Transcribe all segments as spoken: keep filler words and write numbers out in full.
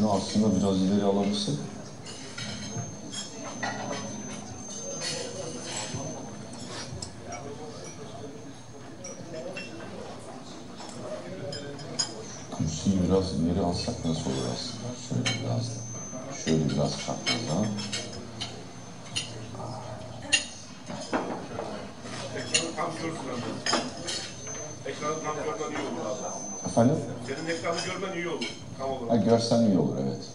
Şunu aslında biraz ileri alabilsek. Kürsüyü biraz ileri alsak nasıl olur aslında? Şöyle biraz da. Şöyle biraz çaprazdan. Ekranı tam görsün abi. Ekranı tam görmen iyi olur abi. Efendim? Senin ekranı görmen iyi olur. Tam olarak. Ha, görsen iyi olur, evet.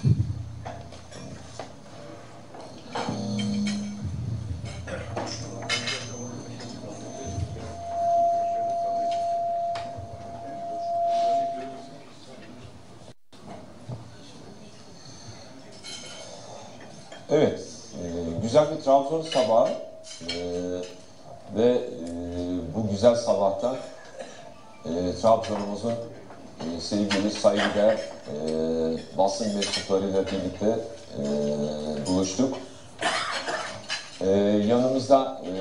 Evet, e, güzel bir Trabzon sabahı e, ve e, bu güzel sabahta e, Trabzon'umuzun e, sevgili, saygıdeğer e, basın mensuplarıyla birlikte e, buluştuk. E, yanımızda e,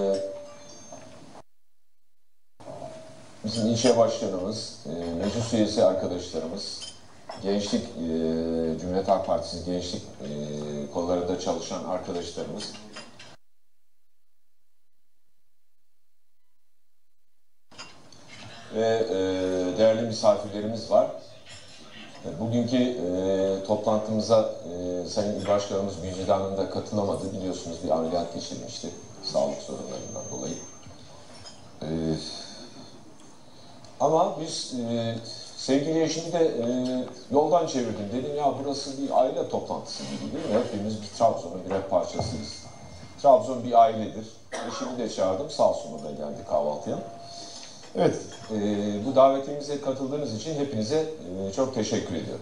bizim ilçe başkanımız, e, meclis üyesi arkadaşlarımız, Gençlik, e, Cumhuriyet Halk Partisi gençlik e, kollarında çalışan arkadaşlarımız, ve e, değerli misafirlerimiz var. E, bugünkü e, toplantımıza e, Sayın İl Başkanımız Gücide Hanım da katılamadı. Biliyorsunuz bir ameliyat geçirmişti sağlık sorunlarından dolayı. E, ama biz e, sevgili eşimi de e, yoldan çevirdim. Dedim ya burası bir aile toplantısı gibi değil mi? Hepimiz bir Trabzon'un birer parçasıyız. Trabzon bir ailedir. Eşimi de çağırdım. Sağ olsun da geldi kahvaltıya. Evet, e, bu davetimize katıldığınız için hepinize e, çok teşekkür ediyorum.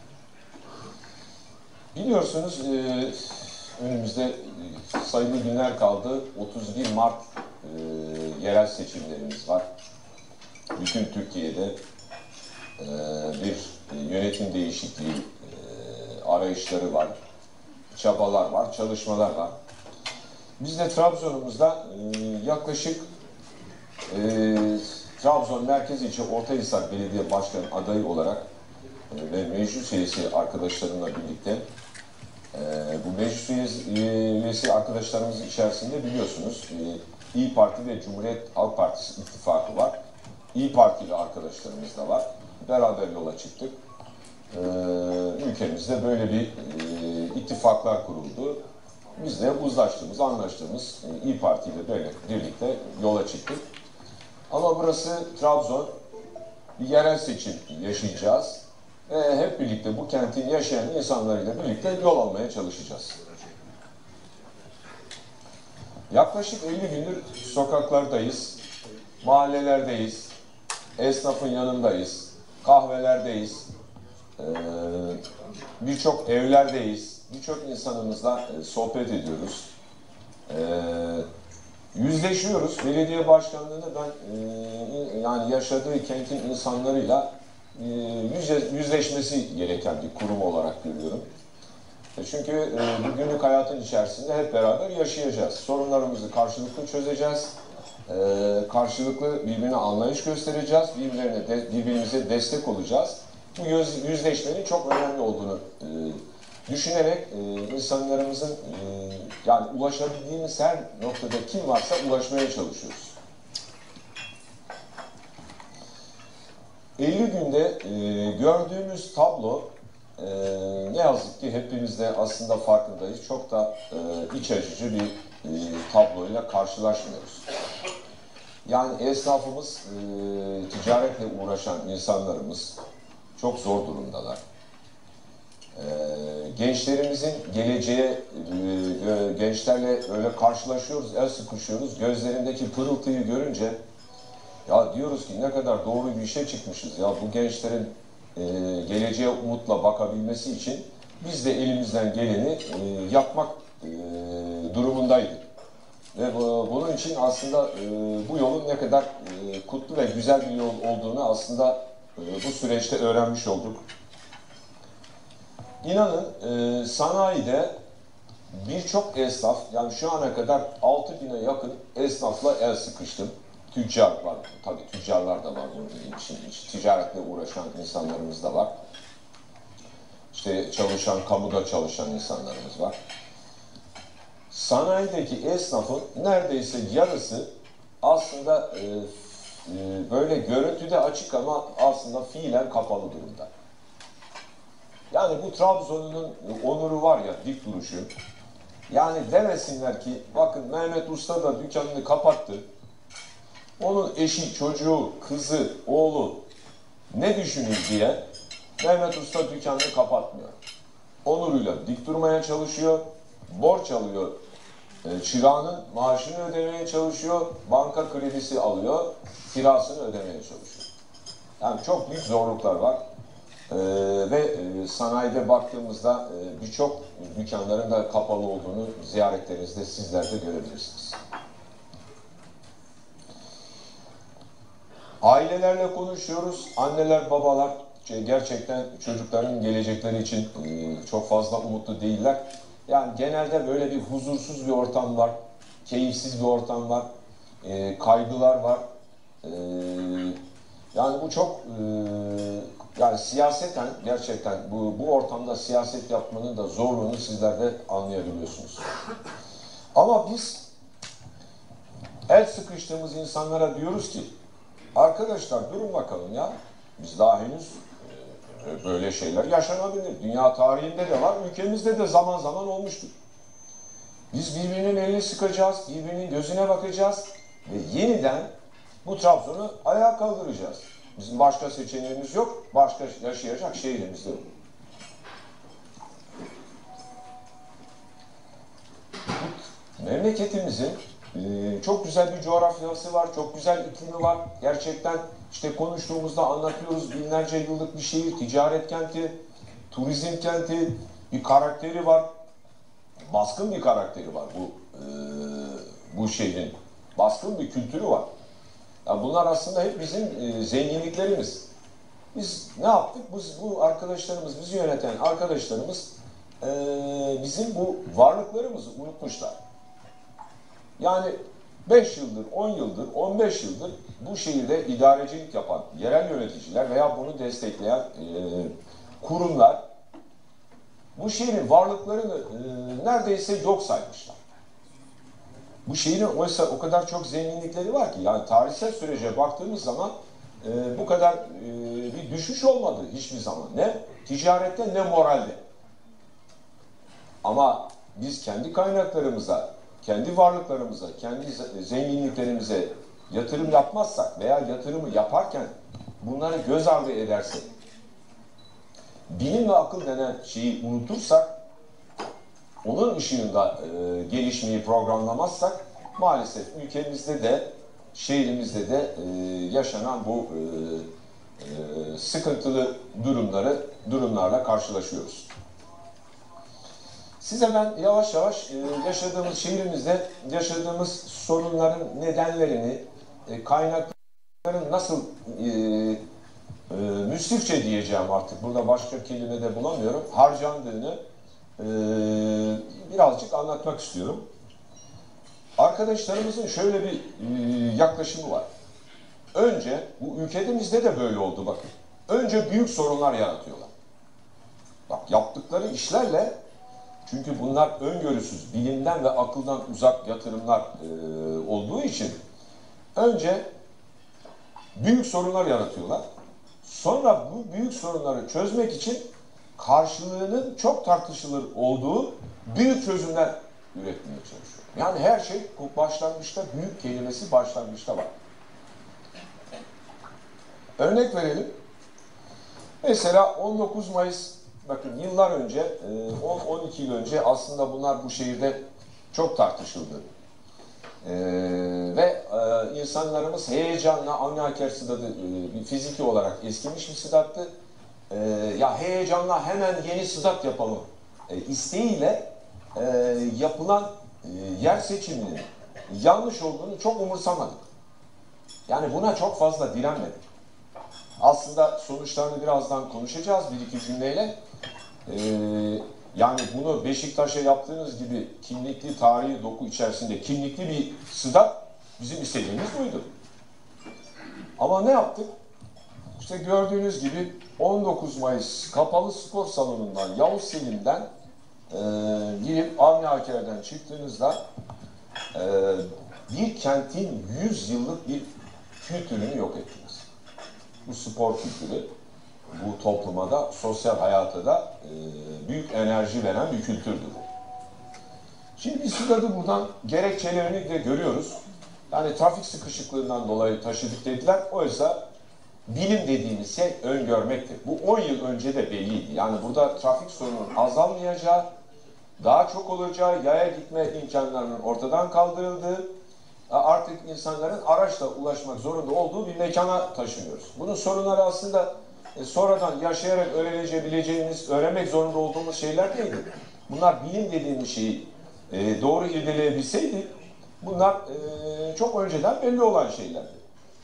Biliyorsunuz e, önümüzde e, sayılı günler kaldı. otuz bir Mart e, yerel seçimlerimiz var. Bütün Türkiye'de e, bir yönetim değişikliği e, arayışları var, çabalar var, çalışmalar var. Biz de Trabzon'umuzda e, yaklaşık e, Trabzon Merkez İlçe Ortahisar Belediye Başkanı adayı olarak e, ve meclis üyesi arkadaşlarımla birlikte e, bu meclis üyesi arkadaşlarımız içerisinde biliyorsunuz e, İYİ Parti ve Cumhuriyet Halk Partisi ittifakı var. İYİ Partili arkadaşlarımız da var. Beraber yola çıktık. Ee, ülkemizde böyle bir e, ittifaklar kuruldu. Biz de uzlaştığımız, anlaştığımız e, İYİ Parti ile böyle birlikte yola çıktık. Ama burası Trabzon, bir yerel seçim yaşayacağız. Ve hep birlikte bu kentin yaşayan insanlarıyla birlikte yol almaya çalışacağız. Yaklaşık elli gündür sokaklardayız, mahallelerdeyiz, esnafın yanındayız, kahvelerdeyiz, ee, birçok evlerdeyiz, birçok insanımızla e, sohbet ediyoruz. Ee, yüzleşiyoruz. Belediye başkanlığını ben e, yani yaşadığı kentin insanlarıyla e, yüzle, yüzleşmesi gereken bir kurum olarak görüyorum. E, çünkü e, bu günlük hayatın içerisinde hep beraber yaşayacağız. Sorunlarımızı karşılıklı çözeceğiz. Ee, karşılıklı birbirine anlayış göstereceğiz, birbirlerine de, birbirimize destek olacağız. Bu yüz, yüzleşmenin çok önemli olduğunu e, düşünerek e, insanlarımızın e, yani ulaşabildiğimiz her noktada kim varsa ulaşmaya çalışıyoruz. elli günde e, gördüğümüz tablo e, ne yazık ki hepimiz de aslında farkındayız. Çok da e, iç açıcı bir e, tabloyla karşılaşmıyoruz. Yani esnafımız, e, ticaretle uğraşan insanlarımız çok zor durumdalar. E, gençlerimizin geleceğe, e, gençlerle öyle karşılaşıyoruz, el sıkışıyoruz. Gözlerindeki pırıltıyı görünce ya diyoruz ki ne kadar doğru bir işe çıkmışız ya. Bu gençlerin e, geleceğe umutla bakabilmesi için biz de elimizden geleni e, yapmak e, durumundaydık. Ve bunun için aslında e, bu yolun ne kadar e, kutlu ve güzel bir yol olduğunu aslında e, bu süreçte öğrenmiş olduk. İnanın e, sanayide birçok esnaf, yani şu ana kadar altı bine yakın esnafla el sıkıştım. Tüccar var, tabii tüccarlar da var bunun için, ticaretle uğraşan insanlarımız da var. işte çalışan, kamuda çalışan insanlarımız var. Sanayideki esnafın neredeyse yarısı aslında e, e, böyle görüntüde açık ama aslında fiilen kapalı durumda. Yani bu Trabzon'un onuru var ya, dik duruşu. Yani demesinler ki bakın Mehmet Usta da dükkanını kapattı. Onun eşi, çocuğu, kızı, oğlu ne düşünür diye Mehmet Usta dükkanını kapatmıyor. Onuruyla dik durmaya çalışıyor. Borç alıyor. E, çırağının maaşını ödemeye çalışıyor. Banka kredisi alıyor. Kirasını ödemeye çalışıyor. Yani çok büyük zorluklar var. Ee, ve e, sanayide baktığımızda e, birçok dükkanların da kapalı olduğunu ziyaretlerinizde sizler de görebilirsiniz. Ailelerle konuşuyoruz. Anneler, babalar gerçekten çocukların gelecekleri için e, çok fazla umutlu değiller. Yani genelde böyle bir huzursuz bir ortam var. Keyifsiz bir ortam var. E, kaygılar var. E, yani bu çok e, yani siyaseten gerçekten bu, bu ortamda siyaset yapmanın da zorluğunu sizler de anlayabiliyorsunuz. Ama biz el sıkıştığımız insanlara diyoruz ki arkadaşlar durun bakalım ya, biz daha henüz e, böyle şeyler yaşanabilir. Dünya tarihinde de var, ülkemizde de zaman zaman olmuştur. Biz birbirinin elini sıkacağız, birbirinin gözüne bakacağız ve yeniden bu Trabzon'u ayağa kaldıracağız. Bizim başka seçeneğimiz yok, başka yaşayacak şehrimiz de yok. Memleketimizin e, çok güzel bir coğrafyası var, çok güzel iklimi var. Gerçekten işte konuştuğumuzda anlatıyoruz, binlerce yıllık bir şehir, ticaret kenti, turizm kenti, bir karakteri var. Baskın bir karakteri var bu e, bu şehrin. Baskın bir kültürü var. Yani bunlar aslında hep bizim e, zenginliklerimiz. Biz ne yaptık? Biz, bu arkadaşlarımız, bizi yöneten arkadaşlarımız e, bizim bu varlıklarımızı unutmuşlar. Yani beş yıldır, on yıldır, on beş yıldır bu şehirde idarecilik yapan yerel yöneticiler veya bunu destekleyen e, kurumlar bu şehrin varlıklarını e, neredeyse yok saymışlar. Bu şehrin oysa o kadar çok zenginlikleri var ki, yani tarihsel sürece baktığımız zaman e, bu kadar e, bir düşüş olmadı hiçbir zaman. Ne ticarette ne moralde. Ama biz kendi kaynaklarımıza, kendi varlıklarımıza, kendi zenginliklerimize yatırım yapmazsak veya yatırımı yaparken bunları göz ardı edersek, bilim ve akıl denen şeyi unutursak, onun ışığında e, gelişmeyi programlamazsak maalesef ülkemizde de şehrimizde de e, yaşanan bu e, e, sıkıntılı durumları durumlarla karşılaşıyoruz. Size ben yavaş yavaş e, yaşadığımız şehrimizde yaşadığımız sorunların nedenlerini, e, kaynakların nasıl e, e, müsrifçe diyeceğim artık, burada başka kelime de bulamıyorum, harcandığını e, birazcık anlatmak istiyorum. Arkadaşlarımızın şöyle bir e, yaklaşımı var. Önce, bu ülkemizde de böyle oldu bakın. Önce büyük sorunlar yaratıyorlar. Bak yaptıkları işlerle, çünkü bunlar öngörüsüz, bilimden ve akıldan uzak yatırımlar e, olduğu için önce büyük sorunlar yaratıyorlar. Sonra bu büyük sorunları çözmek için karşılığının çok tartışılır olduğu büyük çözümler üretmeye çalışıyor. Yani her şey başlangıçta, büyük kelimesi başlangıçta var. Örnek verelim. Mesela on dokuz Mayıs, bakın yıllar önce, on on iki yıl önce aslında bunlar bu şehirde çok tartışıldı. Ee, ve e, insanlarımız heyecanla, Avni Aker Sıdadı e, bir fiziki olarak eskimiş bir sıdattı. E, ya heyecanla hemen yeni sıdat yapalım e, isteğiyle e, yapılan e, yer seçiminin yanlış olduğunu çok umursamadık. Yani buna çok fazla direnmedik. Aslında sonuçlarını birazdan konuşacağız bir iki cümleyle. Ee, yani bunu Beşiktaş'a yaptığınız gibi kimlikli tarihi doku içerisinde kimlikli bir sıdat bizim istediğimiz buydu. Ama ne yaptık? İşte gördüğünüz gibi on dokuz Mayıs Kapalı Spor Salonu'ndan, Yavuz Selim'den e, girip Avni Aker'den çıktığınızda e, bir kentin yüz yıllık bir kültürünü yok ettiniz. Bu spor kültürü, bu topluma da, sosyal hayata da e, büyük enerji veren bir kültürdür bu. Şimdi biz stadı buradan gerekçelerini de görüyoruz. Yani trafik sıkışıklığından dolayı taşıdık dediler. Oysa bilim dediğimiz şey öngörmektir. Bu on yıl önce de belliydi. Yani burada trafik sorununun azalmayacağı, daha çok olacağı, yaya gitme imkanlarının ortadan kaldırıldığı, artık insanların araçla ulaşmak zorunda olduğu bir mekana taşınıyoruz. Bunun sorunları aslında e, sonradan yaşayarak öğrenebileceğimiz, öğrenmek zorunda olduğumuz şeyler değildi. Bunlar bilim dediğimiz şeyi e, doğru irdeleyebilseydi, bunlar e, çok önceden belli olan şeylerdi.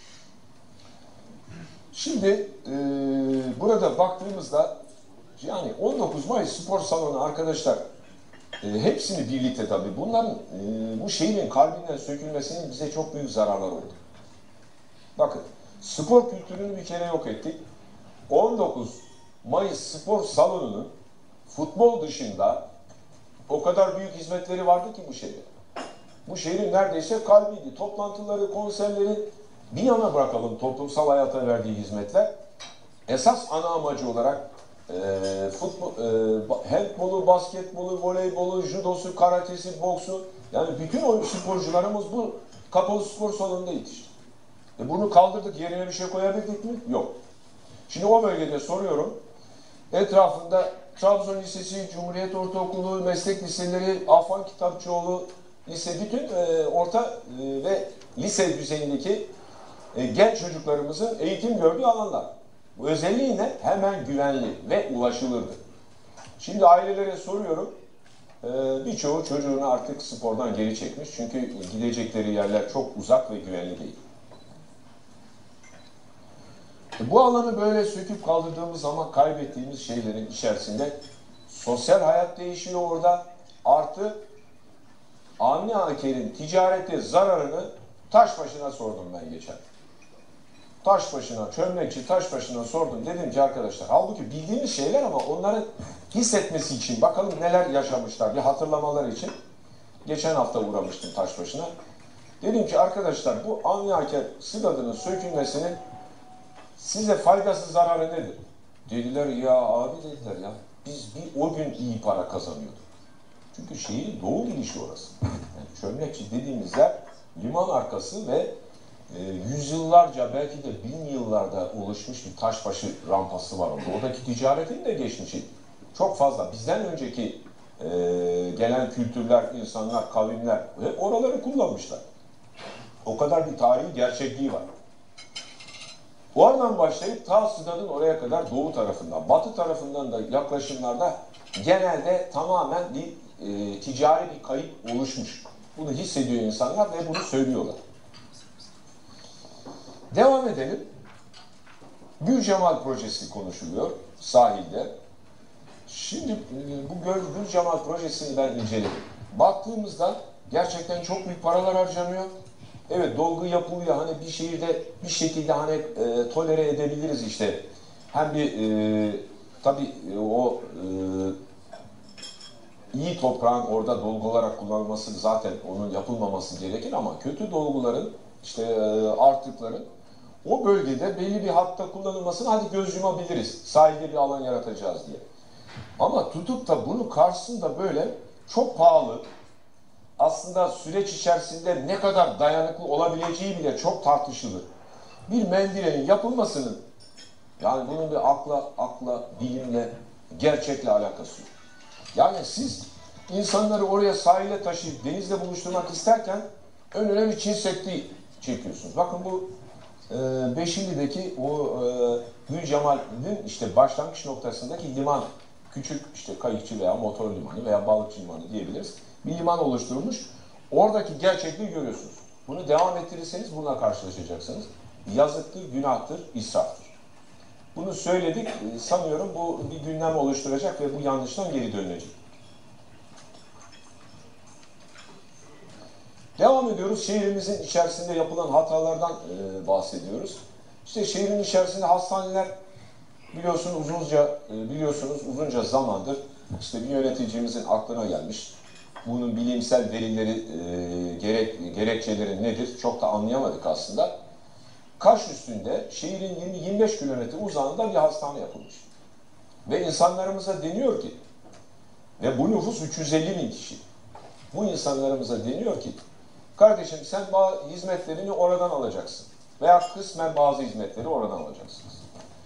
Şimdi e, burada baktığımızda yani on dokuz Mayıs Spor Salonu arkadaşlar e, hepsini birlikte tabii bunların e, bu şehrin kalbinden sökülmesinin bize çok büyük zararları oldu. Bakın spor kültürünü bir kere yok ettik. on dokuz Mayıs Spor Salonu'nun futbol dışında o kadar büyük hizmetleri vardı ki bu şehirde. Bu şehrin neredeyse kalbiydi. Toplantıları, konserleri bir yana bırakalım toplumsal hayata verdiği hizmetler. Esas ana amacı olarak e, futbol, e, handbolu, basketbolu, voleybolu, judosu, karatesi, boksu yani bütün o sporcularımız bu kapalı spor salonunda yetişti. E bunu kaldırdık, yerine bir şey koyabildik mi? Yok. Şimdi o bölgede soruyorum. Etrafında Trabzon Lisesi, Cumhuriyet Ortaokulu, meslek liseleri, Afan Kitapçıoğlu lise, bütün e, orta e, ve lise düzeyindeki e, genç çocuklarımızın eğitim gördüğü alanlar. Bu özelliği ne? Hemen güvenli ve ulaşılırdı. Şimdi ailelere soruyorum. E, birçoğu çocuğunu artık spordan geri çekmiş. Çünkü gidecekleri yerler çok uzak ve güvenli değil. Bu alanı böyle söküp kaldırdığımız zaman kaybettiğimiz şeylerin içerisinde sosyal hayat değişiyor orada. Artı Avni Aker'in ticarete zararını Taşbaşı'na sordum ben geçen. Taşbaşı'na, çömlekçi Taşbaşı'na sordum. Dedim ki arkadaşlar, halbuki bildiğimiz şeyler ama onların hissetmesi için bakalım neler yaşamışlar bir hatırlamaları için. Geçen hafta uğramıştım Taşbaşı'na. Dedim ki arkadaşlar bu Avni Aker stadının sökülmesinin size faydası zararı nedir? Dediler ya abi dediler ya biz bir o gün iyi para kazanıyorduk. Çünkü şehrin doğu girişi orası. Yani çömlekçi dediğimiz yer liman arkası ve e, yüzyıllarca belki de bin yıllarda oluşmuş bir taşbaşı rampası var orada. Oradaki ticaretin de geçmişi çok fazla. Bizden önceki e, gelen kültürler, insanlar, kavimler hep oraları kullanmışlar. O kadar bir tarihi gerçekliği var. Oradan başlayıp ta stadın oraya kadar doğu tarafından, batı tarafından da yaklaşımlarda genelde tamamen bir e, ticari bir kayıp oluşmuş. Bunu hissediyor insanlar ve bunu söylüyorlar. Devam edelim. Gülcemal projesi konuşuluyor sahilde. Şimdi e, bu Gülcemal projesini ben inceledim. Baktığımızda gerçekten çok büyük paralar harcanıyor. Evet dolgu yapılıyor hani bir şehirde bir şekilde hani e, tolere edebiliriz işte. Hem bir e, tabii e, o e, iyi toprağın orada dolgu olarak kullanılması zaten onun yapılmaması gerekir ama kötü dolguların işte e, artıkların o bölgede belli bir hatta kullanılmasını hadi göz yumabiliriz. Sahilde bir alan yaratacağız diye. Ama tutup da bunu karşısında böyle çok pahalı aslında süreç içerisinde ne kadar dayanıklı olabileceği bile çok tartışılır. Bir mendirenin yapılmasının yani bunun bir akla, akla, bilimle, gerçekle alakası yok. Yani siz insanları oraya sahile taşıyıp denizle buluşturmak isterken önüne bir Çin Seddi çekiyorsunuz. Bakın bu e, Beşikli'deki o e, Gülcemal'in işte başlangıç noktasındaki liman, küçük işte kayıkçı veya motor limanı veya balıkçı limanı diyebiliriz. Bir liman oluşturulmuş. Oradaki gerçekliği görüyorsunuz. Bunu devam ettirirseniz bununla karşılaşacaksınız. Yazıktır, günahtır, israftır. Bunu söyledik. Sanıyorum bu bir gündem oluşturacak ve bu yanlıştan geri dönecek. Devam ediyoruz. Şehrimizin içerisinde yapılan hatalardan e, bahsediyoruz. İşte şehrin içerisinde hastaneler biliyorsun uzunca biliyorsunuz uzunca zamandır işte bir yöneticimizin aklına gelmiş. Bunun bilimsel verileri, e, gerek, gerekçeleri nedir çok da anlayamadık aslında. Kaş üstünde şehrin yirmi yirmi beş kilometre uzağında bir hastane yapılmış. Ve insanlarımıza deniyor ki, ve bu nüfus üç yüz elli bin kişi. Bu insanlarımıza deniyor ki, kardeşim sen bazı hizmetlerini oradan alacaksın. Veya kısmen bazı hizmetleri oradan alacaksınız.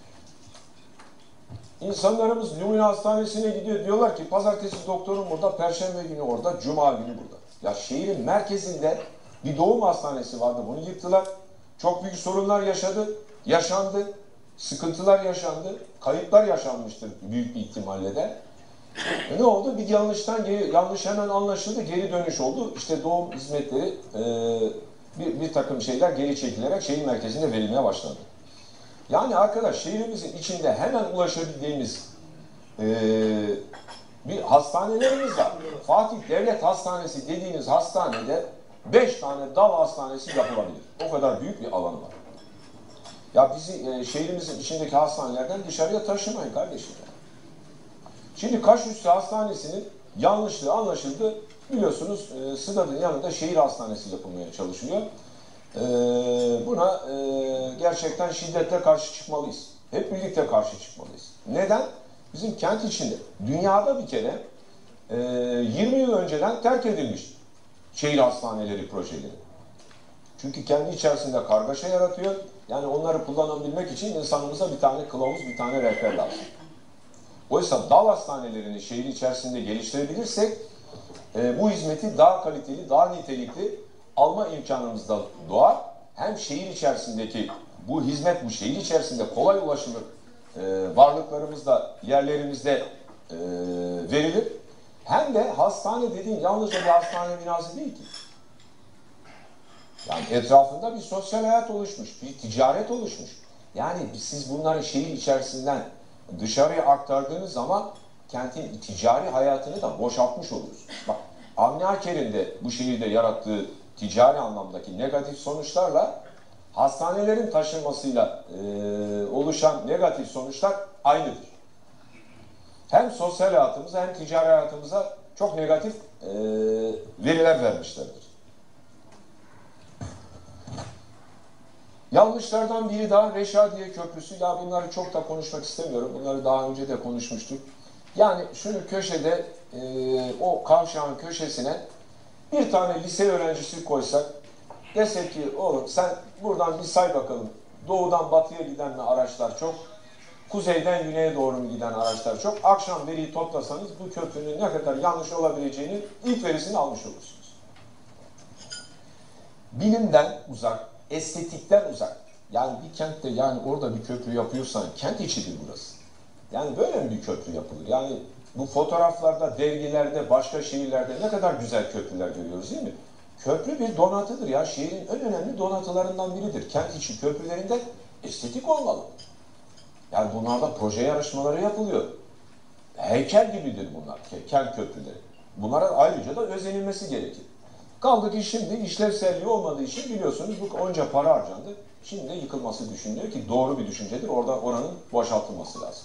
İnsanlarımız Numune Hastanesi'ne gidiyor. Diyorlar ki pazartesi doktorum burada, perşembe günü orada, cuma günü burada. Ya şehrin merkezinde bir doğum hastanesi vardı. Bunu yıktılar. Çok büyük sorunlar yaşadı. Yaşandı. Sıkıntılar yaşandı. Kayıplar yaşanmıştır büyük bir ihtimalle de. E ne oldu? Bir yanlıştan geri, yanlış hemen anlaşıldı. Geri dönüş oldu. İşte doğum hizmetleri e, bir, bir takım şeyler geri çekilerek şehir merkezinde verilmeye başlandı. Yani arkadaş şehrimizin içinde hemen ulaşabildiğimiz e, bir hastanelerimiz var. Fatih Devlet Hastanesi dediğiniz hastanede beş tane dal hastanesi yapılabilir. O kadar büyük bir alanı var. Ya bizi e, şehrimizin içindeki hastanelerden dışarıya taşımayın kardeşim. Yani. Şimdi Kaşüstü Hastanesi'nin yanlışlığı anlaşıldı. Biliyorsunuz e, Sıdad'ın yanında şehir hastanesi yapılmaya çalışılıyor. E, buna e, gerçekten şiddetle karşı çıkmalıyız. Hep birlikte karşı çıkmalıyız. Neden? Bizim kent içinde, dünyada bir kere e, yirmi yıl önceden terk edilmiş şehir hastaneleri projeleri. Çünkü kendi içerisinde kargaşa yaratıyor. Yani onları kullanabilmek için insanımıza bir tane kılavuz, bir tane rehber lazım. Oysa dal hastanelerini şehir içerisinde geliştirebilirsek e, bu hizmeti daha kaliteli, daha nitelikli alma imkanımız da doğar. Hem şehir içerisindeki bu hizmet, bu şehir içerisinde kolay ulaşılır e, varlıklarımızda, yerlerimizde e, verilir. Hem de hastane dediğin yalnızca bir hastane binası değil ki. Yani etrafında bir sosyal hayat oluşmuş, bir ticaret oluşmuş. Yani siz bunları şehir içerisinden dışarıya aktardığınız zaman kentin ticari hayatını da boşaltmış oluyorsunuz. Bak, Avni Aker'in de bu şehirde yarattığı ticari anlamdaki negatif sonuçlarla hastanelerin taşınmasıyla e, oluşan negatif sonuçlar aynıdır. Hem sosyal hayatımıza hem ticari hayatımıza çok negatif e, veriler vermişlerdir. Yanlışlardan biri daha Reşadiye Köprüsü. Ya bunları çok da konuşmak istemiyorum. Bunları daha önce de konuşmuştuk. Yani şunu köşede e, o kavşağın köşesine bir tane lise öğrencisi koysak, desek ki oğlum sen buradan bir say bakalım. Doğudan batıya giden mi araçlar çok, kuzeyden güneye doğru mu giden araçlar çok. Akşam veriyi toplasanız bu köprünün ne kadar yanlış olabileceğini ilk verisini almış olursunuz. Bilimden uzak, estetikten uzak. Yani bir kentte yani orada bir köprü yapıyorsan kent içidir burası. Yani böyle mi bir köprü yapılır? Yani bu fotoğraflarda, dergilerde, başka şehirlerde ne kadar güzel köprüler görüyoruz değil mi? Köprü bir donatıdır ya. Şehrin en önemli donatılarından biridir. Kent içi köprülerinde estetik olmalı. Yani bunlarda proje yarışmaları yapılıyor. Heykel gibidir bunlar, kent köprüleri. Bunlara ayrıca da özenilmesi gerekir. Kaldı ki şimdi işlevselliği olmadığı için biliyorsunuz bu onca para harcandı. Şimdi yıkılması düşünülüyor ki doğru bir düşüncedir. Orada oranın boşaltılması lazım.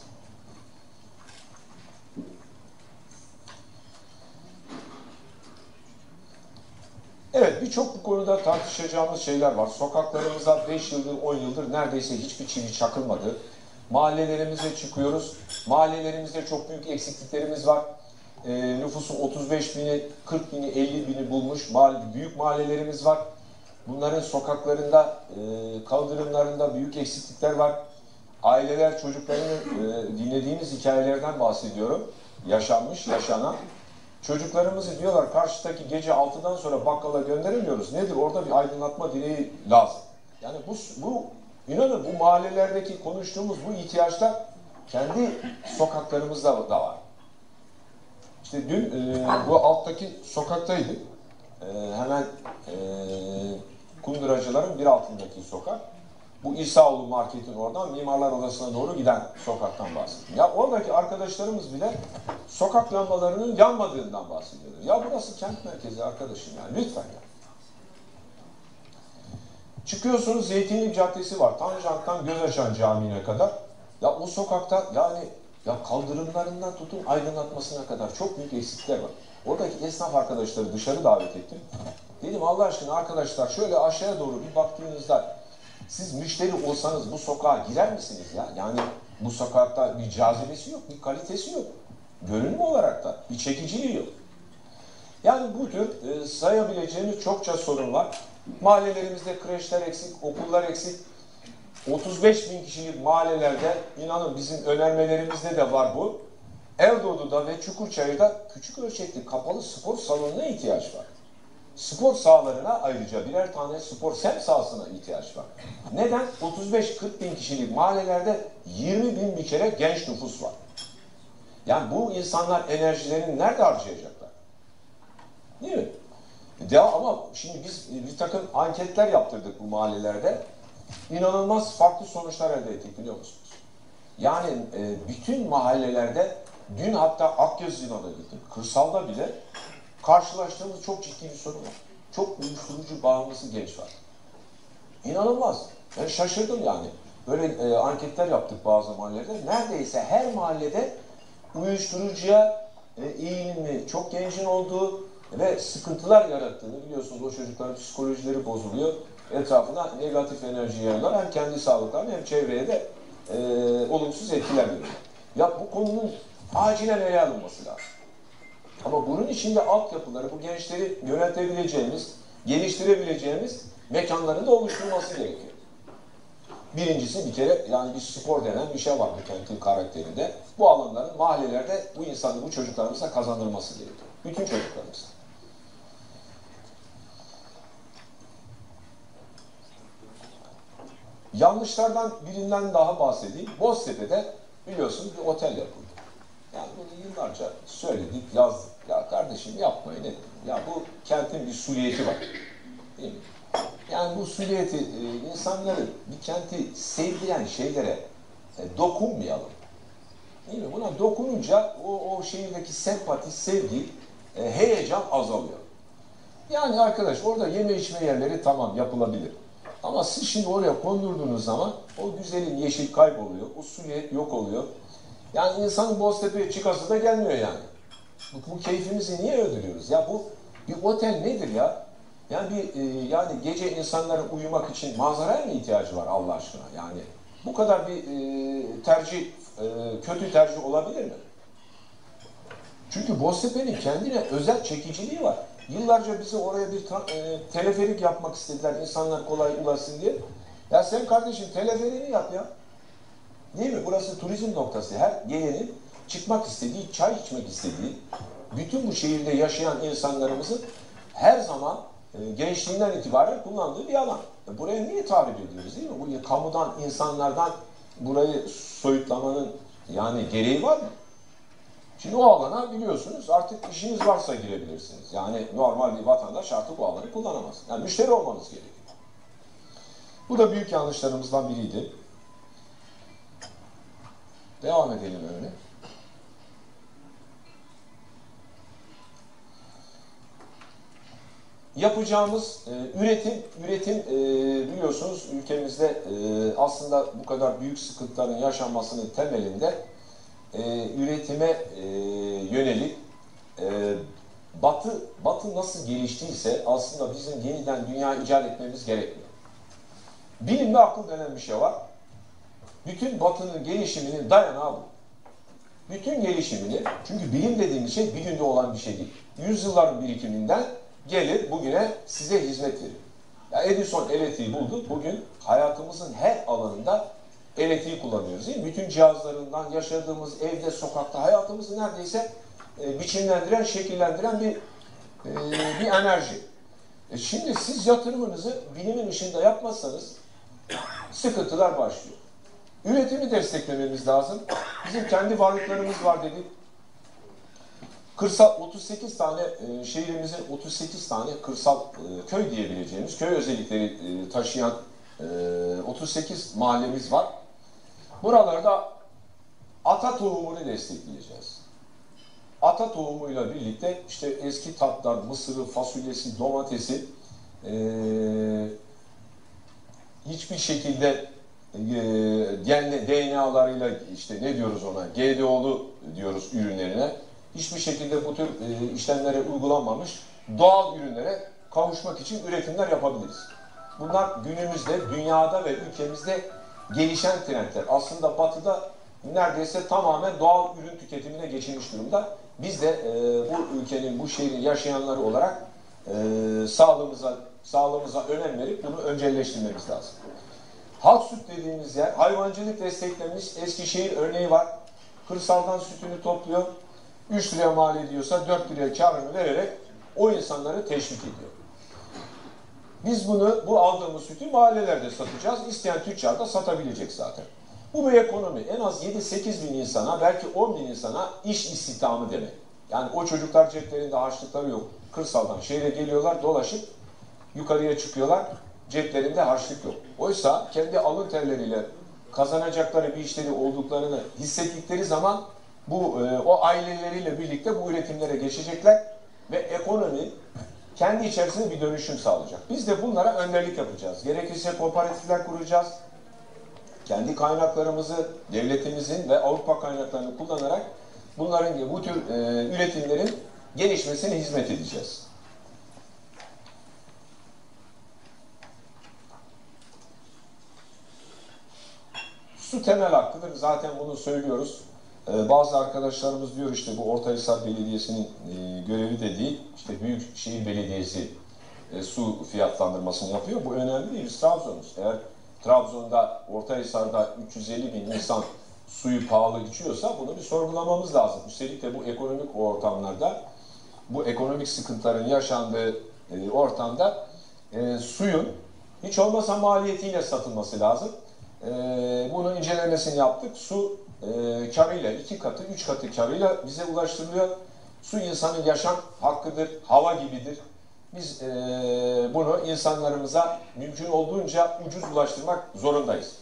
Evet, birçok bu konuda tartışacağımız şeyler var. Sokaklarımıza beş yıldır, on yıldır neredeyse hiçbir çivi çakılmadı. Mahallelerimize çıkıyoruz. Mahallelerimizde çok büyük eksikliklerimiz var. E, nüfusun otuz beş bini, kırk bini, elli bini bulmuş mahalle, büyük mahallelerimiz var. Bunların sokaklarında, e, kaldırımlarında büyük eksiklikler var. Aileler çocuklarını e, dinlediğimiz hikayelerden bahsediyorum. Yaşanmış, yaşanan. Çocuklarımızı diyorlar karşıdaki gece altıdan sonra bakkala gönderemiyoruz. Nedir? Orada bir aydınlatma direği lazım. Yani bu, bu inanın bu mahallelerdeki konuştuğumuz bu ihtiyaçlar kendi sokaklarımızda da var. İşte dün e, bu alttaki sokaktaydık. E, hemen e, Kunduracıların bir altındaki sokak. Bu İsaoğlu Market'in oradan Mimarlar Odası'na doğru giden sokaktan bahsediyorum. Ya oradaki arkadaşlarımız bile sokak lambalarının yanmadığından bahsediyorlar. Ya burası kent merkezi arkadaşım yani lütfen ya. Çıkıyorsunuz, Zeytinlik Caddesi var. Tanjant'tan Gözaçan Camii'ne kadar. Ya o sokakta yani ya kaldırımlarından tutun aydınlatmasına kadar çok büyük eksikler var. Oradaki esnaf arkadaşları dışarı davet ettim. Dedim Allah aşkına arkadaşlar şöyle aşağıya doğru bir baktığınızda siz müşteri olsanız bu sokağa girer misiniz ya? Yani bu sokakta bir cazibesi yok, bir kalitesi yok. Görünüm olarak da bir çekiciliği yok. Yani bu tür e, sayabileceğimiz çokça sorun var. Mahallelerimizde kreşler eksik, okullar eksik. otuz beş bin kişilik mahallelerde, inanın bizim önermelerimizde de var bu. Erdoğdu'da ve Çukurçayır'da küçük ölçekli kapalı spor salonuna ihtiyaç var. Spor sahalarına ayrıca birer tane spor semt sahasına ihtiyaç var. Neden? otuz beş kırk bin kişilik mahallelerde yirmi bin bir kere genç nüfus var. Yani bu insanlar enerjilerini nerede harcayacaklar? Değil mi? De ama şimdi biz bir takım anketler yaptırdık bu mahallelerde. İnanılmaz farklı sonuçlar elde ettik biliyor musunuz? Yani e, bütün mahallelerde, dün hatta Akyazı'na da gittim, kırsalda bile karşılaştığımız çok ciddi bir sorun var. Çok uyuşturucu bağımlısı genç var. İnanılmaz. Ben şaşırdım yani. Böyle e, anketler yaptık bazı mahallelerde. Neredeyse her mahallede uyuşturucuya e, eğilimli çok gencin olduğu ve sıkıntılar yarattığını biliyorsunuz. O çocukların psikolojileri bozuluyor. Etrafına negatif enerji yayıyorlar. Hem kendi sağlıklarına hem çevreye de e, olumsuz etkiler veriyor. Ya bu konunun acilen ele alınması lazım. Ama bunun için de altyapıları, bu gençleri yönetebileceğimiz, geliştirebileceğimiz mekanların da oluşturulması gerekiyor. Birincisi bir kere yani bir spor denen bir şey var bu kentin karakterinde. Bu alanların mahallelerde bu insanı, bu çocuklarımıza kazandırılması gerekiyor. Bütün çocuklarımıza. Yanlışlardan birinden daha bahsedeyim. Boztepe'de biliyorsunuz bir otel yapıldı. Yani bunu yıllarca söyledik, yazdık. Ya kardeşim yapmayın, etmeyin. Ya bu kentin bir suliyeti var. Değil mi? Yani bu suliyeti, e, insanların bir kenti sevdiren şeylere e, dokunmayalım. Değil mi? Buna dokununca o, o şehirdeki sempati, sevgi, e, heyecan azalıyor. Yani arkadaş orada yeme içme yerleri tamam yapılabilir. Ama siz şimdi oraya kondurduğunuz zaman o güzelin yeşil kayboluyor, o suliyet yok oluyor. Yani insanın Boztepe'ye çıkası da gelmiyor yani. Bu, bu keyfimizi niye öldürüyoruz? Ya bu bir otel nedir ya? Yani bir e, yani gece insanların uyumak için manzaraya mı ihtiyacı var Allah aşkına? Yani bu kadar bir e, tercih, e, kötü tercih olabilir mi? Çünkü Boztepe'nin kendine özel çekiciliği var. Yıllarca bize oraya bir e, teleferik yapmak istediler, insanlar kolay ulaşsın diye. Ya sen kardeşim teleferiğini yap ya. Değil mi? Burası turizm noktası. Her gelenin çıkmak istediği, çay içmek istediği, bütün bu şehirde yaşayan insanlarımızın her zaman e, gençliğinden itibaren kullandığı bir alan. E, buraya niye tahrip ediyoruz değil mi? Bu kamudan, insanlardan burayı soyutlamanın yani gereği var mı? Şimdi o alana biliyorsunuz artık işiniz varsa girebilirsiniz. Yani normal bir vatandaş artık o alanı kullanamaz. Yani müşteri olmanız gerekiyor. Bu da büyük yanlışlarımızdan biriydi. Devam edelim öyle. Yapacağımız e, üretim, üretim e, biliyorsunuz ülkemizde e, aslında bu kadar büyük sıkıntıların yaşanmasının temelinde e, üretime e, yönelik e, Batı Batı nasıl geliştiyse aslında bizim yeniden dünya icat etmemiz gerekmiyor. Bilimde akıl denen bir şey var. Bütün Batı'nın gelişiminin dayanağı bu. Bütün gelişimini, çünkü bilim dediğimiz şey bir günde olan bir şey değil. Yüzyılların birikiminden gelir bugüne size hizmet verir. Ya Edison elektriği buldu. Bugün hayatımızın her alanında elektriği kullanıyoruz değil mi? Bütün cihazlarından yaşadığımız evde, sokakta hayatımızı neredeyse e, biçimlendiren, şekillendiren bir e, bir enerji. E şimdi siz yatırımınızı bilimin ışığında yapmazsanız sıkıntılar başlıyor. Üretimi desteklememiz lazım. Bizim kendi varlıklarımız var dedik. Kırsal otuz sekiz tane e, şehrimizin otuz sekiz tane kırsal e, köy diyebileceğimiz köy özellikleri e, taşıyan e, otuz sekiz mahallemiz var. Buralarda ata tohumunu destekleyeceğiz. Ata tohumuyla birlikte işte eski tatlar, mısırı, fasulyesi, domatesi, e, hiçbir şekilde e, D N A'larıyla işte ne diyoruz ona, G D O'lu diyoruz ürünlerine, hiçbir şekilde bu tür e, işlemlere uygulanmamış doğal ürünlere kavuşmak için üretimler yapabiliriz. Bunlar günümüzde dünyada ve ülkemizde gelişen trendler. Aslında Batı'da neredeyse tamamen doğal ürün tüketimine geçilmiş durumda. Biz de e, bu ülkenin, bu şehrin yaşayanları olarak e, sağlığımıza, sağlığımıza önem verip bunu öncelleştirmemiz lazım. Halk süt dediğimiz yer, hayvancılık desteklemiş Eskişehir örneği var. Kırsaldan sütünü topluyor. üç liraya mal ediyorsa dört liraya karını vererek o insanları teşvik ediyor. Biz bunu, bu aldığımız sütü mahallelerde satacağız. İsteyen tüccar da satabilecek zaten. Bu bir ekonomi. En az yedi sekiz bin insana, belki on bin insana iş istihdamı demek. Yani o çocuklar ceplerinde harçlıkları yok. Kırsaldan şehre geliyorlar, dolaşıp yukarıya çıkıyorlar. Ceplerinde harçlık yok. Oysa kendi alın terleriyle kazanacakları bir işleri olduklarını hissettikleri zaman bu e, o aileleriyle birlikte bu üretimlere geçecekler ve ekonomi kendi içerisinde bir dönüşüm sağlayacak. Biz de bunlara önderlik yapacağız. Gerekirse kooperatifler kuracağız. Kendi kaynaklarımızı, devletimizin ve Avrupa kaynaklarını kullanarak bunların bu tür e, üretimlerin gelişmesine hizmet edeceğiz. Su temel hakkıdır. Zaten bunu söylüyoruz. Ee, bazı arkadaşlarımız diyor işte bu Ortahisar Belediyesi'nin e, görevi de değil. İşte Büyükşehir Belediyesi e, su fiyatlandırmasını yapıyor. Bu önemli değil. Biz Trabzon'uz. Eğer Trabzon'da, Ortahisar'da üç yüz elli bin insan suyu pahalı içiyorsa bunu bir sorgulamamız lazım. Üstelik de bu ekonomik ortamlarda, bu ekonomik sıkıntıların yaşandığı e, ortamda e, suyun hiç olmasa maliyetiyle satılması lazım. Ee, bunu incelemesini yaptık. Su e, karıyla, iki katı, üç katı karıyla bize ulaştırılıyor. Su insanın yaşam hakkıdır, hava gibidir. Biz e, bunu insanlarımıza mümkün olduğunca ucuz ulaştırmak zorundayız.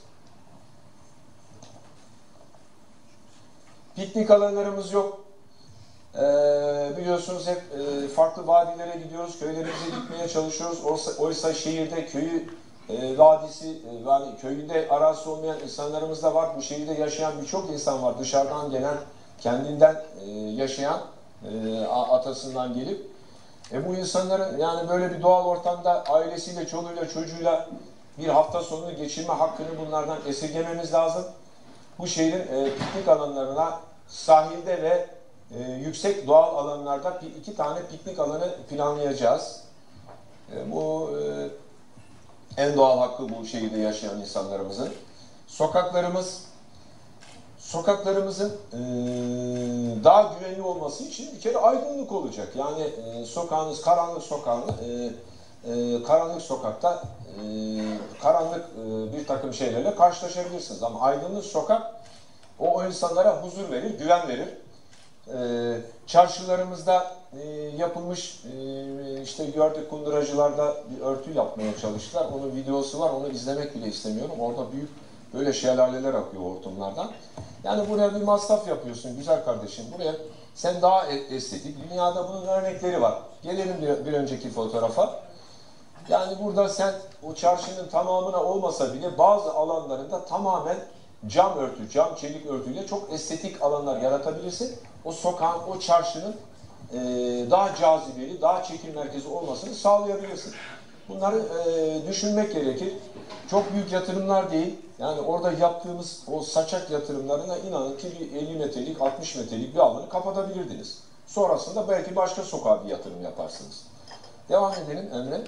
Piknik alanlarımız yok. Ee, biliyorsunuz hep e, farklı vadilere gidiyoruz, köylerimize gitmeye çalışıyoruz. Oysa, oysa şehirde köyü E, vadisi, e, yani köyünde arazisi olmayan insanlarımız da var. Bu şehirde yaşayan birçok insan var. Dışarıdan gelen, kendinden e, yaşayan, e, atasından gelip. E, bu insanların yani böyle bir doğal ortamda ailesiyle, çoluğuyla, çocuğuyla bir hafta sonunu geçirme hakkını bunlardan esirgememiz lazım. Bu şehrin e, piknik alanlarına sahilde ve e, yüksek doğal alanlarda bir, iki tane piknik alanı planlayacağız. E, bu e, en doğal hakkı bu şehirde yaşayan insanlarımızın. Sokaklarımız, sokaklarımızın e, daha güvenli olması için bir kere aydınlık olacak. Yani e, sokağınız, karanlık sokağını, e, e, karanlık sokakta e, karanlık e, bir takım şeylerle karşılaşabilirsiniz. Ama aydınlık sokak o, o insanlara huzur verir, güven verir. E, çarşılarımızda e, yapılmış e, işte gördük kunduracılarda bir örtü yapmaya çalıştılar. Onun videosu var, onu izlemek bile istemiyorum. Orada büyük böyle şelaleler akıyor hortumlardan. Yani buraya bir masraf yapıyorsun güzel kardeşim. Buraya sen daha estetik. Dünyada bunun örnekleri var. Gelelim bir, bir önceki fotoğrafa. Yani burada sen o çarşının tamamına olmasa bile bazı alanlarında tamamen cam örtü, cam çelik örtüyle çok estetik alanlar yaratabilirsin. O sokağın, o çarşının e, daha cazibeli, daha çekim merkezi olmasını sağlayabilirsin. Bunları e, düşünmek gerekir. Çok büyük yatırımlar değil. Yani orada yaptığımız o saçak yatırımlarına inanın ki bir elli metrelik, altmış metrelik bir alanı kapatabilirdiniz. Sonrasında belki başka sokağa bir yatırım yaparsınız. Devam edelim Emre.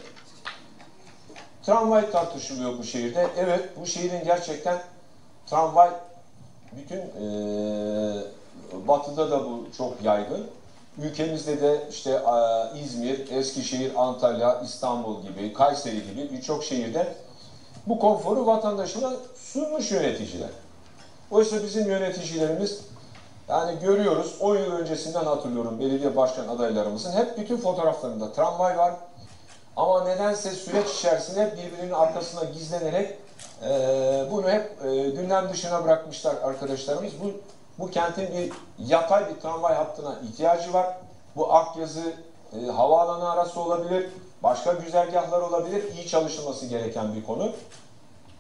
Tramvay tartışılıyor bu şehirde. Evet, bu şehrin gerçekten tramvay bütün e, batıda da bu çok yaygın. Ülkemizde de işte e, İzmir, Eskişehir, Antalya, İstanbul gibi, Kayseri gibi birçok şehirde bu konforu vatandaşına sunmuş yöneticiler. Oysa bizim yöneticilerimiz yani görüyoruz, on yıl öncesinden hatırlıyorum belediye başkan adaylarımızın hep bütün fotoğraflarında tramvay var. Ama nedense süreç içerisinde birbirinin arkasına gizlenerek e, bunu hep e, gündem dışına bırakmışlar arkadaşlarımız. Bu, bu kentin bir yatay bir tramvay hattına ihtiyacı var. Bu Akyazı e, havaalanı arası olabilir, başka güzergahlar olabilir. İyi çalışılması gereken bir konu.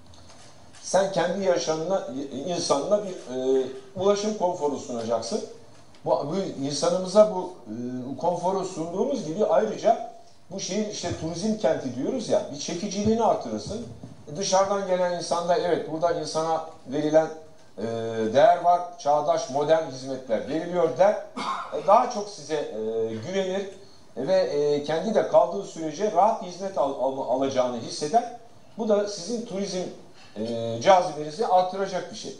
Sen kendi yaşamına, insanına bir e, ulaşım konforu sunacaksın. Bu, bu insanımıza bu e, konforu sunduğumuz gibi ayrıca bu şehir işte turizm kenti diyoruz ya, bir çekiciliğini artırırsın. Dışarıdan gelen insanda evet burada insana verilen e, değer var, çağdaş modern hizmetler veriliyor der. E, daha çok size e, güvenir ve e, kendi de kaldığı sürece rahat hizmet al, al, alacağını hisseder. Bu da sizin turizm e, cazibenizi artıracak bir şey.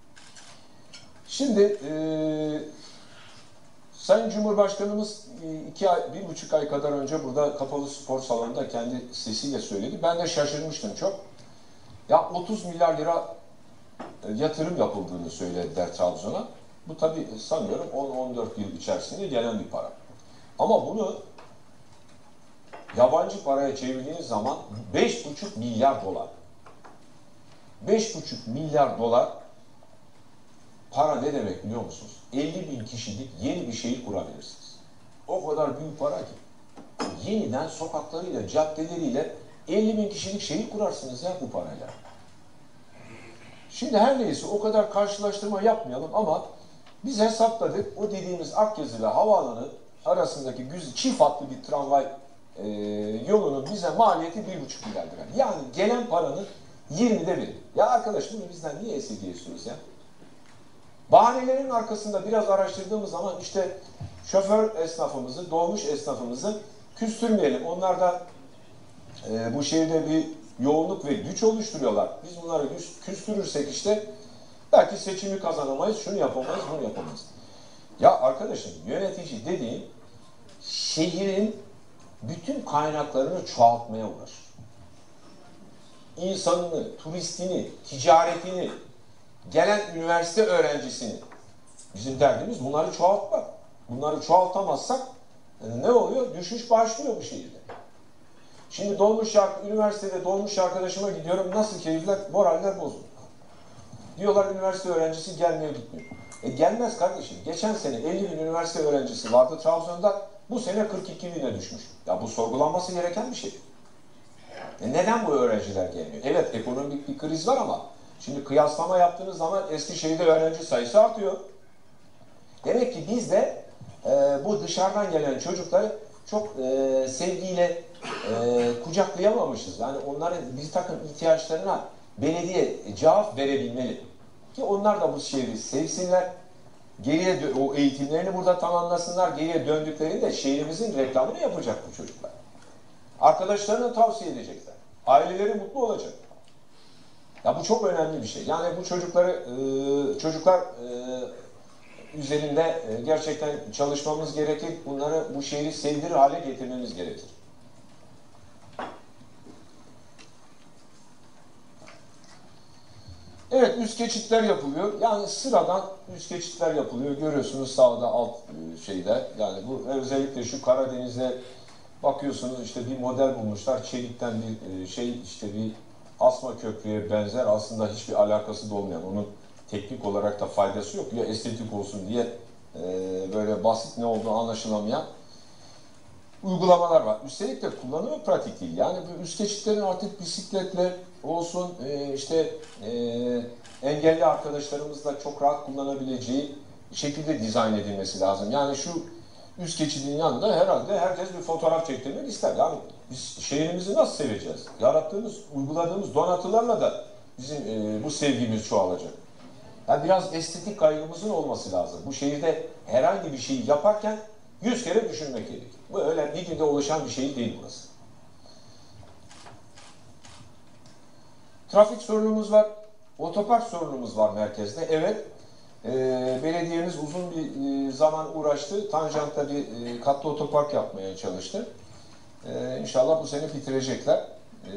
Şimdi e, Sayın Cumhurbaşkanımız iki ay, bir buçuk ay kadar önce burada kapalı spor salonunda kendi sesiyle söyledi. Ben de şaşırmıştım çok. Ya otuz milyar lira yatırım yapıldığını söylediler Trabzon'a. Bu tabii sanıyorum on on dört yıl içerisinde gelen bir para. Ama bunu yabancı paraya çevirdiğiniz zaman beş buçuk milyar dolar. beş buçuk milyar dolar para ne demek biliyor musunuz? elli bin kişilik yeni bir şehir kurabilirsiniz. O kadar büyük para ki. Yeniden sokaklarıyla, caddeleriyle elli bin kişilik şehir kurarsınız ya bu parayla. Şimdi her neyse o kadar karşılaştırma yapmayalım ama biz hesapladık. O dediğimiz Akyazı ve havaalanı arasındaki çift hatlı bir tramvay e, yolunun bize maliyeti bir buçuk milyar lira. Yani gelen paranın yirmide biri. Ya arkadaş bunu bizden niye esirgiyorsunuz ya? Bahanelerin arkasında biraz araştırdığımız zaman işte şoför esnafımızı, dolmuş esnafımızı küstürmeyelim. Onlar da e, bu şehirde bir yoğunluk ve güç oluşturuyorlar. Biz bunları küstürürsek işte belki seçimi kazanamayız, şunu yapamayız, bunu yapamayız. Ya arkadaşım yönetici dediğin şehrin bütün kaynaklarını çoğaltmaya uğraşır. İnsanını, turistini, ticaretini, gelen üniversite öğrencisini. Bizim derdimiz bunları çoğaltmak. Bunları çoğaltamazsak ne oluyor? Düşüş başlıyor bu şehirde. Şimdi dolmuş üniversitede dolmuş arkadaşıma gidiyorum. Nasıl keyifler? Moraller bozuldu. Diyorlar üniversite öğrencisi gelmiyor gitmiyor. E gelmez kardeşim. Geçen sene elli bin üniversite öğrencisi vardı Trabzon'da. Bu sene kırk iki bine düşmüş. Ya bu sorgulanması gereken bir şey. E neden bu öğrenciler gelmiyor? Evet ekonomik bir kriz var ama şimdi kıyaslama yaptığınız zaman Eskişehir'de öğrenci sayısı artıyor. Demek ki biz de e, bu dışarıdan gelen çocukları çok e, sevgiyle e, kucaklayamamışız. Yani onların bir takım ihtiyaçlarına belediye cevap verebilmeli. Ki onlar da bu şehri sevsinler. Geriye o eğitimlerini burada tamamlasınlar. Geriye döndüklerinde şehrimizin reklamını yapacak bu çocuklar. Arkadaşlarına tavsiye edecekler. Aileleri mutlu olacak. Ya bu çok önemli bir şey. Yani bu çocukları e, çocuklar e, üzerinde e, gerçekten çalışmamız gerekir. Bunları bu şehri sevdirir hale getirmemiz gerekir. Evet, üst geçitler yapılıyor. Yani sıradan üst geçitler yapılıyor. Görüyorsunuz sağda alt şeyde. Yani bu özellikle şu Karadeniz'de bakıyorsunuz işte bir model bulmuşlar. Çelikten bir şey işte bir asma köprüye benzer. Aslında hiçbir alakası da olmayan. Onun teknik olarak da faydası yok. Ya estetik olsun diye böyle basit ne olduğu anlaşılamayan uygulamalar var. Üstelik de kullanımı pratik değil. Yani bu üst geçitlerin artık bisikletle olsun işte engelli arkadaşlarımızla çok rahat kullanabileceği şekilde dizayn edilmesi lazım. Yani şu üst geçidin yanında herhalde herkes bir fotoğraf çektirmek ister. Yani biz şehrimizi nasıl seveceğiz? Yarattığımız, uyguladığımız donatılarla da bizim e, bu sevgimiz çoğalacak. Yani biraz estetik kaygımızın olması lazım. Bu şehirde herhangi bir şeyi yaparken yüz kere düşünmek gerekir. Bu öyle bir günde oluşan bir şey değil burası. Trafik sorunumuz var. Otopark sorunumuz var merkezde. Evet. E, belediyemiz uzun bir e, zaman uğraştı. Tanjant'ta bir e, katlı otopark yapmaya çalıştı. E, İnşallah bu sene bitirecekler. E,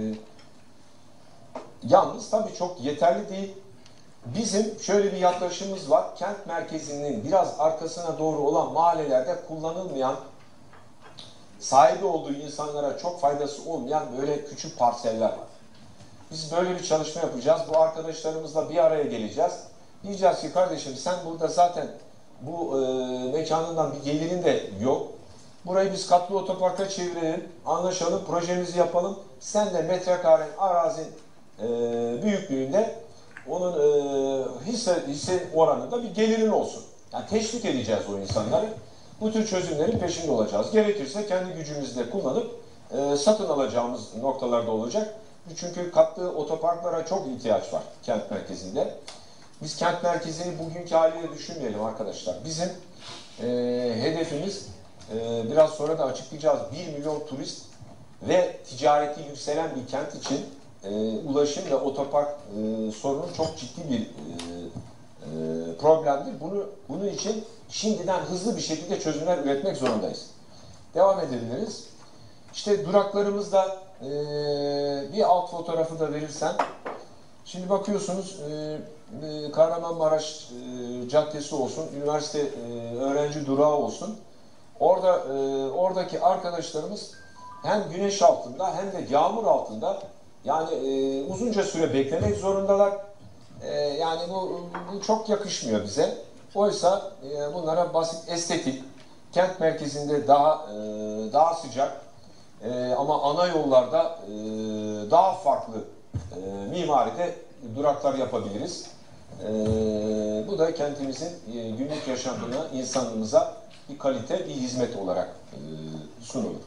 yalnız tabii çok yeterli değil. Bizim şöyle bir yaklaşımımız var. Kent merkezinin biraz arkasına doğru olan mahallelerde kullanılmayan, sahibi olduğu insanlara çok faydası olmayan böyle küçük parseller var. Biz böyle bir çalışma yapacağız. Bu arkadaşlarımızla bir araya geleceğiz. Diyeceğiz ki kardeşim sen burada zaten bu e, mekanından bir gelirin de yok. Burayı biz katlı otoparka çevirelim, anlaşalım, projemizi yapalım. Sen de metrekare arazin e, büyüklüğünde onun e, hisse, hisse oranında bir gelirin olsun. Yani teşvik edeceğiz o insanları. Bu tür çözümlerin peşinde olacağız. Gerekirse kendi gücümüzle kullanıp e, satın alacağımız noktalarda olacak. Çünkü katlı otoparklara çok ihtiyaç var kent merkezinde. Biz kent merkezini bugünkü haliyle düşünmeyelim arkadaşlar. Bizim e, hedefimiz e, biraz sonra da açıklayacağız. bir milyon turist ve ticareti yükselen bir kent için e, ulaşım ve otopark e, sorunu çok ciddi bir e, e, problemdir. Bunu bunun için şimdiden hızlı bir şekilde çözümler üretmek zorundayız. Devam edebiliriz. İşte duraklarımızda e, bir alt fotoğrafı da verirsen, şimdi bakıyorsunuz e, e, Kahramanmaraş e, Caddesi olsun, üniversite e, öğrenci durağı olsun. Orada e, oradaki arkadaşlarımız hem güneş altında hem de yağmur altında, yani e, uzunca süre beklemek zorundalar. E, yani bu, bu çok yakışmıyor bize. Oysa e, bunlara basit, estetik, kent merkezinde daha e, daha sıcak e, ama ana yollarda e, daha farklı e, mimaride duraklar yapabiliriz. E, bu da kentimizin e, günlük yaşamına, insanımıza bir kalite, bir hizmet olarak e, sunulur.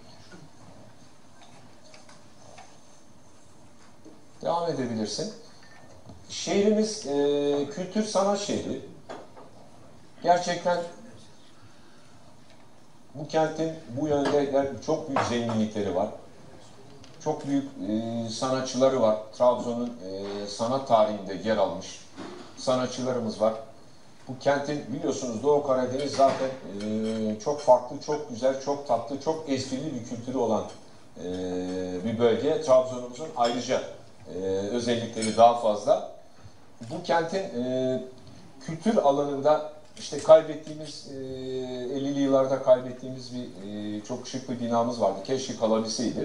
Devam edebilirsin. Şehrimiz e, kültür sanat şehri. Gerçekten bu kentin bu yönde çok büyük zenginlikleri var. Çok büyük e, sanatçıları var. Trabzon'un e, sanat tarihinde yer almış sanatçılarımız var. Bu kentin biliyorsunuz Doğu Karadeniz zaten e, çok farklı, çok güzel, çok tatlı, çok esprili bir kültürü olan e, bir bölge. Trabzon'umuzun ayrıca e, özellikleri daha fazla. Bu kentin e, kültür alanında işte kaybettiğimiz, e, ellili yıllarda kaybettiğimiz bir e, çok şık bir binamız vardı. Keşke kalabilseydi.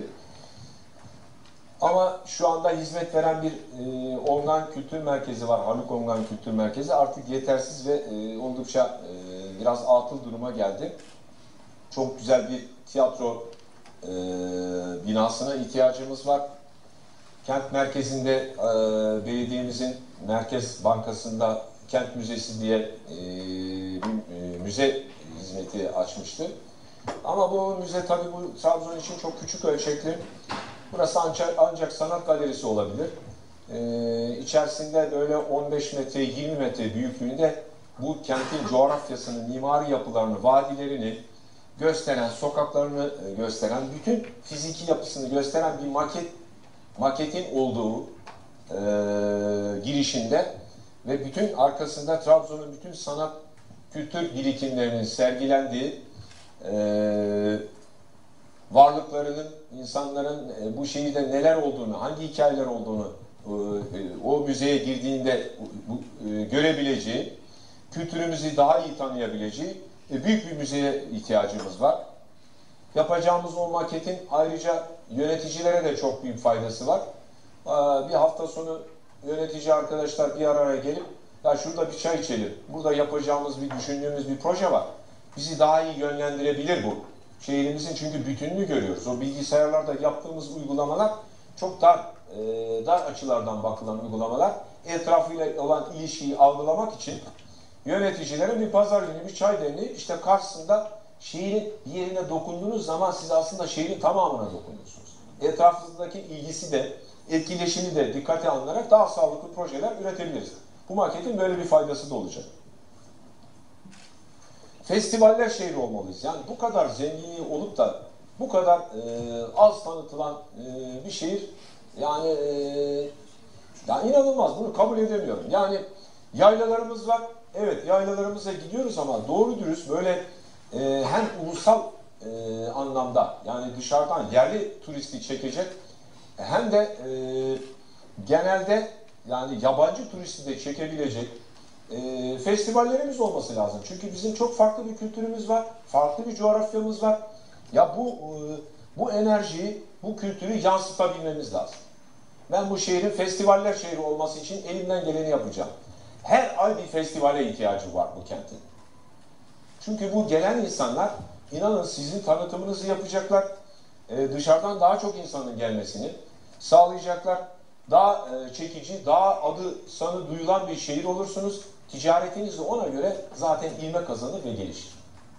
Ama şu anda hizmet veren bir e, Ongan Kültür Merkezi var. Haluk Ongan Kültür Merkezi artık yetersiz ve e, oldukça e, biraz atıl duruma geldi. Çok güzel bir tiyatro e, binasına ihtiyacımız var. Kent merkezinde e, belediyemizin Merkez Bankası'nda Kent Müzesi diye e, bir e, müze hizmeti açmıştı. Ama bu müze tabii bu Trabzon için çok küçük ölçekli. Burası ancak, ancak sanat galerisi olabilir. Ee, içerisinde böyle on beş metre, yirmi metre büyüklüğünde bu kentin coğrafyasını, mimari yapılarını, vadilerini gösteren, sokaklarını gösteren, bütün fiziki yapısını gösteren bir maket, maketin olduğu e, girişinde ve bütün arkasında Trabzon'un bütün sanat, kültür birikimlerinin sergilendiği, e, varlıklarının, insanların bu şehirde neler olduğunu, hangi hikayeler olduğunu o müzeye girdiğinde görebileceği, kültürümüzü daha iyi tanıyabileceği büyük bir müzeye ihtiyacımız var. Yapacağımız o maketin ayrıca yöneticilere de çok büyük faydası var. Bir hafta sonu yönetici arkadaşlar bir araya gelip ya şurada bir çay içelim, burada yapacağımız bir düşündüğümüz bir proje var. Bizi daha iyi yönlendirebilir bu. Şehrimizin çünkü bütününü görüyoruz. O bilgisayarlarda yaptığımız uygulamalar çok dar, e, dar açılardan bakılan uygulamalar. Etrafıyla olan ilişkiyi algılamak için yöneticilere bir pazar günü bir çay demleyip işte karşısında şehrin bir yerine dokunduğunuz zaman siz aslında şehrin tamamına dokunuyorsunuz. Etrafınızdaki ilgisi de, etkileşimi de dikkate alınarak daha sağlıklı projeler üretebiliriz. Bu maketin böyle bir faydası da olacak. Festivaller şehri olmalıyız. Yani bu kadar zenginliği olup da bu kadar e, az tanıtılan e, bir şehir, yani e, yani inanılmaz, bunu kabul edemiyorum. Yani yaylalarımız var. Evet, yaylalarımıza gidiyoruz ama doğru dürüst böyle e, hem ulusal e, anlamda, yani dışarıdan yerli turisti çekecek hem de e, genelde yani yabancı turisti de çekebilecek E, festivallerimiz olması lazım. Çünkü bizim çok farklı bir kültürümüz var, farklı bir coğrafyamız var. Ya bu e, bu enerjiyi, bu kültürü yansıtabilmemiz lazım. Ben bu şehrin festivaller şehri olması için elimden geleni yapacağım. Her ay bir festivale ihtiyacı var bu kentin. Çünkü bu gelen insanlar, inanın sizin tanıtımınızı yapacaklar, e, dışarıdan daha çok insanın gelmesini sağlayacaklar. daha e, çekici, daha adı sanı duyulan bir şehir olursunuz. Ticaretiniz de ona göre zaten ivme kazanır ve gelişir.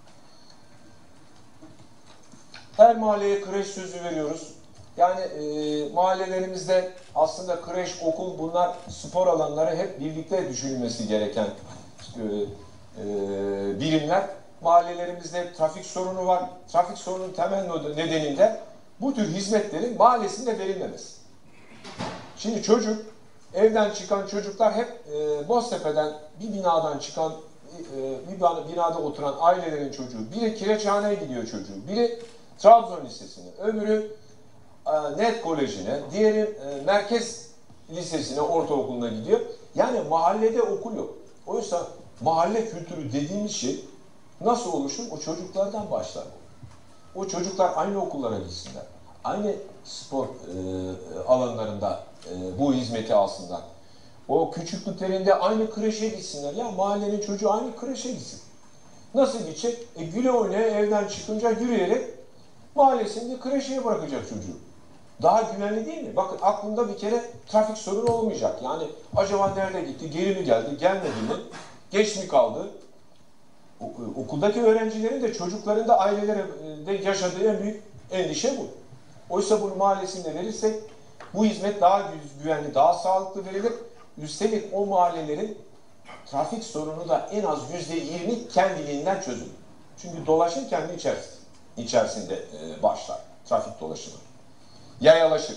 Her mahalleye kreş sözü veriyoruz. Yani e, mahallelerimizde aslında kreş, okul, bunlar spor alanları hep birlikte düşünülmesi gereken e, e, birimler. Mahallelerimizde trafik sorunu var. Trafik sorunun temel nedeniyle bu tür hizmetlerin mahallesinde verilmemesi. Şimdi çocuk, evden çıkan çocuklar hep e, Boztepe'den bir binadan çıkan, e, bir binada oturan ailelerin çocuğu. Biri Kireçhane'ye gidiyor çocuğu, biri Trabzon Lisesi'ne, öbürü e, Net Koleji'ne, diğeri e, Merkez Lisesi'ne, ortaokuluna gidiyor. Yani mahallede okul yok. Oysa mahalle kültürü dediğimiz şey nasıl oluşur? O çocuklardan başlar. O çocuklar aynı okullara gitsinler. Aynı spor e, alanlarında e, bu hizmeti alsınlar. O küçüklüklerinde aynı kreşe gitsinler. Ya mahallenin çocuğu aynı kreşe gitsin. Nasıl gidecek? E, güle oynaya evden çıkınca yürüyerek mahallesinde kreşeye bırakacak çocuğu. Daha güvenli değil mi? Bakın aklında bir kere trafik sorunu olmayacak. Yani acaba nerede gitti, geri mi geldi, gelmedi mi, geç mi kaldı? Okuldaki öğrencilerin de çocukların da ailelerinde yaşadığı en büyük endişe bu. Oysa bunu mahallesinde verirsek bu hizmet daha güvenli, daha sağlıklı verilir. Üstelik o mahallelerin trafik sorunu da en az yüzde yirmi kendiliğinden çözülür. Çünkü dolaşım kendi içerisinde, içerisinde başlar. Trafik dolaşımı. Yayalaşır.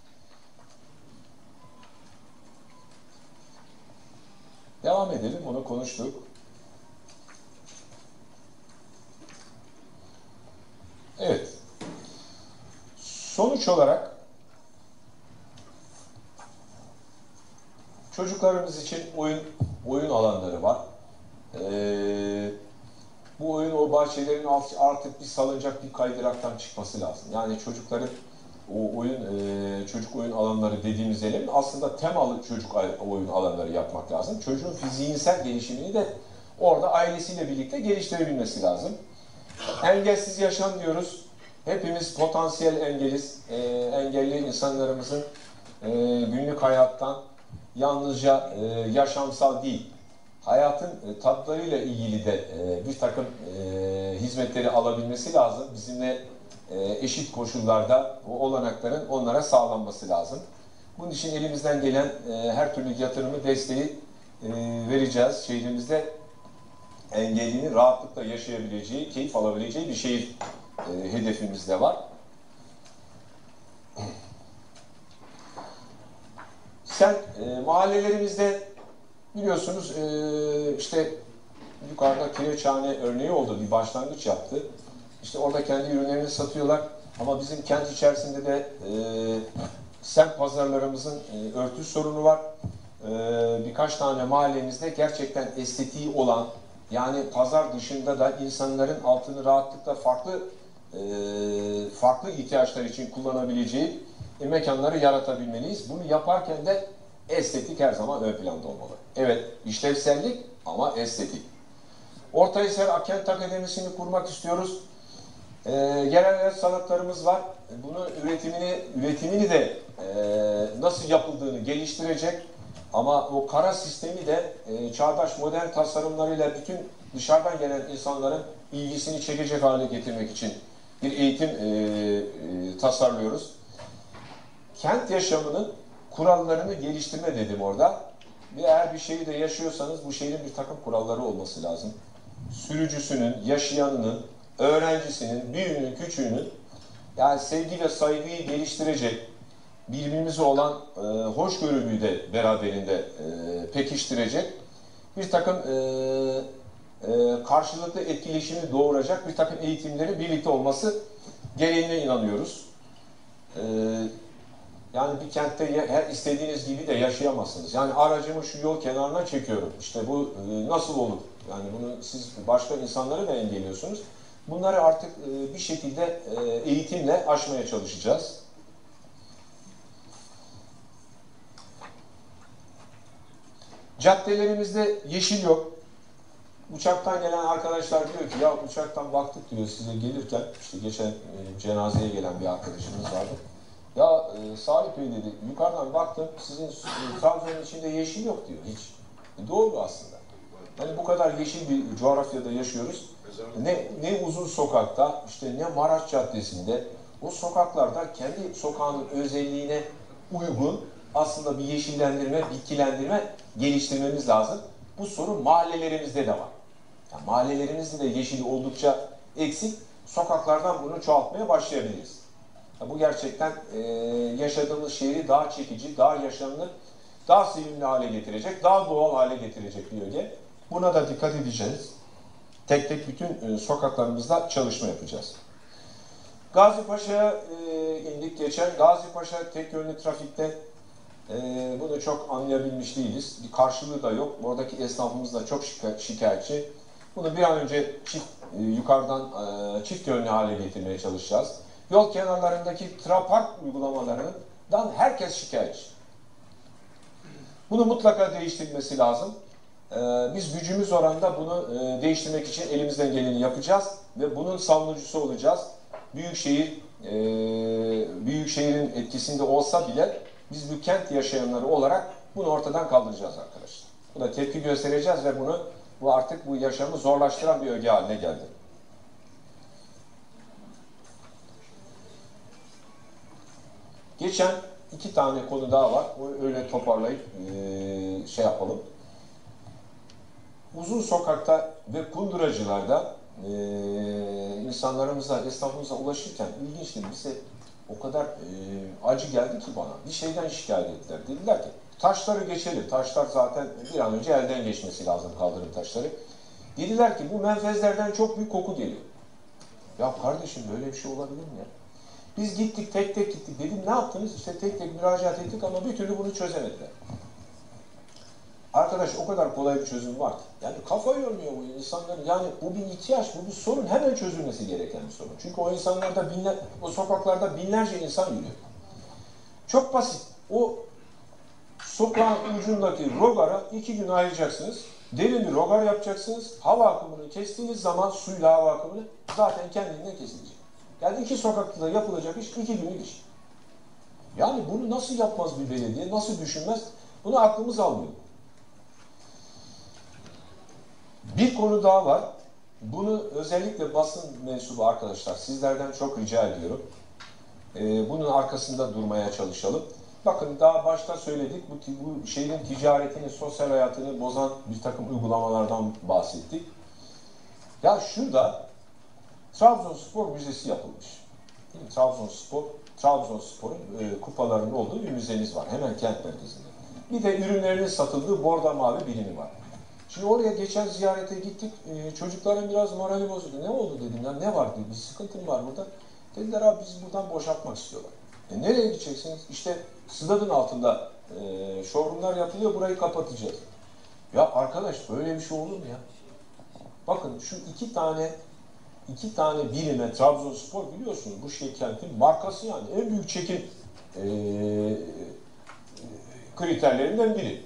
Devam edelim. Onu konuştuk. Evet. Sonuç olarak çocuklarımız için oyun oyun alanları var. Ee, bu oyun o bahçelerin artık bir salıncak, bir kaydıraktan çıkması lazım. Yani çocukların o oyun e, çocuk oyun alanları dediğimiz yerlerin aslında temalı çocuk oyun alanları yapmak lazım. Çocuğun fiziksel gelişimini de orada ailesiyle birlikte geliştirebilmesi lazım. Engelsiz yaşam diyoruz. Hepimiz potansiyel engeliz. E, engelli insanlarımızın e, günlük hayattan yalnızca e, yaşamsal değil, hayatın e, tatlarıyla ilgili de e, bir takım e, hizmetleri alabilmesi lazım. Bizimle e, eşit koşullarda o olanakların onlara sağlanması lazım. Bunun için elimizden gelen e, her türlü yatırımı, desteği e, vereceğiz. Şehrimizde engellinin rahatlıkla yaşayabileceği, keyif alabileceği bir şehir e, hedefimiz de var. Sen e, mahallelerimizde biliyorsunuz e, işte yukarıda Kireçhane örneği oldu, bir başlangıç yaptı. İşte orada kendi ürünlerini satıyorlar ama bizim kent içerisinde de e, semt pazarlarımızın e, örtü sorunu var. E, birkaç tane mahallemizde gerçekten estetiği olan, yani pazar dışında da insanların altını rahatlıkla farklı e, farklı ihtiyaçlar için kullanabileceği e, mekanları yaratabilmeliyiz. Bunu yaparken de estetik her zaman ön planda olmalı. Evet, işlevsellik ama estetik. Ortahisar Akent Akademisi'ni kurmak istiyoruz. E, yerel sanatlarımız var. Bunun üretimini üretimini de e, nasıl yapıldığını geliştirecek. Ama o kara sistemi de e, çağdaş modern tasarımlarıyla bütün dışarıdan gelen insanların ilgisini çekecek hale getirmek için bir eğitim e, e, tasarlıyoruz. Kent yaşamının kurallarını geliştirme dedim orada. Eğer bir şehirde yaşıyorsanız bu şehrin bir takım kuralları olması lazım. Sürücüsünün, yaşayanının, öğrencisinin, büyüğünün, küçüğünün yani sevgi ve saygıyı geliştirecek, birbirimize olan e, hoşgörüyü de beraberinde e, pekiştirecek bir takım e, e, karşılıklı etkileşimi doğuracak bir takım eğitimlerin birlikte olması gereğine inanıyoruz. E, yani bir kentte her istediğiniz gibi de yaşayamazsınız. Yani aracımı şu yol kenarına çekiyorum. İşte bu e, nasıl olur? Yani bunu siz başka insanları da engelliyorsunuz. Bunları artık e, bir şekilde e, eğitimle aşmaya çalışacağız. Caddelerimizde yeşil yok. Uçaktan gelen arkadaşlar diyor ki ya uçaktan baktık diyor size gelirken, işte geçen e, cenazeye gelen bir arkadaşımız vardı. Ya e, Salih Bey dedi, yukarıdan baktım sizin e, Trabzon'un içinde yeşil yok diyor hiç. E, doğru aslında. Hani bu kadar yeşil bir coğrafyada yaşıyoruz. Ne, ne uzun sokakta, işte ne Maraş Caddesi'nde, o sokaklarda kendi sokağının özelliğine uygun aslında bir yeşillendirme, bitkilendirme geliştirmemiz lazım. Bu sorun mahallelerimizde de var. Yani mahallelerimizde de yeşili oldukça eksik. Sokaklardan bunu çoğaltmaya başlayabiliriz. Yani bu gerçekten e, yaşadığımız şehri daha çekici, daha yaşanılır, daha sevimli hale getirecek, daha doğal hale getirecek bir öge. Buna da dikkat edeceğiz. Tek tek bütün e, sokaklarımızda çalışma yapacağız. Gazi Paşa'ya e, indik geçen. Gazi Paşa tek yönlü trafikte e, bunu çok anlayabilmiş değiliz. Bir karşılığı da yok. Oradaki esnafımız da çok şika şikayetçi. Bunu bir an önce çift, e, yukarıdan e, çift yönlü hale getirmeye çalışacağız. Yol kenarlarındaki trapark uygulamalarından herkes şikayetçi. Bunu mutlaka değiştirilmesi lazım. Ee, biz gücümüz oranında bunu e, değiştirmek için elimizden geleni yapacağız ve bunun savunucusu olacağız. Büyükşehir, e, Büyükşehir'in etkisinde olsa bile biz bu kent yaşayanları olarak bunu ortadan kaldıracağız arkadaşlar. Buna tepki göstereceğiz ve bunu bu artık bu yaşamı zorlaştıran bir öge haline geldi. Geçen iki tane konu daha var. O öyle toparlayıp e, şey yapalım. Uzun sokakta ve kunduracılarda e, insanlarımıza, esnafımıza ulaşırken ilginçtir. Bize o kadar e, acı geldi ki bana. Bir şeyden şikayet ettiler. Dediler ki taşları geçelim. Taşlar zaten bir an önce elden geçmesi lazım, kaldırım taşları. Dediler ki bu menfezlerden çok büyük koku geliyor. Ya kardeşim böyle bir şey olabilir mi ya? Biz gittik, tek tek gittik. Dedim ne yaptınız? İşte tek tek müracaat ettik ama bir türlü bunu çözemediler. Arkadaş o kadar kolay bir çözüm var ki. Yani kafa yormuyor bu insanların. Yani bu bir ihtiyaç, bu bir sorun. Hemen çözülmesi gereken bir sorun. Çünkü o insanlarda binler, o sokaklarda binlerce insan yürüyor. Çok basit. O sokağın ucundaki rogara iki gün ayıracaksınız. Derin bir rogar yapacaksınız. Hava akımını kestiğiniz zaman suyla hava akımını zaten kendinden kesilecek. Yani iki sokakta da yapılacak iş iki günlük iş. Yani bunu nasıl yapmaz bir belediye, nasıl düşünmez? Bunu aklımız almıyor. Bir konu daha var. Bunu özellikle basın mensubu arkadaşlar sizlerden çok rica ediyorum. Ee, bunun arkasında durmaya çalışalım. Bakın daha başta söyledik. Bu, bu şehrin ticaretini, sosyal hayatını bozan bir takım uygulamalardan bahsettik. Ya şurada Trabzonspor Müzesi yapılmış. Trabzonspor, Trabzonspor'un e, kupalarının olduğu bir müzemiz var. Hemen kent merkezinde. Bir de ürünlerinin satıldığı bordo mavi birimi var. Şimdi oraya geçen ziyarete gittik. E, çocukların biraz morali bozuldu. Ne oldu dedim ya, ne var dedi. Bir sıkıntım var burada. Dediler abi biz buradan boşaltmak istiyorlar. E, nereye gideceksiniz? İşte stadın altında e, showroomlar yapılıyor, burayı kapatacağız. Ya arkadaş böyle bir şey olur mu ya? Bakın şu iki tane iki tane birime Trabzonspor biliyorsunuz bu şey kentin markası yani en büyük çekim e, kriterlerinden biri.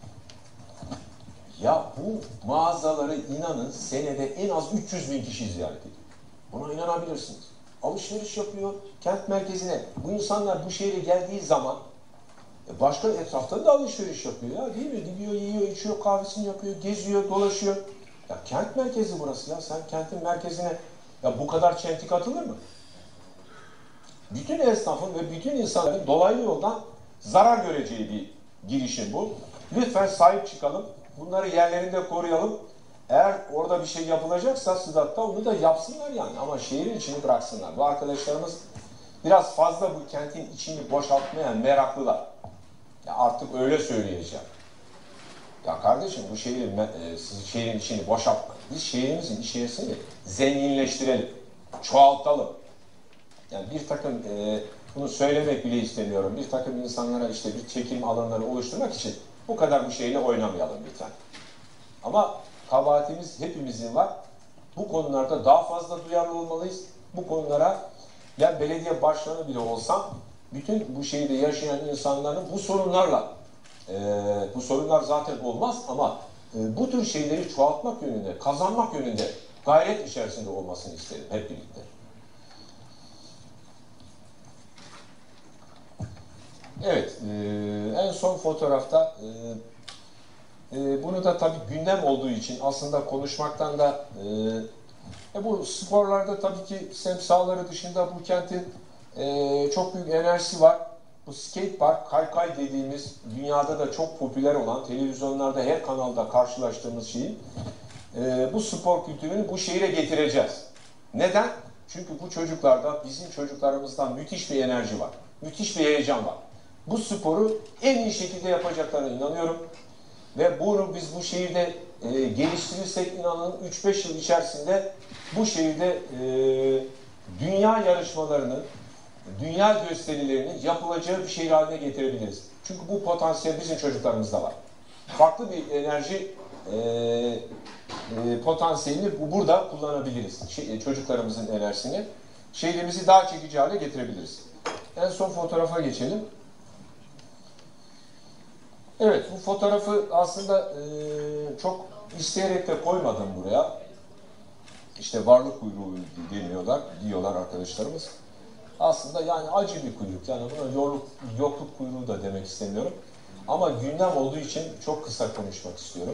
Ya bu mağazaları inanın senede en az üç yüz bin kişi ziyaret ediyor. Buna inanabilirsiniz. Alışveriş yapıyor kent merkezine. Bu insanlar bu şehre geldiği zaman başka etrafta da alışveriş yapıyor ya değil mi? Gidiyor, yiyor, içiyor, kahvesini yapıyor, geziyor, dolaşıyor. Ya kent merkezi burası ya. Sen kentin merkezine ya bu kadar çentik atılır mı? Bütün esnafın ve bütün insanların dolaylı yoldan zarar göreceği bir girişim bu. Lütfen sahip çıkalım. Bunları yerlerinde koruyalım. Eğer orada bir şey yapılacaksa Sıdat'ta onu da yapsınlar yani. Ama şehrin içini bıraksınlar. Bu arkadaşlarımız biraz fazla bu kentin içini boşaltmaya meraklılar. Ya artık öyle söyleyeceğim. Ya kardeşim bu şehrin, siz şehrin içini boşaltmayın. Biz şehrimizin içerisini zenginleştirelim. Çoğaltalım. Yani bir takım, e, bunu söylemek bile istemiyorum. Bir takım insanlara işte bir çekim alanları oluşturmak için bu kadar bu şeyle oynamayalım lütfen. Ama kabahatimiz hepimizin var. Bu konularda daha fazla duyarlı olmalıyız. Bu konulara ben belediye başkanı bile olsam bütün bu şehirde yaşayan insanların bu sorunlarla e, bu sorunlar zaten olmaz ama e, bu tür şeyleri çoğaltmak yönünde, kazanmak yönünde gayret içerisinde olmasını isterim hep birlikte. Evet, e, en son fotoğrafta e, e, bunu da tabii gündem olduğu için aslında konuşmaktan da e, e, bu sporlarda tabii ki semt sahaları dışında bu kentin e, çok büyük enerjisi var. Bu skate park, kaykay dediğimiz dünyada da çok popüler olan, televizyonlarda her kanalda karşılaştığımız şeyin e, bu spor kültürünü bu şehire getireceğiz. Neden? Çünkü bu çocuklarda, bizim çocuklarımızdan müthiş bir enerji var. Müthiş bir heyecan var. Bu sporu en iyi şekilde yapacaklarına inanıyorum. Ve bunu biz bu şehirde e, geliştirirsek inanın üç beş yıl içerisinde bu şehirde e, dünya yarışmalarının, dünya gösterilerinin yapılacağı bir şehir haline getirebiliriz. Çünkü bu potansiyel bizim çocuklarımızda var. Farklı bir enerji e, e, potansiyelini bu, burada kullanabiliriz. Şey, çocuklarımızın enerjisini. Şehrimizi daha çekici hale getirebiliriz. En son fotoğrafa geçelim. Evet, bu fotoğrafı aslında e, çok isteyerek de koymadım buraya. İşte varlık kuyruğu deniyorlar, diyorlar arkadaşlarımız. Aslında yani acı bir kuyruk. Yani buna yokluk, yokluk kuyruğu da demek istemiyorum. Ama gündem olduğu için çok kısa konuşmak istiyorum.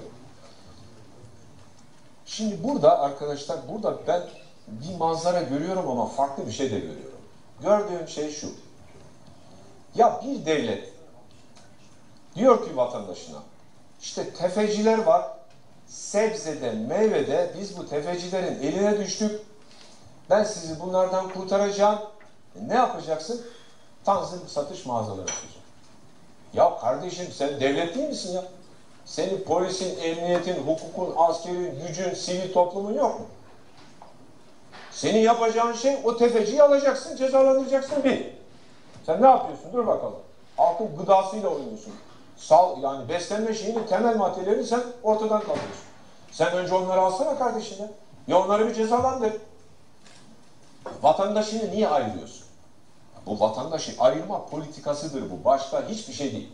Şimdi burada arkadaşlar, burada ben bir manzara görüyorum ama farklı bir şey de görüyorum. Gördüğüm şey şu. Ya bir devlet diyor ki vatandaşına, işte tefeciler var, sebzede, meyvede biz bu tefecilerin eline düştük, ben sizi bunlardan kurtaracağım. E ne yapacaksın? Tanzim satış mağazaları açacaksın. Ya kardeşim sen devlet değil misin ya? Senin polisin, emniyetin, hukukun, askerin, gücün, sivil toplumun yok mu? Senin yapacağın şey o tefeciyi alacaksın, cezalandıracaksın bir. Sen ne yapıyorsun? Dur bakalım. Halkın gıdasıyla oynuyorsun. Sal, yani beslenme şeyinin temel maddelerini sen ortadan kaldırıyorsun. Sen önce onları alsana kardeşim ya. Ya onları bir cezalandır. Vatandaşını niye ayırıyorsun? Bu vatandaşı ayırma politikasıdır bu. Başka hiçbir şey değil.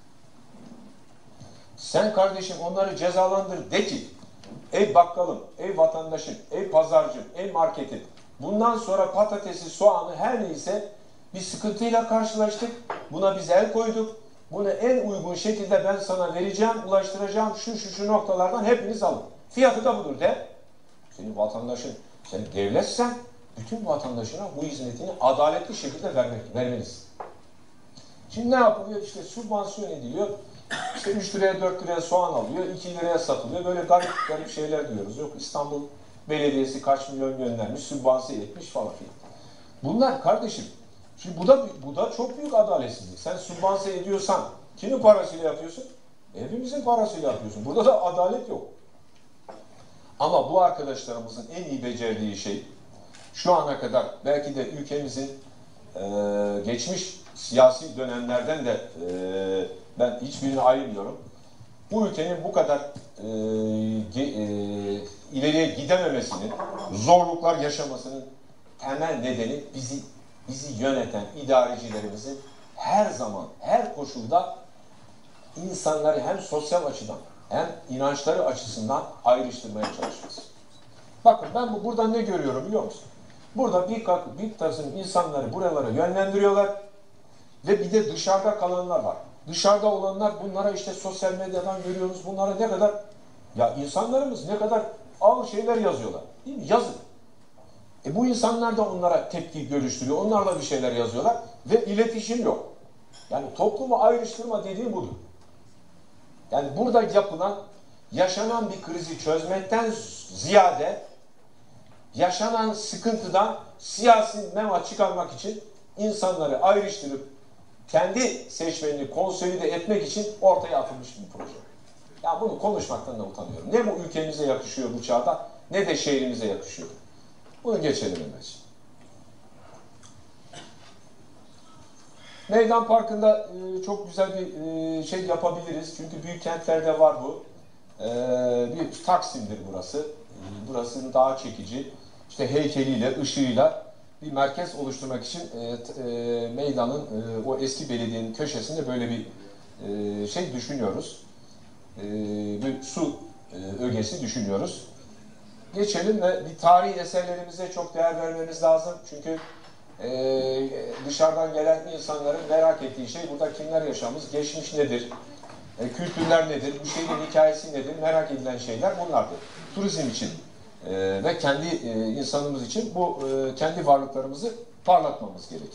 Sen kardeşim onları cezalandır de ki ey bakkalım, ey vatandaşım, ey pazarcım, ey marketim. Bundan sonra patatesi, soğanı her neyse bir sıkıntıyla karşılaştık. Buna biz el koyduk. Bunu en uygun şekilde ben sana vereceğim, ulaştıracağım şu şu şu noktalardan hepiniz alın. Fiyatı da budur de. Senin vatandaşın, sen devletsen bütün vatandaşına bu hizmetini adaletli şekilde vermek, vermelisin. Şimdi ne yapılıyor? İşte sübvansiyon ediliyor. İşte üç liraya dört liraya soğan alıyor, iki liraya satılıyor. Böyle garip garip şeyler diyoruz. Yok İstanbul Belediyesi kaç milyon göndermiş, sübvansiyon etmiş falan filan. Bunlar kardeşim, şimdi bu da, bu da çok büyük adaletsizlik. Sen sübvansiyon ediyorsan kimin parasıyla yapıyorsun? Hepimizin parasıyla yapıyorsun. Burada da adalet yok. Ama bu arkadaşlarımızın en iyi becerdiği şey, şu ana kadar belki de ülkemizin e, geçmiş siyasi dönemlerden de e, ben hiçbirini ayırmıyorum. Bu ülkenin bu kadar e, ge, e, ileriye gidememesinin, zorluklar yaşamasının temel nedeni bizi bizi yöneten idarecilerimizin her zaman, her koşulda insanları hem sosyal açıdan hem inançları açısından ayrıştırmaya çalışması. Bakın ben bu, burada ne görüyorum biliyor musun? Burada bir, bir takım insanları buralara yönlendiriyorlar ve bir de dışarıda kalanlar var. Dışarıda olanlar bunlara işte sosyal medyadan görüyoruz. Bunlara ne kadar, ya insanlarımız ne kadar ağır şeyler yazıyorlar. Değil mi? Yazın. E bu insanlar da onlara tepki görüştürüyor. Onlar da bir şeyler yazıyorlar ve iletişim yok. Yani toplumu ayrıştırma dediğim budur. Yani burada yapılan, yaşanan bir krizi çözmekten ziyade yaşanan sıkıntıdan siyasi mema çıkarmak için insanları ayrıştırıp kendi seçmenini konsolide etmek için ortaya atılmış bir proje. Ya bunu konuşmaktan da utanıyorum. Ne bu ülkemize yakışıyor bu çağda, ne de şehrimize yakışıyor. Bunu geçelim hemen. Meydan Parkı'nda e, çok güzel bir e, şey yapabiliriz. Çünkü büyük kentlerde var bu. E, bir Taksim'dir burası. E, burasının daha çekici, işte heykeliyle, ışığıyla bir merkez oluşturmak için e, e, meydanın, e, o eski belediyenin köşesinde böyle bir e, şey düşünüyoruz. E, bir su e, ögesi düşünüyoruz. Geçelim ve bir tarihi eserlerimize çok değer vermemiz lazım. Çünkü Ee, dışarıdan gelen insanların merak ettiği şey burada kimler yaşamış, geçmiş nedir, e, kültürler nedir, bu şehrin hikayesi nedir, merak edilen şeyler bunlardır. Turizm için e, ve kendi e, insanımız için bu e, kendi varlıklarımızı parlatmamız gerekir.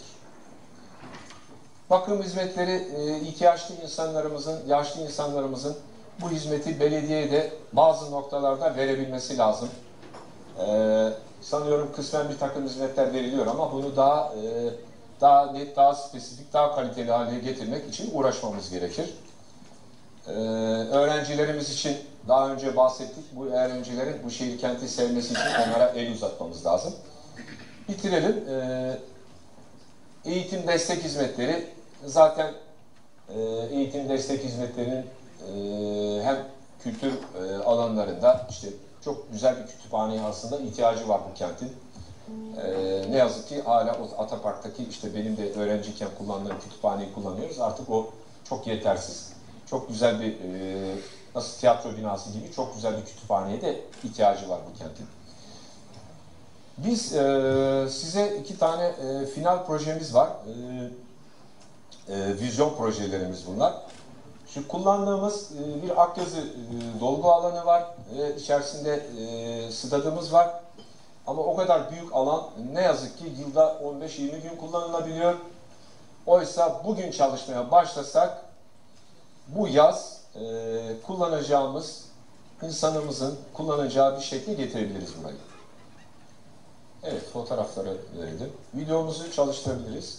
Bakım hizmetleri e, ihtiyaçlı insanlarımızın, yaşlı insanlarımızın bu hizmeti belediyeye de bazı noktalarda verebilmesi lazım. Ee, sanıyorum kısmen bir takım hizmetler veriliyor ama bunu daha e, daha net, daha spesifik, daha kaliteli hale getirmek için uğraşmamız gerekir. Ee, öğrencilerimiz için daha önce bahsettik. Bu öğrencilerin bu şehir kenti sevmesi için onlara el uzatmamız lazım. Bitirelim. Ee, eğitim destek hizmetleri zaten e, eğitim destek hizmetlerinin e, hem kültür e, alanlarında işte çok güzel bir kütüphaneye aslında ihtiyacı var bu kentin. Ee, ne yazık ki hala o Atapark'taki işte benim de öğrenciyken kullandığım kütüphaneyi kullanıyoruz. Artık o çok yetersiz. Çok güzel bir e, nasıl tiyatro binası gibi çok güzel bir kütüphaneye de ihtiyacı var bu kentin. Biz e, size iki tane e, final projemiz var. E, e, vizyon projelerimiz bunlar. Şu kullandığımız e, bir Akyazı e, dolgu alanı var. E, içerisinde e, stadımız var. Ama o kadar büyük alan ne yazık ki yılda on beş yirmi gün kullanılabiliyor. Oysa bugün çalışmaya başlasak bu yaz e, kullanacağımız insanımızın kullanacağı bir şekle getirebiliriz burayı. Evet, fotoğrafları verelim. Videomuzu çalıştırabiliriz.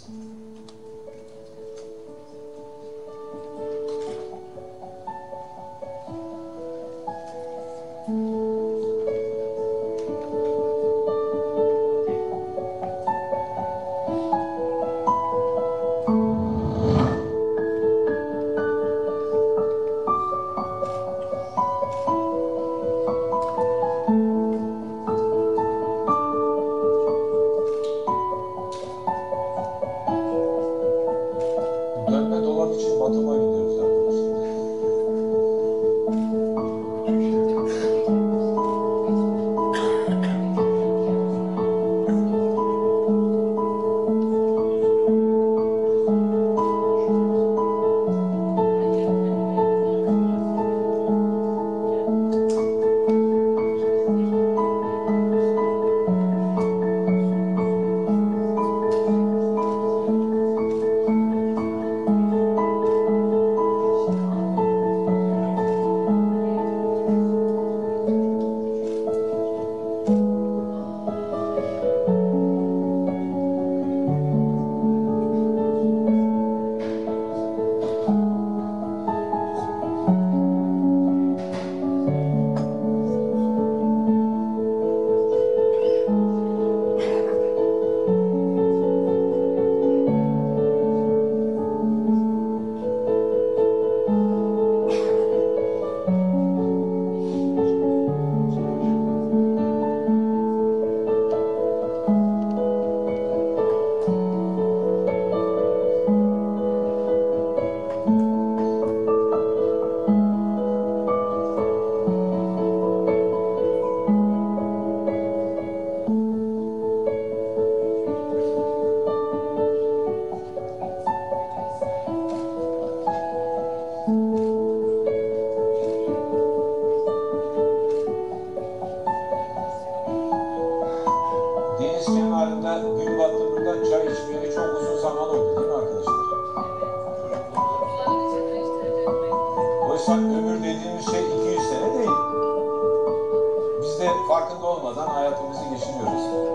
Dönme dolap için Batum'a gidiyoruz arkadaşlar. Deniz kenarında gün batımında çay içmeyeli çok uzun zaman oldu değil mi arkadaşlar? Oysa ömür dediğimiz şey iki yüz sene değil. Biz de farkında olmadan hayatımızı geçiriyoruz.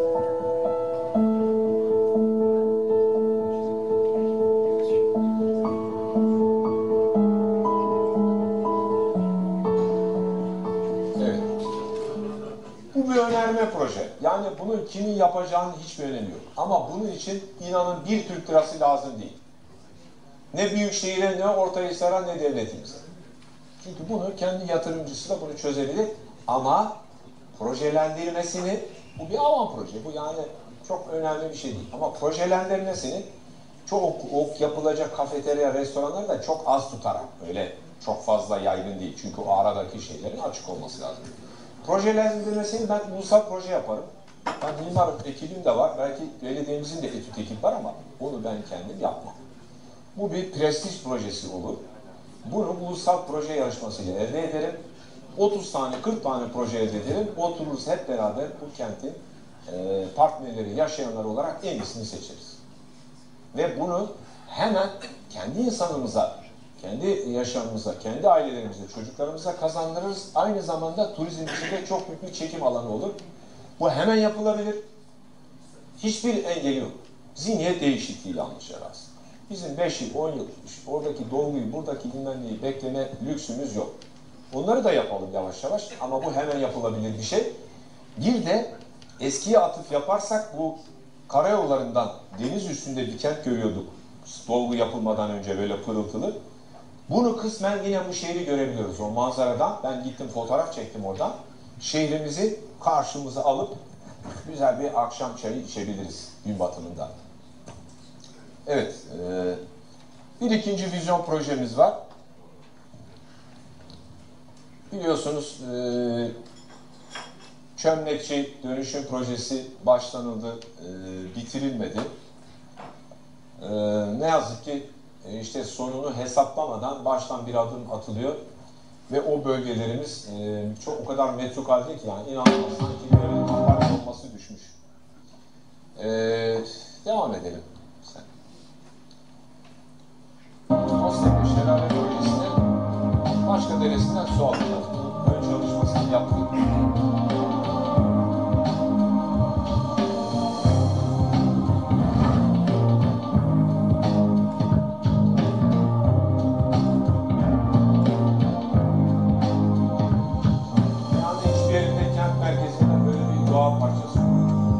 Bu bir önerme proje. Yani bunu kimin yapacağının hiçbir önemi yok. Ama bunun için inanın bir Türk lirası lazım değil. Ne büyükşehire, ne Ortahisar'a, ne devletimize. Çünkü bunu kendi yatırımcısı da bunu çözebilir. Ama projelendirmesini, bu bir avan proje. Bu yani çok önemli bir şey değil. Ama projelendirmesini çok ok yapılacak kafeterya, restoranlar da çok az tutarak, öyle çok fazla yaygın değil. Çünkü o aradaki şeylerin açık olması lazım. Projelendirmesini ben ulusal proje yaparım. Ben mimar ekibim de var. Belki belediyemizin de etüt ekip var ama onu ben kendim yapmam. Bu bir prestij projesi olur. Bunu ulusal proje yarışmasıyla elde ederim. otuz tane, kırk tane proje elde ederim. Otururuz hep beraber bu kentin e, partnerleri, yaşayanlar olarak en iyisini seçeriz. Ve bunu hemen kendi insanımıza, kendi yaşamımıza, kendi ailelerimize, çocuklarımıza kazandırırız. Aynı zamanda turizm için de çok büyük bir çekim alanı olur. Bu hemen yapılabilir. Hiçbir engeli yok. Zihniyet değişikliği yanlış arası. Bizim beş yıl, on yıl oradaki dolguyu, buradaki dinlenmeyi bekleme lüksümüz yok. Onları da yapalım yavaş yavaş ama bu hemen yapılabilir bir şey. Bir de eskiye atıf yaparsak bu karayollarından deniz üstünde bir kent görüyorduk. Dolgu yapılmadan önce böyle pırıltılı. Bunu kısmen yine bu şehri görebiliyoruz o manzaradan. Ben gittim fotoğraf çektim oradan. Şehrimizi karşımıza alıp güzel bir akşam çayı içebiliriz gün batımında. Evet, e, bir ikinci vizyon projemiz var. Biliyorsunuz e, Çömlekçi dönüşüm projesi başlanıldı, e, bitirilmedi. E, ne yazık ki e, işte sonunu hesaplamadan baştan bir adım atılıyor ve o bölgelerimiz e, çok o kadar metrekarede ki yani inanılmaz sanki böyle kampanya olması düşmüş. E, devam edelim. Boztepe Şelale Bölgesi'ne başka deresinden su alacağız. Bunun ön çalışmasını yaptık. Yani hiçbir yerinde kent merkezinde böyle bir doğa parçası yok.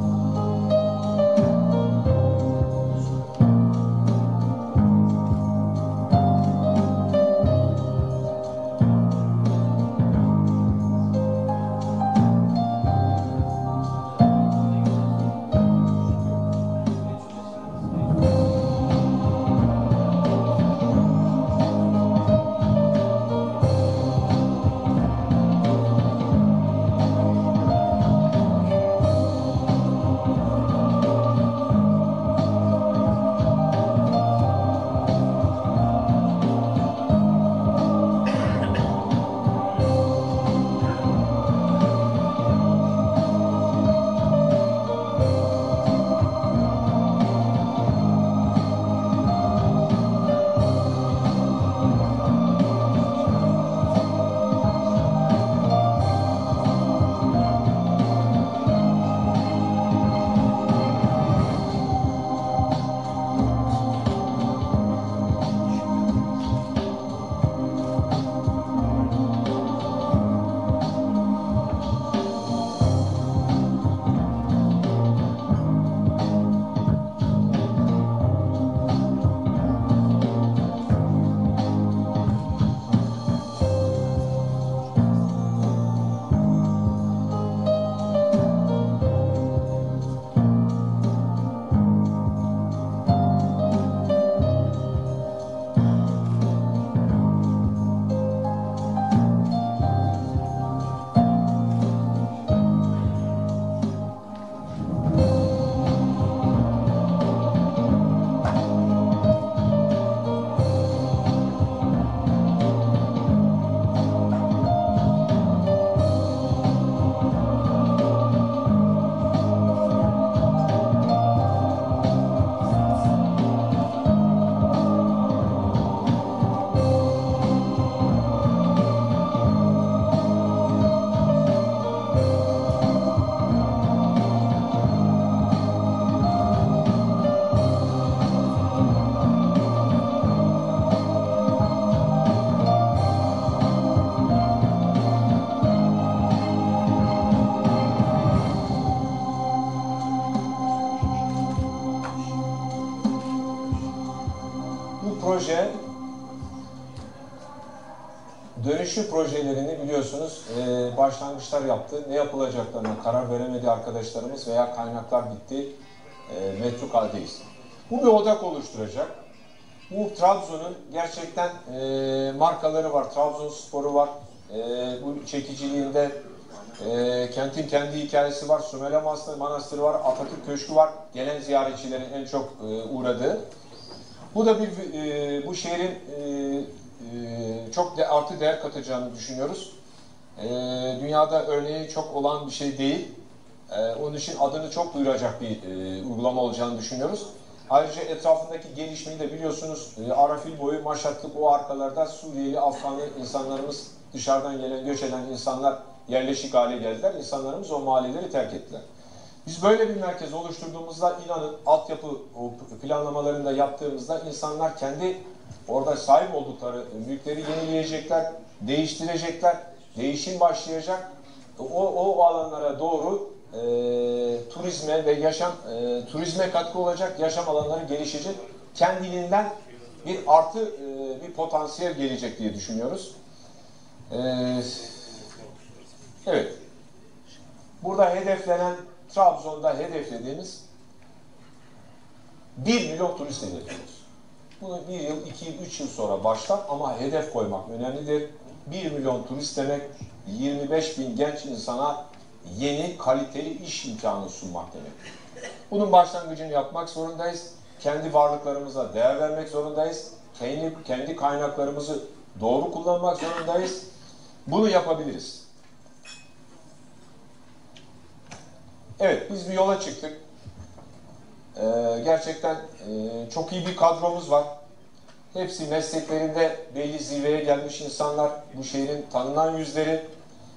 proje dönüşüm projelerini biliyorsunuz e, başlangıçlar yaptı. Ne yapılacaklarına karar veremedi arkadaşlarımız veya kaynaklar bitti. E, metruk haldeyiz. Bu bir odak oluşturacak. Bu Trabzon'un gerçekten e, markaları var. Trabzonspor'u var. E, bu çekiciliğinde E, kentin kendi hikayesi var. Sümele Manastırı var. Atatürk Köşkü var. Gelen ziyaretçilerin en çok e, uğradığı. Bu da bir e, bu şehrin e, e, çok de, artı değer katacağını düşünüyoruz. E, dünyada örneği çok olan bir şey değil. E, onun için adını çok duyuracak bir e, uygulama olacağını düşünüyoruz. Ayrıca etrafındaki gelişmeyi de biliyorsunuz. E, Arafil boyu Maşatlık o arkalarda Suriyeli, Afganlı insanlarımız, dışarıdan gelen, göç eden insanlar yerleşik hale geldiler. İnsanlarımız o mahalleleri terk ettiler. Biz böyle bir merkez oluşturduğumuzda inanın altyapı planlamalarında yaptığımızda insanlar kendi orada sahip oldukları mülkleri yenileyecekler, değiştirecekler, değişim başlayacak. O, o alanlara doğru e, turizme ve yaşam e, turizme katkı olacak, yaşam alanları gelişecek. Kendiliğinden bir artı e, bir potansiyel gelecek diye düşünüyoruz. E, evet. Burada hedeflenen Trabzon'da hedeflediğimiz bir milyon turist hedefliyoruz. Bunu bir yıl, iki yıl, üç yıl sonra başlar ama hedef koymak önemlidir. bir milyon turist demek yirmi beş bin genç insana yeni kaliteli iş imkanı sunmak demek. Bunun başlangıcını yapmak zorundayız. Kendi varlıklarımıza değer vermek zorundayız. Kendi, kendi kaynaklarımızı doğru kullanmak zorundayız. Bunu yapabiliriz. Evet, biz bir yola çıktık. Ee, gerçekten e, çok iyi bir kadromuz var. Hepsi mesleklerinde belli zirveye gelmiş insanlar. Bu şehrin tanınan yüzleri.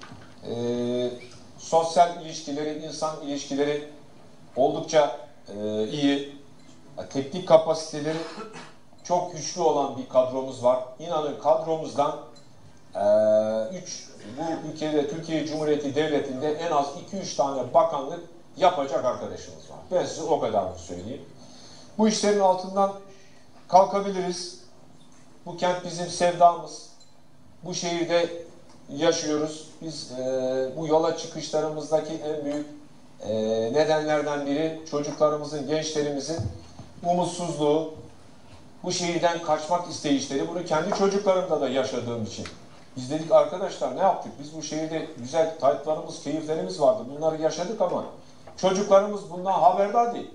Ee, sosyal ilişkileri, insan ilişkileri oldukça e, iyi. Teknik kapasiteleri çok güçlü olan bir kadromuz var. İnanın kadromuzdan e, üç bu ülkede Türkiye Cumhuriyeti Devleti'nde en az iki üç tane bakanlık yapacak arkadaşımız var. Ben size o kadar söyleyeyim. Bu işlerin altından kalkabiliriz. Bu kent bizim sevdamız. Bu şehirde yaşıyoruz. Biz e, bu yola çıkışlarımızdaki en büyük e, nedenlerden biri çocuklarımızın, gençlerimizin umutsuzluğu, bu şehirden kaçmak isteyişleri. Bunu kendi çocuklarımda da yaşadığım için. Biz dedik arkadaşlar ne yaptık? Biz bu şehirde güzel taytlarımız, keyiflerimiz vardı. Bunları yaşadık ama çocuklarımız bundan haberdar değil.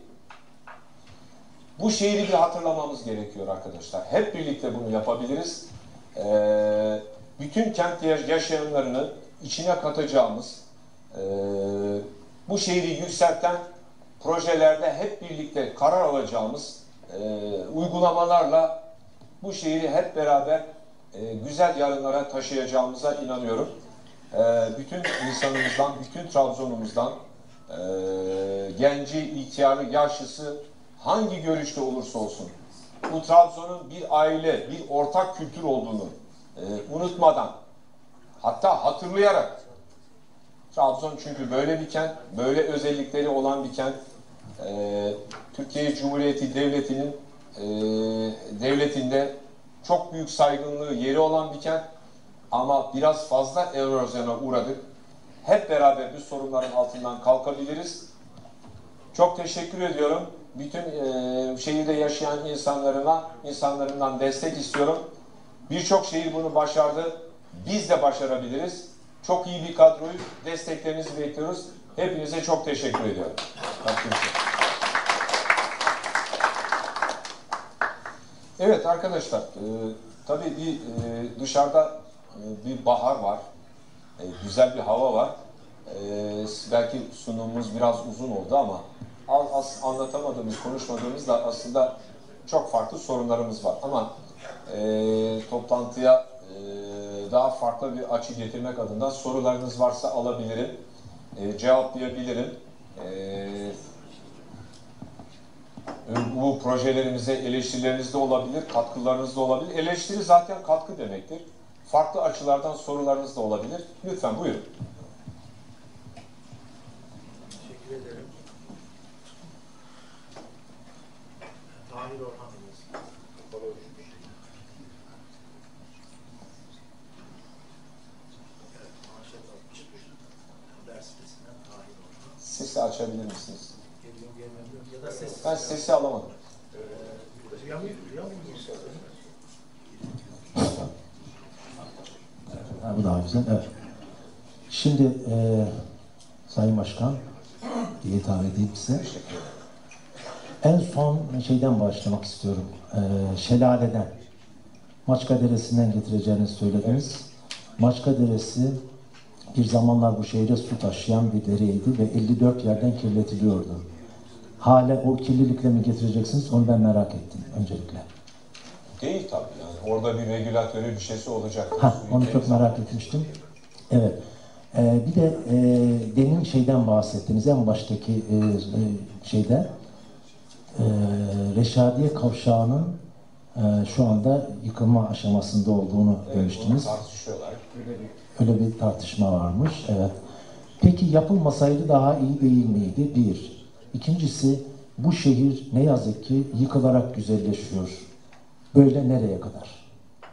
Bu şehri bir hatırlamamız gerekiyor arkadaşlar. Hep birlikte bunu yapabiliriz. Ee, bütün kent yaşayanlarını içine katacağımız, e, bu şehri yükselten projelerde hep birlikte karar alacağımız e, uygulamalarla bu şehri hep beraber e, güzel yarınlara taşıyacağımıza inanıyorum. E, bütün insanımızdan, bütün Trabzon'umuzdan e, genci, ihtiyarı, yaşlısı hangi görüşte olursa olsun bu Trabzon'un bir aile, bir ortak kültür olduğunu e, unutmadan, hatta hatırlayarak, Trabzon çünkü böyle bir kent, böyle özellikleri olan bir kent, e, Türkiye Cumhuriyeti Devleti'nin e, devletinde çok büyük saygınlığı yeri olan bir kent ama biraz fazla erozyona uğradık. Hep beraber bu sorunların altından kalkabiliriz. Çok teşekkür ediyorum. Bütün e, şehirde yaşayan insanlarına, insanlarından destek istiyorum. Birçok şehir bunu başardı. Biz de başarabiliriz. Çok iyi bir kadroyu, desteklerinizi bekliyoruz. Hepinize çok teşekkür ediyorum. Evet arkadaşlar, e, tabii bir e, dışarıda e, bir bahar var. E, güzel bir hava var. E, belki sunumumuz biraz uzun oldu ama az anlatamadığımız, konuşmadığımız da aslında çok farklı sorunlarımız var. Ama e, toplantıya e, daha farklı bir açı getirmek adına sorularınız varsa alabilirim, e, cevaplayabilirim. E, bu projelerimize eleştirileriniz de olabilir, katkılarınız da olabilir. Eleştiri zaten katkı demektir. Farklı açılardan sorularınız da olabilir. Lütfen buyurun. Teşekkür ederim. Tahir Orhan'ımız. Evet, maşallah çıkmış. Haber sitesinden Tahir Orhan. Sesi açabilir misiniz? Geliyor, gelmiyor. Ya da ses. Ben sesi alamadım. Ee, Yanıyor, yanıyor. Ha, bu daha güzel. Evet. Şimdi e, Sayın Başkan diye hitap edeyim size. En son şeyden başlamak istiyorum. E, şelaleden. Maçka Deresi'nden getireceğinizi söylediniz. Maçka Deresi bir zamanlar bu şehre su taşıyan bir dereydi ve elli dört yerden kirletiliyordu. Hala o kirlilikle mi getireceksiniz? Onu ben merak ettim öncelikle. Değil tabii yani. Orada bir regülatörü bir şeysi olacak. Ha, onu çok merak etmiştim. Evet. Ee, bir de e, demin şeyden bahsettiniz. En baştaki e, e, şeyde e, Reşadiye Kavşağı'nın e, şu anda yıkılma aşamasında olduğunu Evet, demiştiniz. tartışıyorlar. Öyle bir tartışma varmış. Evet. Peki yapılmasaydı daha iyi değil miydi? Bir. İkincisi, bu şehir ne yazık ki yıkılarak güzelleşiyor. Böyle nereye kadar?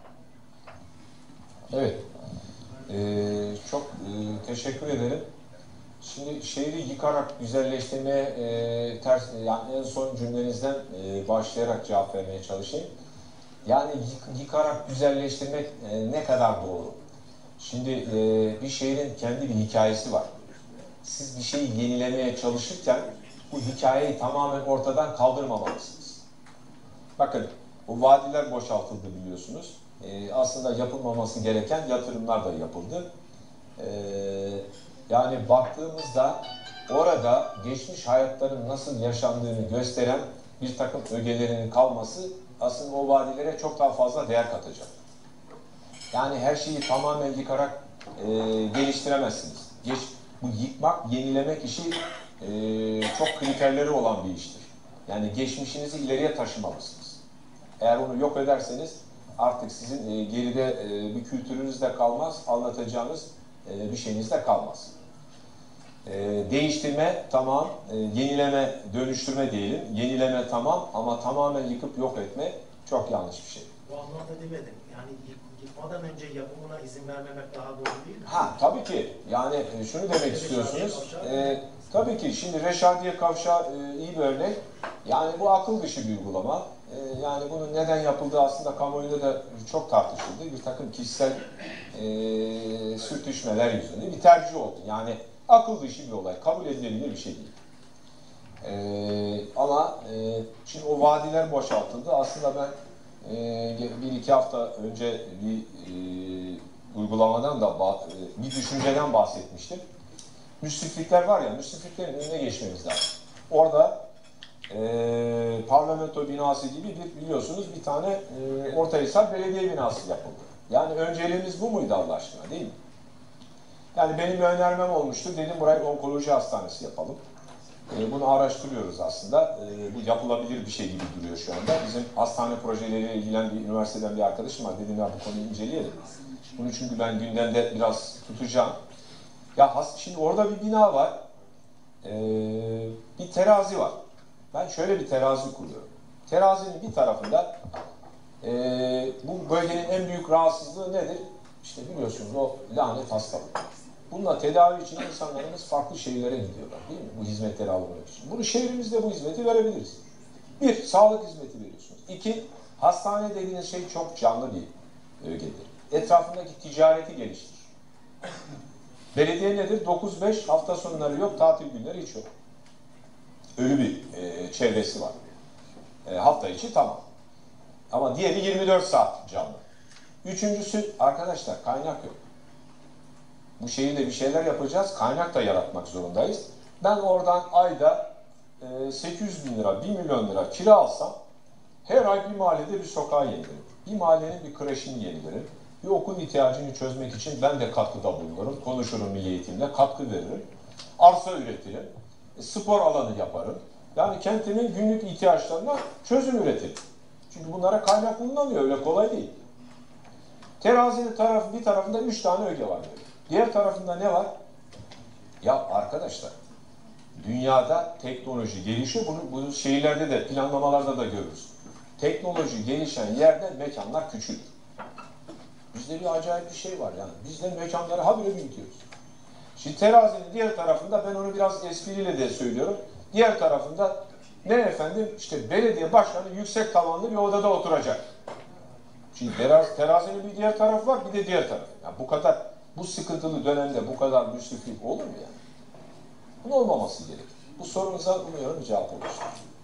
Evet. Ee, çok e, teşekkür ederim. Şimdi şehri yıkarak güzelleştirmeye e, ters, yani en son cümlenizden e, başlayarak cevap vermeye çalışayım. Yani yık, yıkarak güzelleştirmek e, ne kadar doğru? Şimdi e, bir şehrin kendi bir hikayesi var. Siz bir şeyi yenilemeye çalışırken bu hikayeyi tamamen ortadan kaldırmamalısınız. Bakın, bu vadiler boşaltıldı biliyorsunuz. Ee, aslında yapılmaması gereken yatırımlar da yapıldı. Ee, yani baktığımızda orada geçmiş hayatların nasıl yaşandığını gösteren bir takım ögelerinin kalması aslında o vadilere çok daha fazla değer katacak. Yani her şeyi tamamen yıkarak e, geliştiremezsiniz. Geç, bu yıkmak, yenilemek işi e, çok kriterleri olan bir iştir. Yani geçmişinizi ileriye taşımalısınız. Eğer onu yok ederseniz artık sizin e, geride e, bir kültürünüz de kalmaz, anlatacağınız e, bir şeyiniz de kalmaz. E, değiştirme tamam, e, yenileme, dönüştürme diyelim. Yenileme tamam ama tamamen yıkıp yok etme çok yanlış bir şey. Bu anlamda demedim. Yani yıkmadan önce yapımına izin vermemek daha doğru değil mi? Ha tabii ki. Yani e, şunu demek istiyorsunuz. E, tabii ki şimdi Reşadiye Kavşağı e, iyi bir örnek. Yani bu akıl dışı bir uygulama. E, yani bunun neden yapıldığı aslında kamuoyunda da çok tartışıldı. Bir takım kişisel e, sürtüşmeler yüzünden bir tercih oldu. Yani akıl dışı bir olay. Kabul edilebilir bir şey değil. E, ama e, şimdi o vadiler boşaltıldı. Aslında ben e, bir iki hafta önce bir e, uygulamadan da bir düşünceden bahsetmiştim. Müsriflikler var ya, müsrifliklerin önüne geçmemiz lazım. Orada e, parlamento binası gibi bir biliyorsunuz bir tane e, Ortahisar Belediye binası yapıldı. Yani önceliğimiz bu muydu Allah aşkına, değil mi? Yani benim bir önermem olmuştu. Dedim burayı onkoloji hastanesi yapalım. E, bunu araştırıyoruz aslında. E, bu yapılabilir bir şey gibi duruyor şu anda. Bizim hastane projeleriyle ilgilen bir üniversiteden bir arkadaşım var. Dedim ya bu konuyu inceleyelim. Bunu çünkü ben gündemde biraz tutacağım. Ya şimdi orada bir bina var. Ee, bir terazi var. Ben şöyle bir terazi kuruyorum. Terazinin bir tarafında e, bu bölgenin en büyük rahatsızlığı nedir? İşte biliyorsunuz o lanet hastalık. Bununla tedavi için insanlarımız farklı şehirlere gidiyorlar, değil mi? Bu hizmetleri almak için. Bunu şehrimizde bu hizmeti verebiliriz. Bir, sağlık hizmeti veriyorsunuz. İki, hastane dediğiniz şey çok canlı bir ögedir. Etrafındaki ticareti geliştirir. Belediye nedir? dokuz beş hafta sonları yok, tatil günleri hiç yok. Ölü bir e, çevresi var. E, hafta içi tamam. Ama diğeri yirmi dört saat canlı. Üçüncüsü, arkadaşlar kaynak yok. Bu şehirde bir şeyler yapacağız, kaynak da yaratmak zorundayız. Ben oradan ayda e, sekiz yüz bin lira, bir milyon lira kira alsam, her ay bir mahallede bir sokağı yenilirim. Bir mahallenin bir kreşini yenilirim. Bir okul ihtiyacını çözmek için ben de katkıda bulunurum. Konuşurum milli eğitimle, katkı veririm. Arsa üretirim. E, spor alanı yaparım. Yani kentimin günlük ihtiyaçlarına çözüm üretirim. Çünkü bunlara kaynak bulunamıyor. Öyle kolay değil. Terazinin tarafı, bir tarafında üç tane öge var. Böyle. Diğer tarafında ne var? Ya arkadaşlar, dünyada teknoloji gelişiyor. Bunu, bunu şehirlerde de, planlamalarda da görürüz. Teknoloji gelişen yerde mekanlar küçülür. Bizde bir acayip bir şey var yani. Biz de mekanları habire büyütüyoruz. Şimdi terazinin diğer tarafında, ben onu biraz espriyle de söylüyorum. Diğer tarafında ne efendim? İşte belediye başkanı yüksek tavanlı bir odada oturacak. Şimdi teraz, terazinin bir diğer tarafı var, bir de diğer tarafı. Yani bu kadar bu sıkıntılı dönemde bu kadar müsriflik olur mu yani? Bunun olmaması gerekir. Bu sorunuza umuyorum cevap olursun.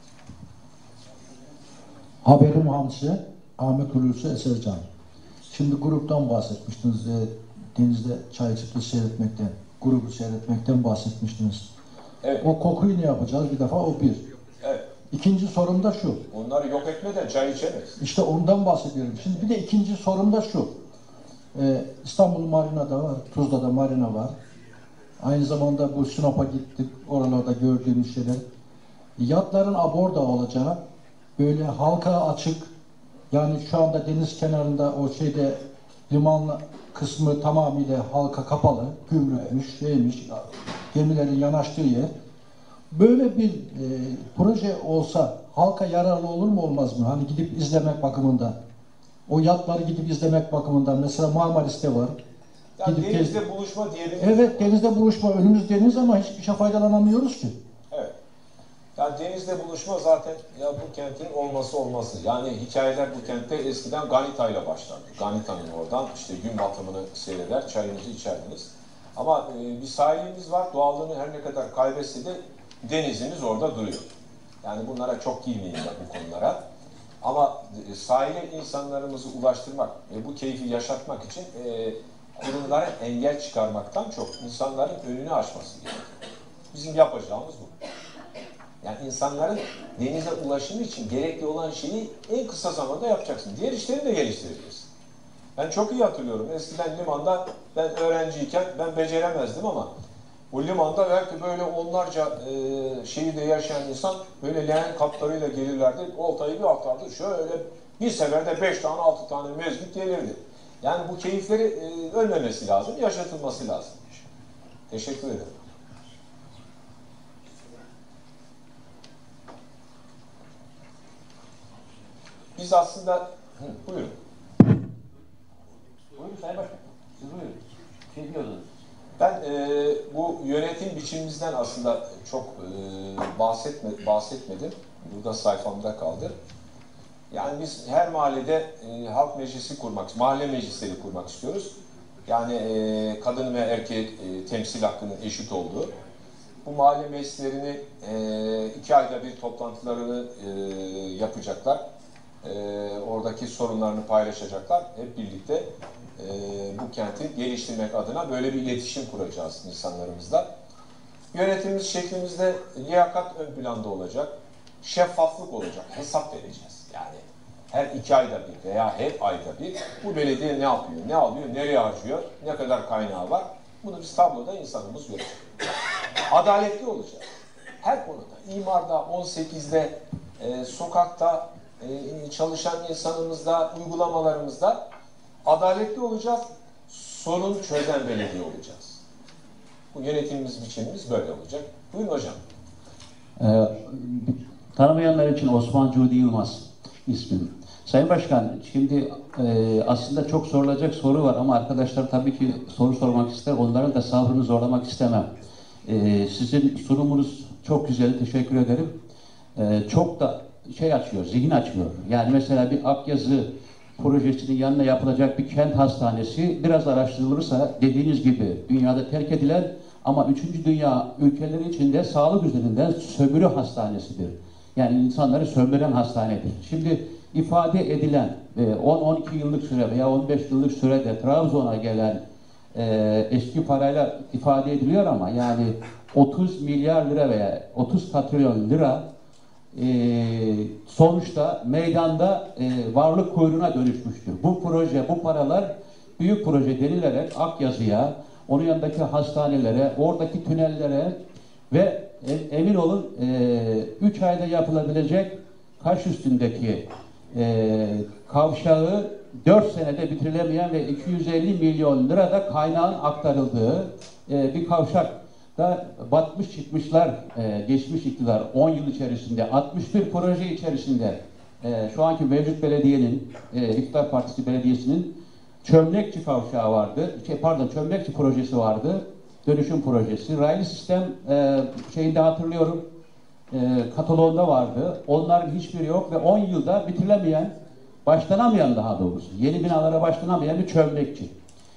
Haberim Hamsi, Ahmet Hulusi Esercan. Şimdi gruptan bahsetmiştiniz. E, denizde çay içip seyretmekten, grubu seyretmekten bahsetmiştiniz. Evet. O kokuyu ne yapacağız? Bir defa o bir. Evet. İkinci sorum da şu. Onları yok etmeden çay içemeyiz. İşte ondan bahsediyorum. Şimdi bir de ikinci sorum da şu. Ee, İstanbul Marina'da var, Tuzla'da marina var. Aynı zamanda bu Sinop'a gittik, oralarda gördüğümüz şeyler. Yatların aborda olacağı, böyle halka açık, yani şu anda deniz kenarında o şeyde liman kısmı tamamıyla halka kapalı, gümrükmüş, şeymiş, gemilerin yanaştığı yer. Böyle bir e, proje olsa halka yararlı olur mu olmaz mı? Hani gidip izlemek bakımından. O yatları gidip izlemek bakımından. Mesela Marmaris'te var. Yani Gidip denizde gez- buluşma diyelim. Evet, denizde buluşma. Önümüz deniz ama hiçbir şey faydalanamıyoruz ki. Evet. Yani denizde buluşma zaten ya bu kentin olması olması. Yani hikayeler bu kentte eskiden Ganita ile başlardı. Ganita'nın oradan işte gün batımını seyreder, çayınızı içerdiniz. Ama e, bir sahilimiz var. Doğallığını her ne kadar kaybetse de denizimiz orada duruyor. Yani bunlara çok girmeyeyim ben bu konulara. Ama e, sahile insanlarımızı ulaştırmak ve bu keyfi yaşatmak için e, kurumlara engel çıkarmaktan çok insanların önünü açması gerekiyor. Bizim yapacağımız bu. Yani insanların denize ulaşımı için gerekli olan şeyi en kısa zamanda yapacaksın. Diğer işleri de geliştireceksin. Ben çok iyi hatırlıyorum. Eskiden limanda ben öğrenciyken ben beceremezdim ama o limanda belki böyle onlarca e, şehirde yaşayan insan böyle leğen kaplarıyla gelirlerdi. Oltayı bir atardı. Şöyle bir seferde beş tane altı tane mezgit gelirdi. Yani bu keyifleri e, ölmemesi lazım, yaşatılması lazım. Teşekkür ederim. Biz aslında... Hı, buyurun. Buyurun Sayın Başkan. Siz buyurun. Şey diyordunuz. Ben e, bu yönetim biçimimizden aslında çok e, bahsetme, bahsetmedim. Burada sayfamda kaldı. Yani biz her mahallede e, halk meclisi kurmak, mahalle meclisleri kurmak istiyoruz. Yani e, kadın ve erkek e, temsil hakkının eşit olduğu. Bu mahalle meclislerini e, iki ayda bir toplantılarını e, yapacaklar. E, oradaki sorunlarını paylaşacaklar. Hep birlikte e, bu kenti geliştirmek adına böyle bir iletişim kuracağız insanlarımızla. Yönetimimiz şeklimizde liyakat ön planda olacak. Şeffaflık olacak. Hesap vereceğiz. Yani her iki ayda bir veya her ayda bir bu belediye ne yapıyor, ne alıyor, nereye harcıyor, ne kadar kaynağı var. Bunu biz tabloda insanımız görecek. Adaletli olacağız. Her konuda. İmarda, on sekizde, e, sokakta, e, çalışan insanımızda, uygulamalarımızda adaletli olacağız. Sorun çözen belediye olacağız. Bu yönetimimiz, biçimimiz böyle olacak. Buyurun hocam. Ee, tanımayanlar için Osman Cudi Yılmaz ismim. Sayın Başkan, şimdi e, aslında çok sorulacak soru var ama arkadaşlar tabii ki soru sormak ister. Onların da sabrını zorlamak istemem. E, sizin sunumunuz çok güzel, teşekkür ederim. E, çok da şey açıyor, zihin açıyor. Yani mesela bir Akyazı projesinin yanına yapılacak bir kent hastanesi biraz araştırılırsa dediğiniz gibi dünyada terk edilen ama üçüncü dünya ülkeleri içinde sağlık üzerinden sömürü hastanesidir. Yani insanları sömüren hastanedir. Şimdi ifade edilen on on iki yıllık süre veya on beş yıllık sürede Trabzon'a gelen e, eski parayla ifade ediliyor ama yani otuz milyar lira veya otuz katrilyon lira e, sonuçta meydanda e, varlık kuyruğuna dönüşmüştür. Bu proje, bu paralar büyük proje denilerek Akyazı'ya, onun yanındaki hastanelere, oradaki tünellere ve emin olun üç ayda yapılabilecek Kaş üstündeki e, kavşağı dört senede bitirilemeyen ve iki yüz elli milyon lirada kaynağın aktarıldığı e, bir kavşak da batmış çıkmışlar e, geçmiş iktidar on yıl içerisinde altmış bir proje içerisinde e, şu anki mevcut belediyenin e, İktidar Partisi belediyesinin Çömlekçi kavşağı vardı. Şey, pardon Çömlekçi projesi vardı. Dönüşüm projesi. Raylı sistem e, şeyinde hatırlıyorum e, kataloğunda vardı. Onların hiçbiri yok ve on yılda bitirilemeyen, başlanamayan daha doğrusu, yeni binalara başlanamayan bir çömlekçi.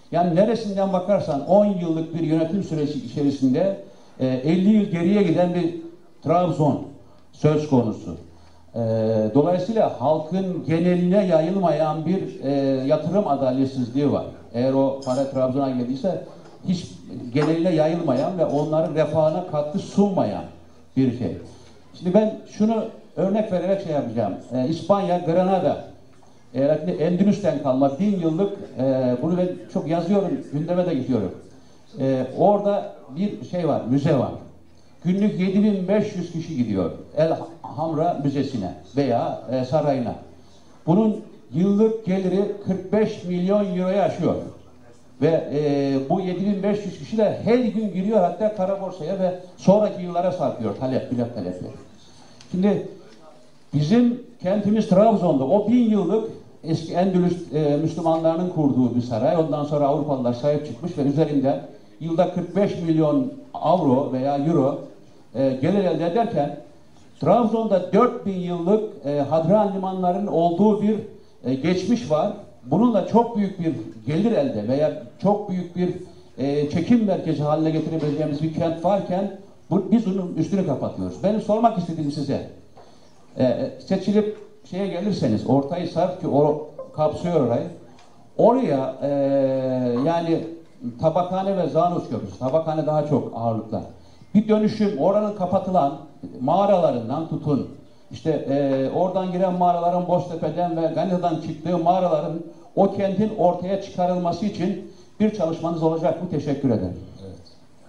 Yani neresinden bakarsan on yıllık bir yönetim süreci içerisinde e, elli yıl geriye giden bir Trabzon söz konusu. E, dolayısıyla halkın geneline yayılmayan bir e, yatırım adaletsizliği var. Eğer o para Trabzon'a geldiyse hiç geneline yayılmayan ve onların refahına katkı sunmayan bir şey. Şimdi ben şunu örnek vererek şey yapacağım. E, İspanya, Granada, e, Endülüs'ten kalma bin yıllık, e, bunu ben çok yazıyorum, gündeme de gidiyorum. E, orada bir şey var, müze var. Günlük yedi bin beş yüz kişi gidiyor El Hamra Müzesi'ne veya e, sarayına. Bunun yıllık geliri kırk beş milyon euroya aşıyor. Ve e, bu yedi bin beş yüz kişi de her gün giriyor, hatta kara borsaya ve sonraki yıllara sarkıyor talep, bilet talepleri. Şimdi bizim kentimiz Trabzon'da o bin yıllık eski Endülüs e, Müslümanlarının kurduğu bir saray. Ondan sonra Avrupalılar sahip çıkmış ve üzerinden yılda kırk beş milyon avro veya euro e, gelir elde ederken Trabzon'da dört bin yıllık e, Hadran limanlarının olduğu bir e, geçmiş var. Bununla çok büyük bir gelir elde veya çok büyük bir e, çekim merkezi haline getirebileceğimiz bir kent varken bu, biz onun üstünü kapatıyoruz. Benim sormak istediğim size, e, seçilip şeye gelirseniz, Ortahisar ki o kapsıyor orayı, oraya e, yani Tabakhane ve Zanos Köprüsü, Tabakhane daha çok ağırlıklar. Bir dönüşüm, oranın kapatılan mağaralarından tutun, İşte e, oradan giren mağaraların Boztepe'den ve Ganiza'dan çıktığı mağaraların o kentin ortaya çıkarılması için bir çalışmanız olacak mı? Teşekkür ederim. Evet.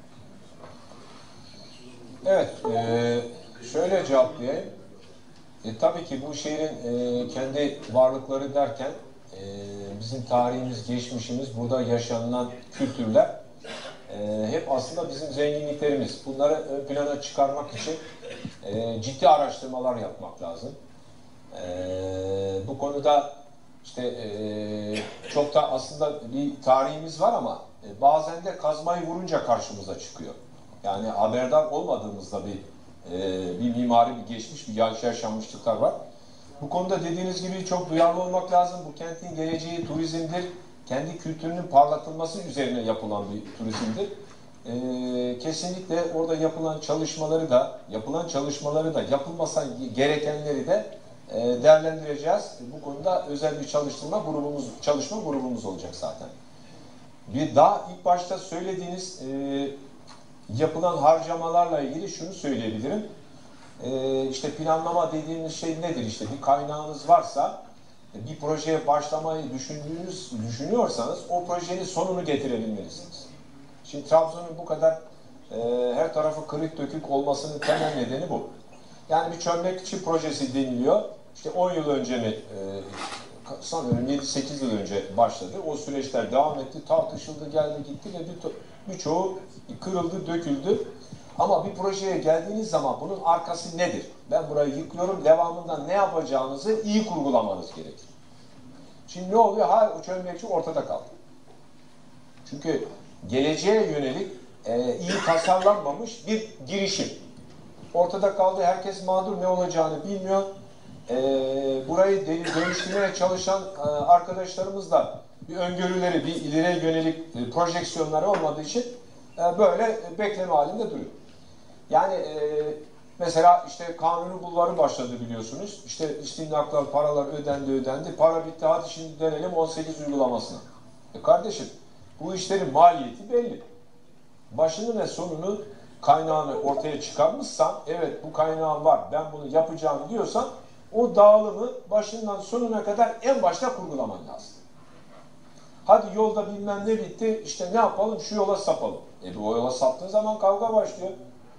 Evet, e, şöyle cevaplayayım. E, tabii ki bu şehrin e, kendi varlıkları derken e, bizim tarihimiz, geçmişimiz, burada yaşanılan kültürler e, hep aslında bizim zenginliklerimiz. Bunları ön plana çıkarmak için e, ciddi araştırmalar yapmak lazım. E, bu konuda işte e, çok da aslında bir tarihimiz var ama e, bazen de kazmayı vurunca karşımıza çıkıyor. Yani haberdar olmadığımızda bir e, bir mimari, bir geçmiş, bir yaşanmışlıklar var. Bu konuda dediğiniz gibi çok duyarlı olmak lazım. Bu kentin geleceği turizmdir. Kendi kültürünün parlatılması üzerine yapılan bir turizmdir. Ee, kesinlikle orada yapılan çalışmaları da, yapılan çalışmaları da, yapılmasa gerekenleri de e, değerlendireceğiz. Bu konuda özel bir çalıştırma grubumuz, çalışma grubumuz olacak zaten. Bir daha ilk başta söylediğiniz e, yapılan harcamalarla ilgili şunu söyleyebilirim. E, işte planlama dediğimiz şey nedir? İşte bir kaynağınız varsa, bir projeye başlamayı düşündüğünüz, düşünüyorsanız o projenin sonunu getirebilmelisiniz. Şimdi Trabzon'un bu kadar e, her tarafı kırık dökük olmasının temel nedeni bu. Yani bir çömlekçi projesi deniliyor. İşte on yıl önce mi, e, sanıyorum yedi sekiz yıl önce başladı. O süreçler devam etti, tartışıldı, geldi gitti ve birçoğu kırıldı, döküldü. Ama bir projeye geldiğiniz zaman bunun arkası nedir? Ben burayı yıkıyorum, devamında ne yapacağınızı iyi kurgulamanız gerekir. Şimdi ne oluyor? Ha, o çömlekçi ortada kaldı. Çünkü geleceğe yönelik e, iyi tasarlanmamış bir girişim. Ortada kaldı, herkes mağdur, ne olacağını bilmiyor. E, burayı dönüştürmeye çalışan e, arkadaşlarımız da bir öngörüleri, bir ileriye yönelik e, projeksiyonları olmadığı için e, böyle bekleme halinde duruyor. Yani e, mesela işte Kanuni Bulvarı başladı biliyorsunuz. İşte istimlaklar, paralar ödendi ödendi. Para bitti, hadi şimdi dönelim on sekiz uygulamasına. E kardeşim, bu işlerin maliyeti belli. Başını ve sonunu, kaynağını ortaya çıkarmışsan, evet bu kaynağım var, ben bunu yapacağım diyorsan, o dağılımı başından sonuna kadar en başta kurgulaman lazım. Hadi yolda bilmem ne bitti, işte ne yapalım, şu yola sapalım. E bu yola saptığın zaman kavga başlıyor.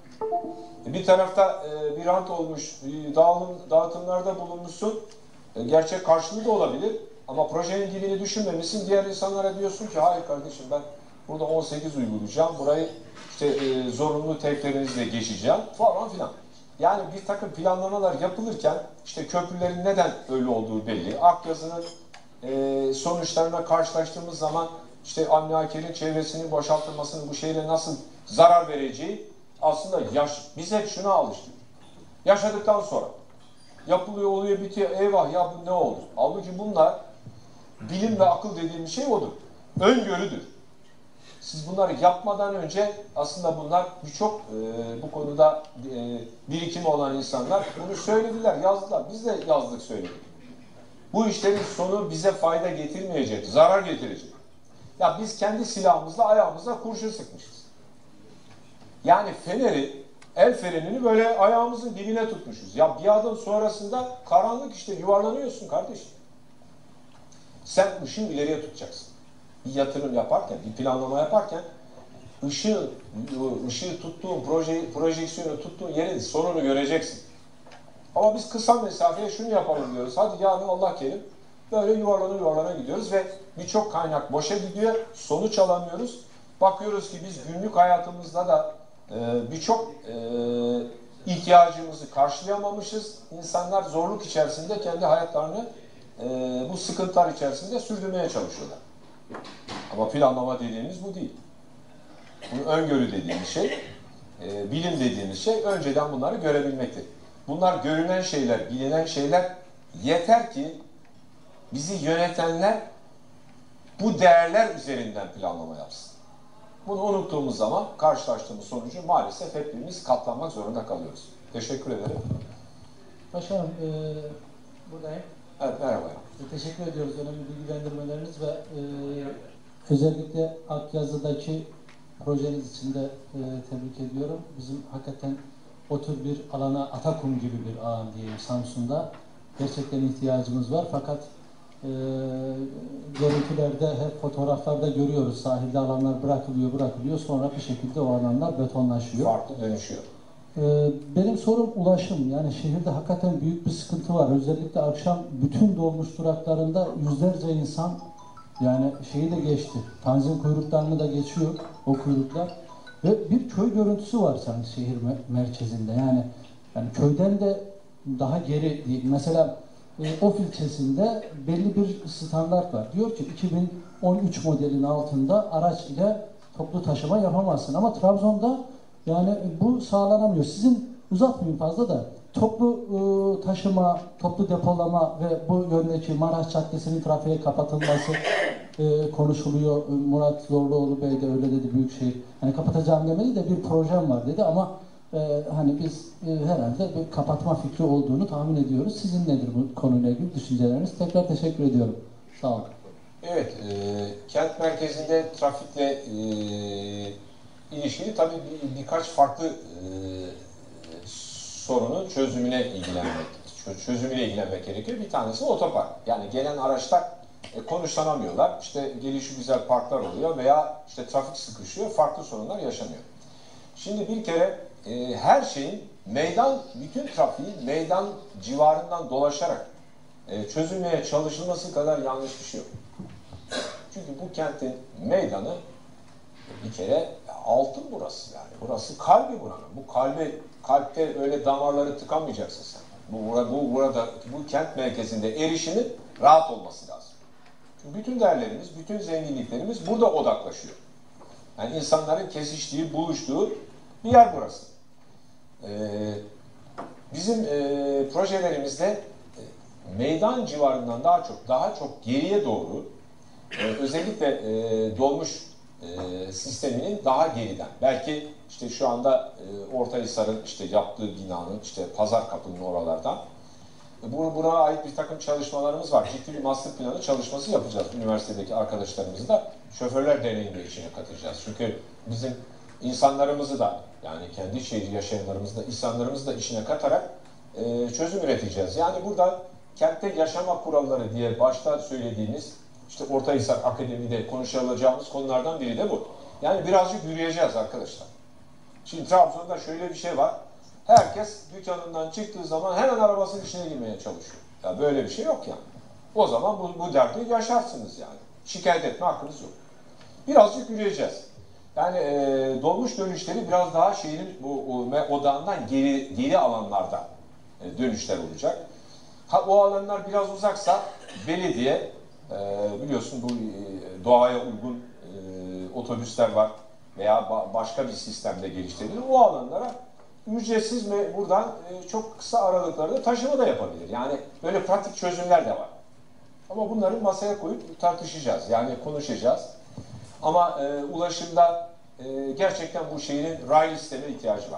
E bir tarafta e, bir rant olmuş, bir dağılım, dağıtımlarda bulunmuşsun, e, gerçek karşılığı da olabilir. Ama projenin dibini düşünmemişsin, diğer insanlara diyorsun ki hayır kardeşim ben burada on sekiz uygulayacağım, burayı işte e, zorunlu tevklerinizle geçeceğim falan filan. Yani bir takım planlamalar yapılırken işte köprülerin neden öyle olduğu belli. Akyazı'nın e, sonuçlarına karşılaştığımız zaman işte Avni Aker'in çevresinin boşaltılmasının bu şehre nasıl zarar vereceği aslında yaş, biz hep şuna alıştık. Yaşadıktan sonra yapılıyor, oluyor, bitiyor, eyvah ya bu ne oldu? Halbuki bunlar bilim ve akıl dediğimiz şey odur. Öngörüdür. Siz bunları yapmadan önce aslında bunlar birçok e, bu konuda e, birikimi olan insanlar bunu söylediler, yazdılar. Biz de yazdık, söyledik. Bu işlerin sonu bize fayda getirmeyecek, zarar getirecek. Ya biz kendi silahımızla ayağımıza kurşun sıkmışız. Yani feneri, el frenini böyle ayağımızın dibine tutmuşuz. Ya bir adım sonrasında karanlık işte, yuvarlanıyorsun kardeşim. Sen ışığı ileriye tutacaksın. Bir yatırım yaparken, bir planlama yaparken ışığı, ışığı tuttuğun, proje, projeksiyonu tuttuğun yerin sonunu göreceksin. Ama biz kısa mesafeye şunu yapalım diyoruz. Hadi yarın Allah kerim. Böyle yuvarlana yuvarlana gidiyoruz ve birçok kaynak boşa gidiyor. Sonuç alamıyoruz. Bakıyoruz ki biz günlük hayatımızda da e, birçok e, ihtiyacımızı karşılayamamışız. İnsanlar zorluk içerisinde kendi hayatlarını e, bu sıkıntılar içerisinde sürdürmeye çalışıyorlar. Ama planlama dediğimiz bu değil. Bunu öngörü dediğimiz şey, e, bilim dediğimiz şey önceden bunları görebilmektir. Bunlar görünen şeyler, bilinen şeyler. Yeter ki bizi yönetenler bu değerler üzerinden planlama yapsın. Bunu unuttuğumuz zaman karşılaştığımız sonucu maalesef hepimiz katlanmak zorunda kalıyoruz. Teşekkür ederim. Başkanım, e, buradayım. Evet, merhaba. E, teşekkür ediyoruz önemli bilgilendirmeleriniz ve e, özellikle Akyazı'daki projeniz için de e, tebrik ediyorum. Bizim hakikaten o tür bir alana, Atakum gibi bir alan diyeyim Samsun'da gerçekten ihtiyacımız var. Fakat e, görüntülerde, hep fotoğraflarda görüyoruz. Sahilde alanlar bırakılıyor, bırakılıyor. Sonra bir şekilde o alanlar betonlaşıyor. Farklı dönüşüyor. E, benim sorum ulaşım. Yani şehirde hakikaten büyük bir sıkıntı var. Özellikle akşam bütün dolmuş duraklarında yüzlerce insan, yani şeyi de geçti. Tanzim kuyruklarını da geçiyor o kuyruklar. Ve bir köy görüntüsü var sanki şehir merkezinde. Yani yani köyden de daha geri değil. Mesela e, Of ilçesinde belli bir standart var. Diyor ki iki bin on üç modelin altında araç ile toplu taşıma yapamazsın. Ama Trabzon'da yani bu sağlanamıyor. Sizin uzatmayayım fazla da toplu e, taşıma, toplu depolama ve bu yöndeki Maraş Caddesi'nin trafiğe kapatılması e, konuşuluyor. Murat Zorluoğlu Bey de öyle dedi, Büyükşehir. Hani kapatacağım demedi de bir projem var dedi ama e, hani biz e, herhalde bir kapatma fikri olduğunu tahmin ediyoruz. Sizin nedir bu konuyla ilgili düşünceleriniz? Tekrar teşekkür ediyorum. Sağ olun. Evet, e, kent merkezinde trafikle e, ilişkili tabii bir, birkaç farklı e, sorunun çözümüne ilgilenmek, çözümüyle ilgilenmek gerekiyor. Bir tanesi otopark. Yani gelen araçlar e, konuşlanamıyorlar. İşte gelişi güzel parklar oluyor veya işte trafik sıkışıyor, farklı sorunlar yaşanıyor. Şimdi bir kere e, her şeyin meydan, bütün trafiğin meydan civarından dolaşarak e, çözülmeye çalışılması kadar yanlış bir şey yok. Çünkü bu kentin meydanı bir kere altın burası yani. Burası kalbi buranın. Bu kalbi, kalpte öyle damarları tıkamayacaksın sen. Bu, bu burada bu kent merkezinde erişimin rahat olması lazım. Çünkü bütün değerlerimiz, bütün zenginliklerimiz burada odaklaşıyor. Yani insanların kesiştiği, buluştuğu bir yer burası. Ee, bizim e, projelerimizde e, meydan civarından daha çok, daha çok geriye doğru e, özellikle e, dolmuş e, sisteminin daha geriden, belki işte şu anda e, Ortahisar'ın işte yaptığı binanın, işte Pazar Kapı'nın oralardan bu, buna ait bir takım çalışmalarımız var. Ciddi bir master planı çalışması yapacağız. Üniversitedeki arkadaşlarımızı da Şoförler Derneği'ni de içine katacağız. Çünkü bizim insanlarımızı da, yani kendi şehri yaşayanlarımızı da, insanlarımızı da içine katarak e, çözüm üreteceğiz. Yani burada kentte yaşama kuralları diye başta söylediğimiz, işte Ortahisar Akademi'de konuşulacağımız konulardan biri de bu. Yani birazcık yürüyeceğiz arkadaşlar. Şimdi Trabzon'da şöyle bir şey var. Herkes dükkanından çıktığı zaman hemen arabasının içine girmeye çalışıyor. Ya böyle bir şey yok yani. O zaman bu, bu derdi yaşarsınız yani. Şikayet etme hakkınız yok. Birazcık yürüyeceğiz. Yani e, dolmuş dönüşleri biraz daha şehrin bu, o, odağından geri, geri alanlarda e, dönüşler olacak. Ha, o alanlar biraz uzaksa belediye, e, biliyorsun bu e, doğaya uygun e, otobüsler var veya ba başka bir sistemde geliştirilir. O alanlara ücretsiz ve buradan e, çok kısa aralıklarda taşıma da yapabilir. Yani böyle pratik çözümler de var. Ama bunları masaya koyup tartışacağız. Yani konuşacağız. Ama e, ulaşımda e, gerçekten bu şehrin raylı sisteme ihtiyacı var.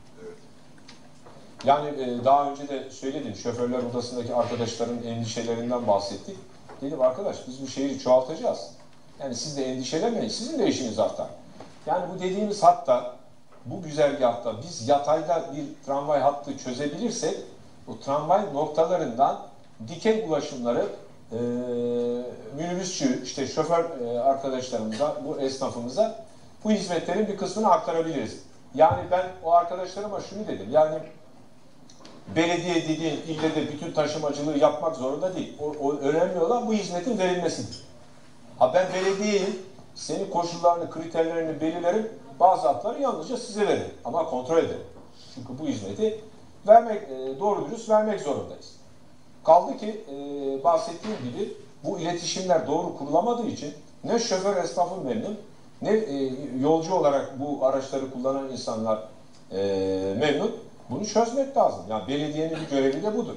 Yani e, daha önce de söyledim, şoförler odasındaki arkadaşların endişelerinden bahsettik. Dedim arkadaş biz bu şehri çoğaltacağız. Yani siz de endişelenmeyin, sizin de işiniz artar. Yani bu dediğimiz hatta, bu güzergahta biz yatayda bir tramvay hattı çözebilirsek, bu tramvay noktalarından dikey ulaşımları e, minibüsçü, işte şoför e, arkadaşlarımıza, bu esnafımıza bu hizmetlerin bir kısmını aktarabiliriz. Yani ben o arkadaşlarıma şunu dedim, yani belediye dediğin ille de bütün taşımacılığı yapmak zorunda değil. O, o önemli olan bu hizmetin verilmesidir. Ha ben belediyeyim, senin koşullarını, kriterlerini belirlerim, bazı hatları yalnızca size veririm. Ama kontrol ederim. Çünkü bu hizmeti vermek, e, doğru dürüst vermek zorundayız. Kaldı ki e, bahsettiğim gibi bu iletişimler doğru kurulamadığı için ne şoför esnafı memnun, ne e, yolcu olarak bu araçları kullanan insanlar e, memnun. Bunu çözmek lazım. Yani belediyenin bir görevi de budur.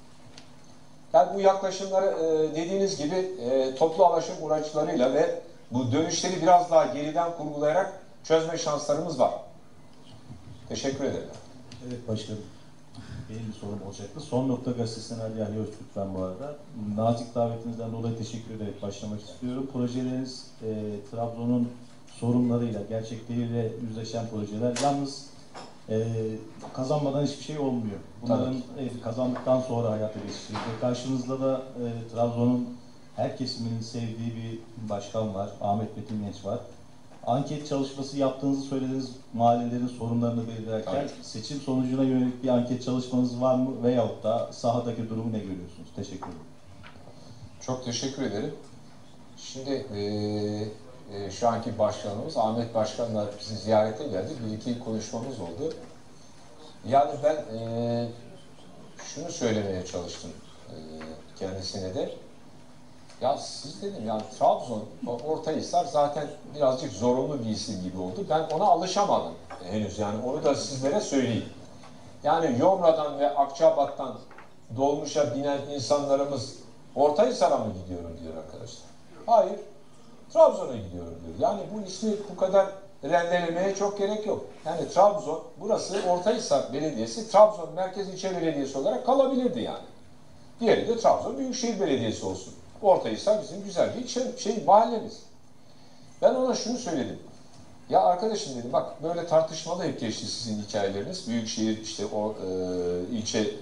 Yani bu yaklaşımları e, dediğiniz gibi e, toplu ulaşım araçlarıyla ve bu dönüşleri biraz daha geriden kurgulayarak çözme şanslarımız var. Teşekkür ederim. Evet başkanım. Benim bir sorum olacaktı. Son Nokta Gazetesi'nden Ali Ali Öztürk ben bu arada. Nazik davetinizden dolayı teşekkür ederek başlamak istiyorum. Projeleriniz e, Trabzon'un sorunlarıyla, gerçekleriyle yüzleşen projeler. Yalnız e, kazanmadan hiçbir şey olmuyor. Bunların e, kazandıktan sonra hayata geçirecek. Karşınızda da e, Trabzon'un her kesiminin sevdiği bir başkan var. Ahmet Metin Genç var. Anket çalışması yaptığınızı söylediğiniz mahallelerin sorunlarını belirlerken evet. Seçim sonucuna yönelik bir anket çalışmanız var mı? Veyahut da sahadaki durumu ne görüyorsunuz? Teşekkür ederim. Çok teşekkür ederim. Şimdi e, e, şu anki başkanımız Ahmet Başkan'la bizi ziyarete geldi. Bir iki konuşmamız oldu. Yani ben e, şunu söylemeye çalıştım e, kendisine de. Ya siz dedim yani Trabzon, Ortahisar zaten birazcık zorunlu bir isim gibi oldu. Ben ona alışamadım henüz, yani onu da sizlere söyleyeyim. Yani Yomra'dan ve Akçabat'tan dolmuşa binen insanlarımız Ortahisar'a mı gidiyorum diyor arkadaşlar. Hayır, Trabzon'a gidiyorum diyor. Yani bu ismi bu kadar rendelemeye çok gerek yok. Yani Trabzon, burası Ortahisar Belediyesi, Trabzon Merkez İlçe Belediyesi olarak kalabilirdi yani. Diğeri de Trabzon Büyükşehir Belediyesi olsun. Ortahisar bizim güzel bir şey, şey mahallemiz. Ben ona şunu söyledim. Ya arkadaşım dedim, bak böyle tartışmalı hep geçti sizin hikayeleriniz. Büyükşehir işte o e, ilçe e,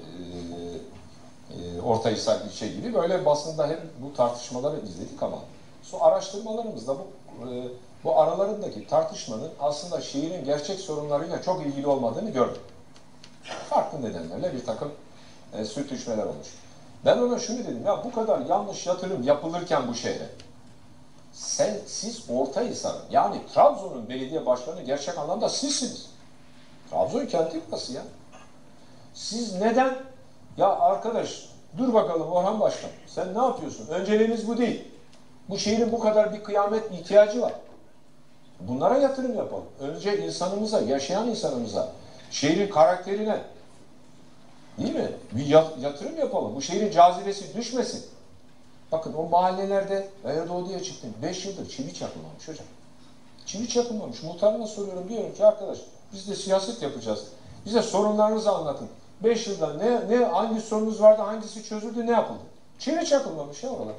e, Ortahisar ilçe gibi böyle basında hep bu tartışmaları izledik ama şu araştırmalarımızda bu e, bu aralarındaki tartışmanın aslında şehrin gerçek sorunlarıyla çok ilgili olmadığını gördüm. Farklı nedenlerle bir takım e, sürtüşmeler olmuş. Ben ona şunu dedim, ya bu kadar yanlış yatırım yapılırken bu şehre, sen, siz Ortahisar'ın, yani Trabzon'un belediye başkanı gerçek anlamda sizsiniz. Trabzon kenti burası ya. Siz neden, ya arkadaş dur bakalım Orhan Başkan, sen ne yapıyorsun? Önceliğimiz bu değil. Bu şehrin bu kadar bir kıyamet ihtiyacı var. Bunlara yatırım yapalım. Önce insanımıza, yaşayan insanımıza, şehrin karakterine, değil mi? Bir yatırım yapalım. Bu şehrin cazibesi düşmesin. Bakın o mahallelerde Erdoğdu'ya çıktım. Beş yıldır çivi çakılmamış hocam. Çivi çakılmamış. Muhtarına soruyorum. Diyorum ki arkadaş biz de siyaset yapacağız. Bize sorunlarınızı anlatın. Beş yılda ne, ne, hangi sorunuz vardı, hangisi çözüldü, ne yapıldı? Çivi çakılmamış ya oralar.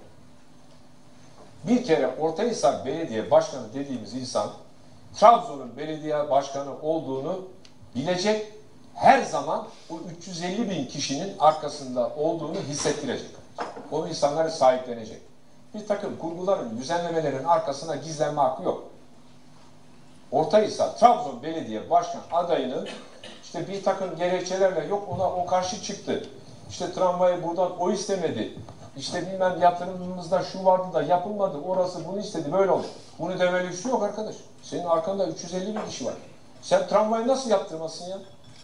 Bir kere Ortahisar Belediye Başkanı dediğimiz insan Trabzon'un belediye başkanı olduğunu bilecek, her zaman o üç yüz elli bin kişinin arkasında olduğunu hissettirecek. O insanları sahiplenecek. Bir takım kurguların, düzenlemelerin arkasına gizlenme hakkı yok. Ortahisar, Trabzon Belediye Başkan adayının işte bir takım gerekçelerle yok ona o karşı çıktı. İşte tramvayı buradan o istemedi. İşte bilmem yatırımımızda şu vardı da yapılmadı. Orası bunu istedi. Böyle oldu. Bunu demeli bir şey yok arkadaş. Senin arkanda üç yüz elli bin kişi var. Sen tramvayı nasıl yaptırmasın ya?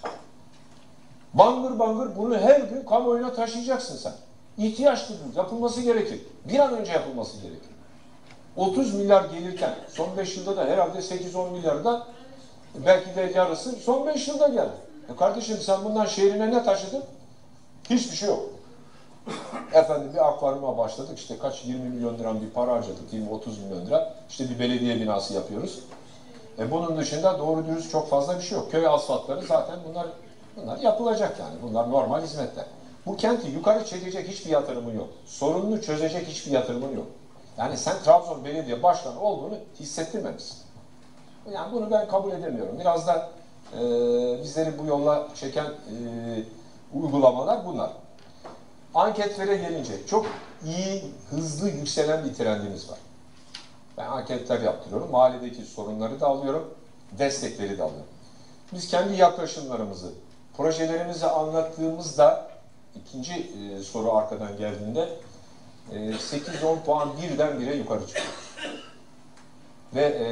Bangır bangır bunu her gün kamuoyuna taşıyacaksın sen. İhtiyaçtır bu. Yapılması gerekir. Bir an önce yapılması gerekir. otuz milyar gelirken son beş yılda da herhalde sekiz on milyar da belki de yarısı son beş yılda geldi. E kardeşim sen bundan şehrine ne taşıdın? Hiçbir şey yok. Efendim bir akvaryuma başladık, işte kaç yirmi milyon lira bir para harcadık, yirmi otuz milyon lira. İşte bir belediye binası yapıyoruz. E bunun dışında doğru dürüst çok fazla bir şey yok. Köy asfaltları zaten bunlar bunlar yapılacak yani. Bunlar normal hizmetler. Bu kenti yukarı çekecek hiçbir yatırımı yok. Sorununu çözecek hiçbir yatırımı yok. Yani sen Trabzon Belediye Başkanı olduğunu hissettirmemişsin. Yani bunu ben kabul edemiyorum. Biraz da e, bizleri bu yolla çeken e, uygulamalar bunlar. Anketlere gelince çok iyi, hızlı yükselen bir trendimiz var. Ben anketler yaptırıyorum. Mahalledeki sorunları da alıyorum. Destekleri de alıyorum. Biz kendi yaklaşımlarımızı, projelerimizi anlattığımızda ikinci e, soru arkadan geldiğinde e, sekiz on puan birdenbire yukarı çıkıyor. Ve e,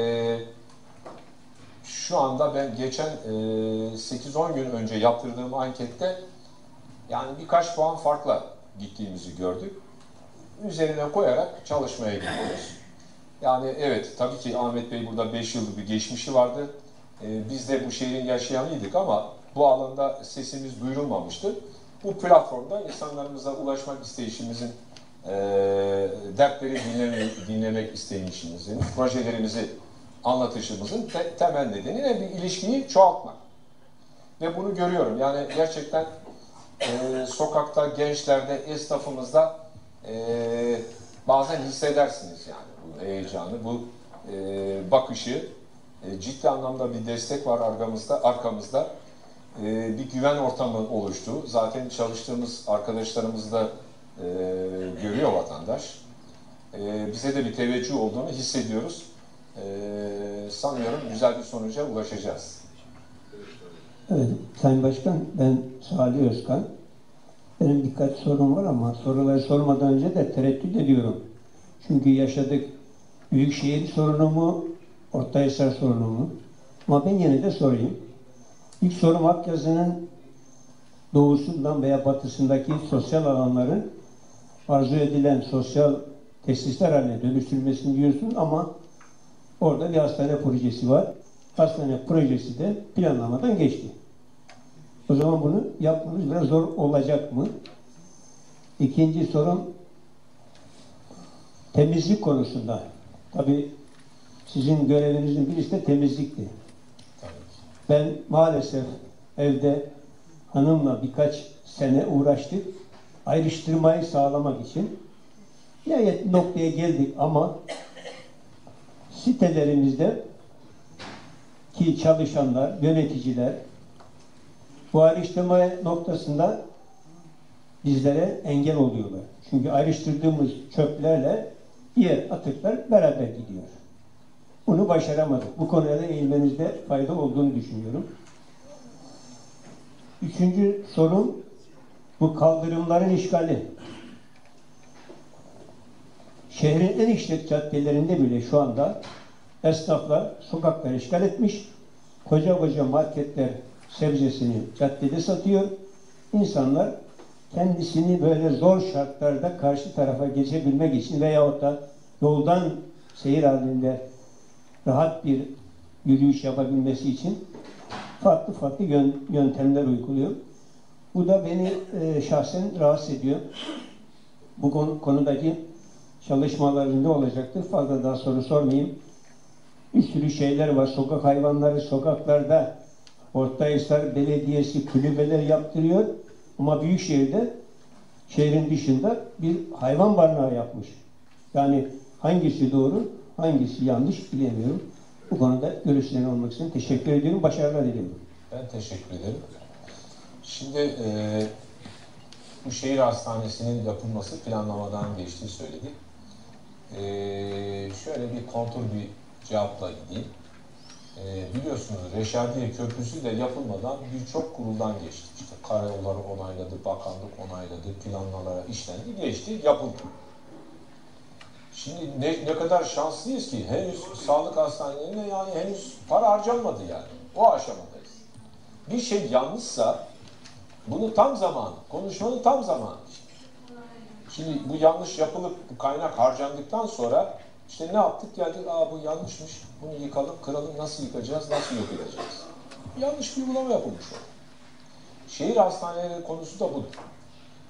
şu anda ben geçen e, sekiz on gün önce yaptırdığım ankette yani birkaç puan farkla gittiğimizi gördük. Üzerine koyarak çalışmaya gidiyoruz. Yani evet, tabii ki Ahmet Bey burada beş yıllık bir geçmişi vardı. Ee, biz de bu şehrin yaşayanıydık ama bu alanda sesimiz duyurulmamıştı. Bu platformda insanlarımıza ulaşmak isteyişimizin, e, dertleri dinleme, dinlemek isteyişimizin, projelerimizi anlatışımızın te, temel nedeni ne? Bir ilişkiyi çoğaltmak. Ve bunu görüyorum. Yani gerçekten e, sokakta, gençlerde, esnafımızda e, bazen hissedersiniz yani bu heyecanı, bu e, bakışı. E, ciddi anlamda bir destek var arkamızda. arkamızda. E, bir güven ortamı oluştu. Zaten çalıştığımız arkadaşlarımız da e, görüyor vatandaş. E, bize de bir teveccüh olduğunu hissediyoruz. E, sanıyorum güzel bir sonuca ulaşacağız. Evet, Sayın Başkan, ben Salih Özkan. Benim birkaç sorum var ama soruları sormadan önce de tereddüt ediyorum. Çünkü yaşadık büyükşehir sorunu mu, Ortahisar sorunu mu? Ama ben yine de sorayım. İlk sorum Akyazı'nın doğusundan veya batısındaki sosyal alanların arzu edilen sosyal tesisler haline dönüştürülmesini diyorsun ama orada bir hastane projesi var. Hastane projesi de planlamadan geçti. O zaman bunu yapmamız biraz zor olacak mı? İkinci sorum temizlik konusunda. Tabii sizin görevinizin birisi de temizlikti. Ben maalesef evde hanımla birkaç sene uğraştık. Ayrıştırmayı sağlamak için. Nihayet noktaya geldik ama sitelerimizde ki çalışanlar, yöneticiler bu ayrıştırma noktasında bizlere engel oluyorlar. Çünkü ayrıştırdığımız çöplerle diğer atıklar beraber gidiyor. Bunu başaramadık. Bu konuya da eğilmenizde fayda olduğunu düşünüyorum. Üçüncü sorum bu kaldırımların işgali. Şehrin en işlek caddelerinde bile şu anda esnaflar sokakları işgal etmiş. Koca koca marketler sebzesini caddede satıyor. İnsanlar kendisini böyle zor şartlarda karşı tarafa geçebilmek için veyahut da yoldan seyir halinde rahat bir yürüyüş yapabilmesi için farklı farklı yöntemler uyguluyor. Bu da beni e, şahsen rahatsız ediyor. Bu konu, konudaki çalışmaların ne olacaktır? Fazla daha soru sormayayım. Bir sürü şeyler var. Sokak hayvanları sokaklarda Ortahisar Belediyesi kulübeler yaptırıyor. Ama Büyükşehir'de şehrin dışında bir hayvan barınağı yapmış. Yani hangisi doğru, hangisi yanlış bilemiyorum. Bu konuda görüşlerini olmak için teşekkür ediyorum. Başarılar diliyorum. Ben teşekkür ederim. Şimdi e, bu şehir hastanesinin yapılması planlamadan geçtiği söyledik. E, şöyle bir kontur bir cevapla gideyim. E, biliyorsunuz Reşadiye Köprüsü de yapılmadan birçok kuruldan geçti. İşte karayolları onayladı, bakanlık onayladı, planlamalara işlendi, geçti, yapıldı. Şimdi ne, ne kadar şanslıyız ki henüz sağlık hastanelerine yani henüz para harcanmadı yani. O aşamadayız. Bir şey yanlışsa bunu tam zamanı, konuşmanın tam zamanı. Şimdi bu yanlış yapılıp bu kaynak harcandıktan sonra işte ne yaptık? Geldik, aa bu yanlışmış, bunu yıkalım, kıralım, nasıl yıkacağız, nasıl yok edeceğiz? Yanlış bir uygulama yapılmış o. Şehir hastaneleri konusu da budur.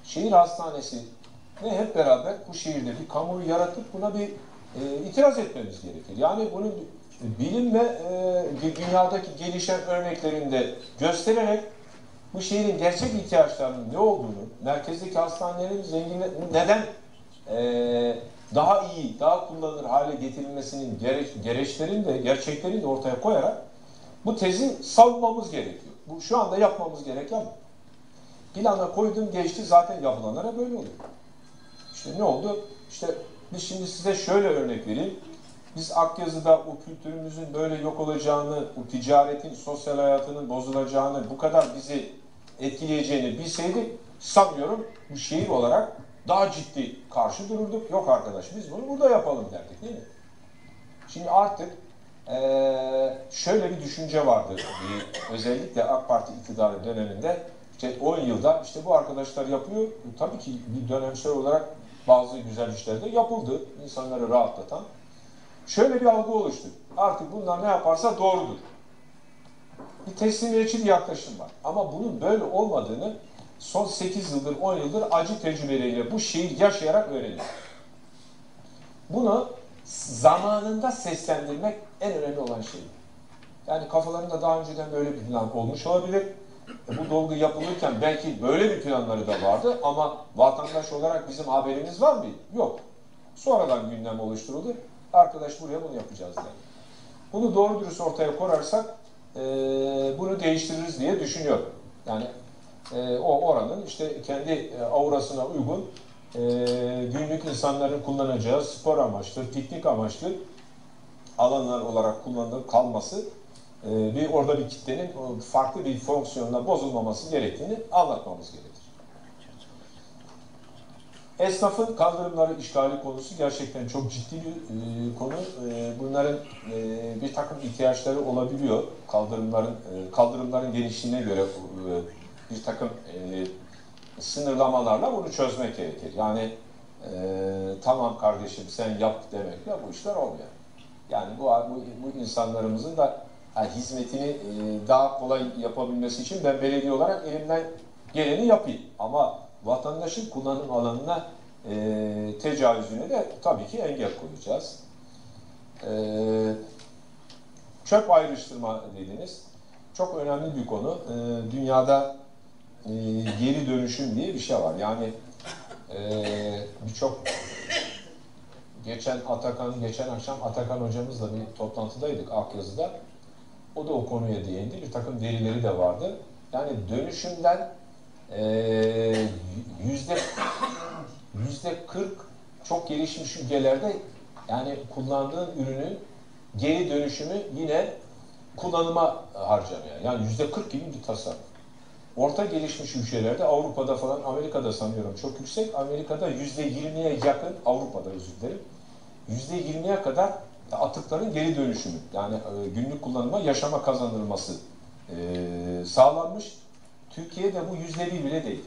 şehir hastanesi ve hep beraber bu şehirde bir kamuoyu yaratıp buna bir e, itiraz etmemiz gerekir. Yani bunu bilim ve e, dünyadaki gelişen örneklerinde göstererek bu şehrin gerçek ihtiyaçlarının ne olduğunu, merkezdeki hastanelerin zengin neden e, daha iyi, daha kullanılır hale getirilmesinin gere, gereçlerini de, gerçeklerini de ortaya koyarak bu tezi savunmamız gerekiyor. Bu şu anda yapmamız gereken bu. Plana koydum geçti, zaten yapılanlara böyle oluyor. İşte ne oldu? İşte biz şimdi size şöyle örnek vereyim. Biz Akyazı'da o kültürümüzün böyle yok olacağını, bu ticaretin, sosyal hayatının bozulacağını, bu kadar bizi etkileyeceğini bilseydik, sanmıyorum bu şehir olarak daha ciddi karşı dururduk. Yok arkadaş, biz bunu burada yapalım derdik, değil mi? Şimdi artık ee, şöyle bir düşünce vardı. Ee, özellikle AK Parti iktidarı döneminde, işte on yılda işte bu arkadaşlar yapıyor. Tabii ki bir dönemsel olarak bazı güzel işler de yapıldı. İnsanları rahatlatan. Şöyle bir algı oluştu. Artık bunlar ne yaparsa doğrudur. Bir teslimiyetçi bir yaklaşım var. Ama bunun böyle olmadığını son sekiz yıldır, on yıldır acı tecrübeleriyle bu şehir yaşayarak öğreniyor. Bunu zamanında seslendirmek en önemli olan şey. Yani kafalarında daha önceden böyle bir plan olmuş olabilir. E bu dolgu yapılırken belki böyle bir planları da vardı ama vatandaş olarak bizim haberimiz var mı? Yok. Sonradan gündem oluşturuldu. Arkadaş buraya bunu yapacağız yani. Bunu doğru dürüst ortaya koyarsak e, bunu değiştiririz diye düşünüyorum. Yani e, o oranın işte kendi aurasına uygun e, günlük insanların kullanacağı spor amaçlı, piknik amaçlı alanlar olarak kullanılıp kalması, e, bir orada bir kitlenin farklı bir fonksiyonla bozulmaması gerektiğini anlatmamız gerekir. Esnafın kaldırımları işgali konusu gerçekten çok ciddi bir e, konu. E, bunların e, bir takım ihtiyaçları olabiliyor. Kaldırımların e, kaldırımların genişliğine göre e, bir takım e, sınırlamalarla bunu çözmek gerekir. Yani e, tamam kardeşim sen yap demekle bu işler olmuyor. Yani bu, bu, bu insanlarımızın da yani hizmetini e, daha kolay yapabilmesi için ben belediye olarak elimden geleni yapayım. Ama vatandaşın kullanım alanına e, tecavüzüne de tabii ki engel koyacağız. E, çöp ayrıştırma dediniz. Çok önemli bir konu. E, dünyada e, geri dönüşüm diye bir şey var. Yani e, birçok geçen Atakan, geçen akşam Atakan hocamızla bir toplantıdaydık Akyazı'da. O da o konuya değindi. Bir takım derileri de vardı. Yani dönüşümden Ee, yüzde yüzde kırk çok gelişmiş ülkelerde yani kullandığın ürünün geri dönüşümü yine kullanıma harcanıyor. Yani yüzde kırk gibi bir tasarruf. Orta gelişmiş ülkelerde, Avrupa'da falan, Amerika'da sanıyorum çok yüksek. Amerika'da yüzde yirmiye yakın, Avrupa'da özür dilerim, yüzde yirmiye kadar atıkların geri dönüşümü, yani e, günlük kullanıma, yaşama kazanılması e, sağlanmış. Türkiye'de bu yüzde bir bile değil.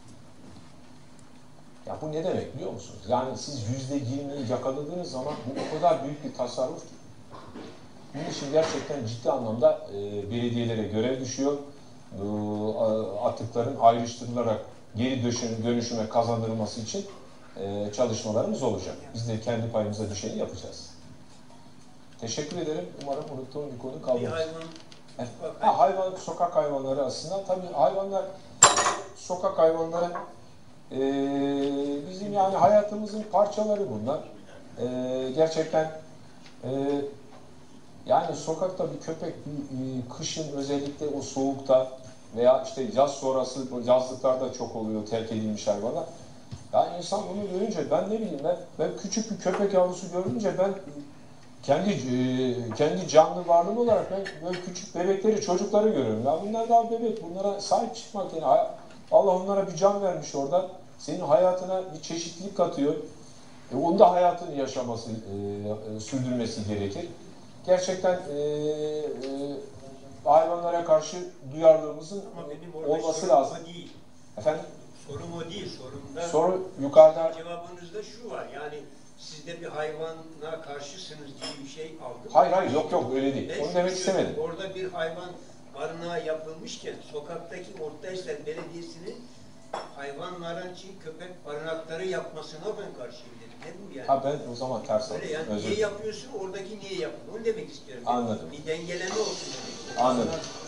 Ya bu ne demek biliyor musunuz? Yani siz yüzde yirmiyi yakaladığınız zaman bu o kadar büyük bir tasarruf ki. Bunun için gerçekten ciddi anlamda e, belediyelere görev düşüyor. E, atıkların ayrıştırılarak geri dönüşüme kazandırılması için e, çalışmalarımız olacak. Biz de kendi payımıza düşeni yapacağız. Teşekkür ederim. Umarım unuttuğum bir konu kalmaz. Ha, hayvan, sokak hayvanları aslında. Tabii hayvanlar, sokak hayvanları e, bizim yani hayatımızın parçaları bunlar. E, gerçekten e, yani sokakta bir köpek bir, e, kışın özellikle o soğukta veya işte yaz sonrası, yazlıklarda çok oluyor terk edilmiş hayvanlar. Yani insan bunu görünce ben ne bileyim ben, ben küçük bir köpek yavrusu görünce ben kendi e, kendi canlı varlığım olarak ben böyle küçük bebekleri, çocukları görüyorum. Ya bunlar daha bebek, bunlara sahip çıkmak yani Allah onlara bir can vermiş orada. Senin hayatına bir çeşitlilik katıyor. E, onun da hayatını yaşaması, e, e, sürdürmesi gerekir. Gerçekten e, e, hayvanlara karşı duyarlılığımızın olması lazım. Değil. Efendim? Sorum o değil, sorumda. Soru yukarıda. Cevabınızda şu var, yani siz de bir hayvana karşısınız gibi bir şey aldım. Hayır hayır, yok yok öyle değil. Ben Onu demek istemedim. Orada bir hayvan barınağı yapılmışken sokaktaki Orta Esler Belediyesi'nin hayvanların için köpek barınakları yapmasına ben karşıyım dedim. Ne bu yani? Ha ben o zaman ters Öyle aldım. yani Özür niye dilerim. yapıyorsun, oradaki niye yapılıyor? Onu demek istiyorum. Anladım. Bir dengeleme olsun demek. Anladım.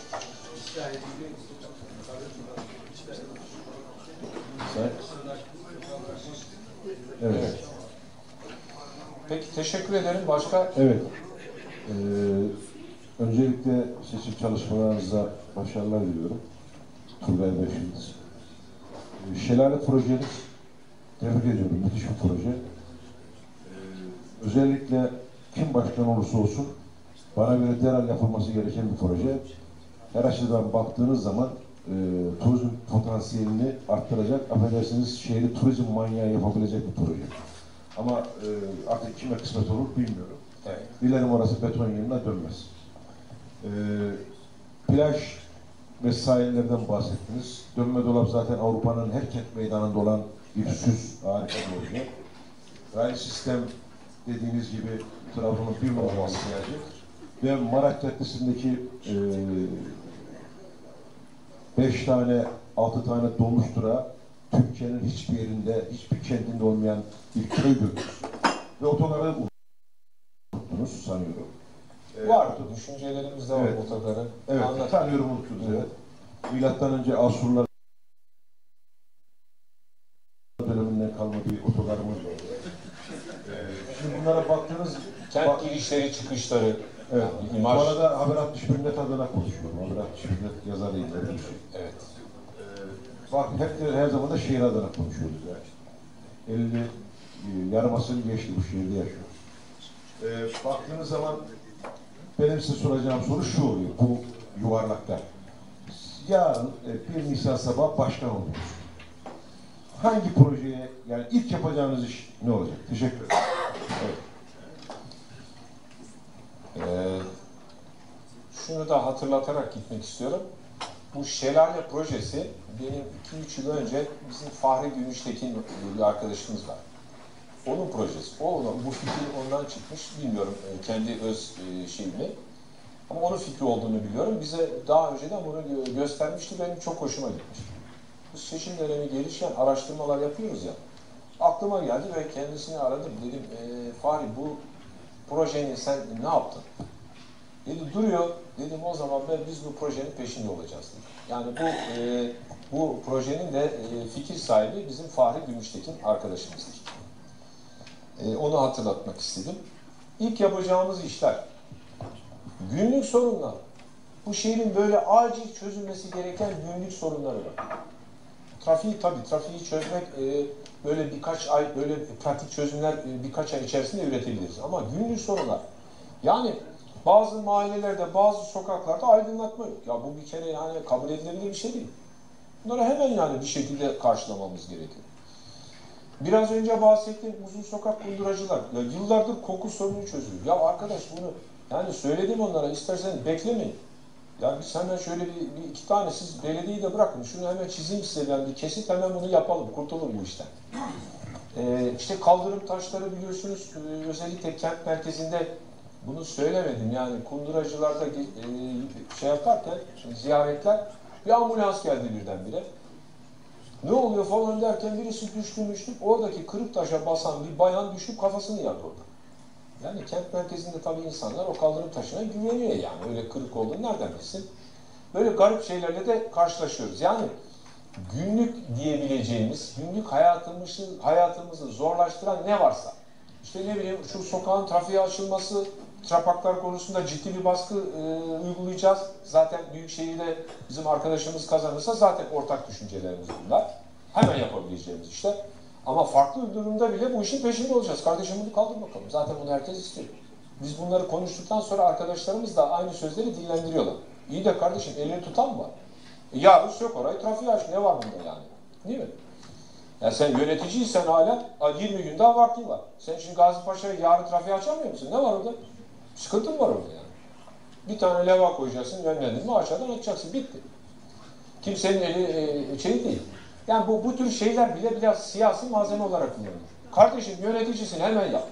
Evet. Evet. Peki teşekkür ederim. Başka? Evet. Ee, öncelikle seçim çalışmalarınıza başarılar diliyorum. Turgay Beşyıldız. Ee, Şelale projeniz, tebrik ediyorum. Müthiş bir proje. Ee, özellikle kim başkan olursa olsun bana göre derhal yapılması gereken bir proje. Her açıdan baktığınız zaman e, turizm potansiyelini arttıracak, affedersiniz şehri turizm manyağı yapabilecek bir proje. Ama e, artık kime kısmet olur bilmiyorum. Evet. Dilerim orası beton yığınına dönmez. E, plaj ve sahillerden bahsettiniz. Dönme dolap zaten Avrupa'nın her kent meydanında olan bir süs, harika bir proje. Raylı sistem dediğiniz gibi Trabzon'un bir numaralı ihtiyacı. Ve Marak Caddesi'ndeki e, beş tane, altı tane dolmuş durağı Türkiye'nin hiçbir yerinde, hiçbir kentinde olmayan bir köy görüyoruz. Ve otogarı unuttunuz sanıyorum. Ee, Vardı. Düşüncelerimiz de var evet. otogarı. Evet, Anladım. tanıyorum unuttunuz. Evet. Milattan önce Asurlar döneminden kalma bir otogarımız var. Ee, şimdi bunlara baktığınız Kent bak, girişleri, çıkışları. evet. Yani imaj. Bu arada Haber altmış bir net adına konuşuyorum. Haber altmış bir net yazarıyım. Evet. Ee, bak hep her zaman da şehir adına konuşuyoruz yani. elli e, yarım asır geçti bu şehirde yaşıyor. Ee, baktığınız zaman benim size soracağım soru şu oluyor, bu yuvarlakta. Yarın e, bir Nisan sabah başkan oluyorsunuz. Hangi projeye, yani ilk yapacağınız iş ne olacak? Teşekkür ederim. Evet. Ee, şunu da hatırlatarak gitmek istiyorum. Bu şelale projesi benim iki üç yıl önce bizim Fahri Gümüştekin bir arkadaşımız var. Onun projesi. O, bu fikir ondan çıkmış. Bilmiyorum kendi öz şeyini. Ama onun fikri olduğunu biliyorum. Bize daha önceden bunu göstermişti. Benim çok hoşuma gitmiş. Bu seçim dönemi gelişen araştırmalar yapıyoruz ya. Aklıma geldi ve kendisini aradım. Dedim e, Fahri bu projeyi sen ne yaptın? Dedi duruyor. Dedim o zaman ben biz bu projenin peşinde olacağız dedim. Yani bu e, bu projenin de e, fikir sahibi bizim Fahri Gümüştekin arkadaşımızdır. E, onu hatırlatmak istedim. İlk yapacağımız işler günlük sorunlar. Bu şehrin böyle acil çözülmesi gereken günlük sorunları var. Trafiği tabii trafiği çözmek e, böyle birkaç ay böyle pratik çözümler e, birkaç ay içerisinde üretebiliriz. Ama günlük sorunlar. Yani bazı mahallelerde, bazı sokaklarda aydınlatma yok. Ya bu bir kere yani kabul edilebilir bir şey değil. Bunları hemen yani bir şekilde karşılamamız gerekiyor. Biraz önce bahsettiğim uzun sokak kunduracılar. Ya yıllardır koku sorunu çözüyor. Ya arkadaş bunu yani söyledim onlara isterseniz beklemeyin. Ya biz hemen şöyle bir, bir iki tane siz belediyeyi de bırakın. Şunu hemen çizeyim size ben bir kesit hemen bunu yapalım. Kurtulur bu işten. Ee, işte kaldırım taşları biliyorsunuz özellikle kent merkezinde bunu söylemedim yani kunduracılarda e, şey yaparken şimdi ziyaretler bir ambulans geldi birdenbire. Ne oluyor falan derken birisi düştü düştü oradaki kırık taşa basan bir bayan düşüp kafasını yardı orada. Yani kent merkezinde tabii insanlar o kaldırım taşına güveniyor yani öyle kırık olduğunu nereden bilsin? Böyle garip şeylerle de karşılaşıyoruz. Yani günlük diyebileceğimiz, günlük hayatımızı, hayatımızı zorlaştıran ne varsa işte ne bileyim şu sokağın trafiğe açılması, trapaklar konusunda ciddi bir baskı e, uygulayacağız. Zaten Büyükşehir'de bizim arkadaşımız kazanırsa zaten ortak düşüncelerimiz bunlar. Hemen yapabileceğimiz işler. Ama farklı bir durumda bile bu işin peşinde olacağız. Kardeşim bunu kaldır bakalım. Zaten bunu herkes istiyor. Biz bunları konuştuktan sonra arkadaşlarımız da aynı sözleri dillendiriyorlar. İyi de kardeşim elini tutan mı var? E, yarın sök orayı trafiğe aç. Ne var bunda yani? Değil mi? Ya sen yöneticiysen hala yirmi gün daha vaktin var. Sen şimdi Gazi Paşa'ya yarın trafiğe açamıyor musun? Ne var orada? Sıkıntı mı var orada yani? Bir tane leva koyacaksın, yönlendirme aşağıdan açacaksın. Bitti. Kimsenin eli e, şey değil. Yani bu, bu tür şeyler bile biraz siyasi malzeme olarak kullanılır. Kardeşim yöneticisin hemen yap.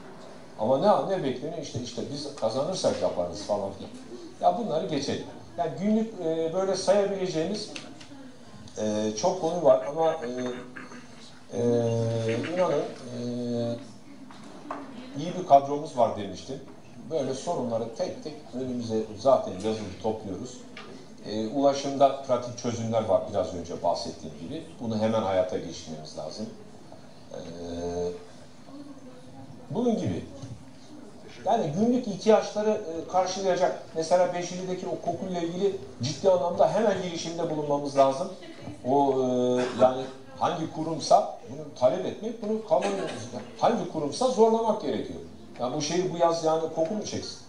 Ama ne ne bekleniyor işte işte biz kazanırsak yaparız falan filan. Ya bunları geçelim. Yani günlük e, böyle sayabileceğimiz e, çok konu var ama e, e, inanın e, iyi bir kadromuz var demiştim. Böyle sorunları tek tek önümüze zaten yazılı topluyoruz. E, ulaşımda pratik çözümler var biraz önce bahsettiğim gibi. Bunu hemen hayata geçirmemiz lazım. E, bunun gibi. Yani günlük ihtiyaçları e, karşılayacak. Mesela Beşili'deki o kokuyla ilgili ciddi anlamda hemen girişimde bulunmamız lazım. O e, yani hangi kurumsa bunu talep etmek, bunu kamu hangi kurumsa zorlamak gerekiyor. Yani bu şehir bu yaz yani koku mu çeksin?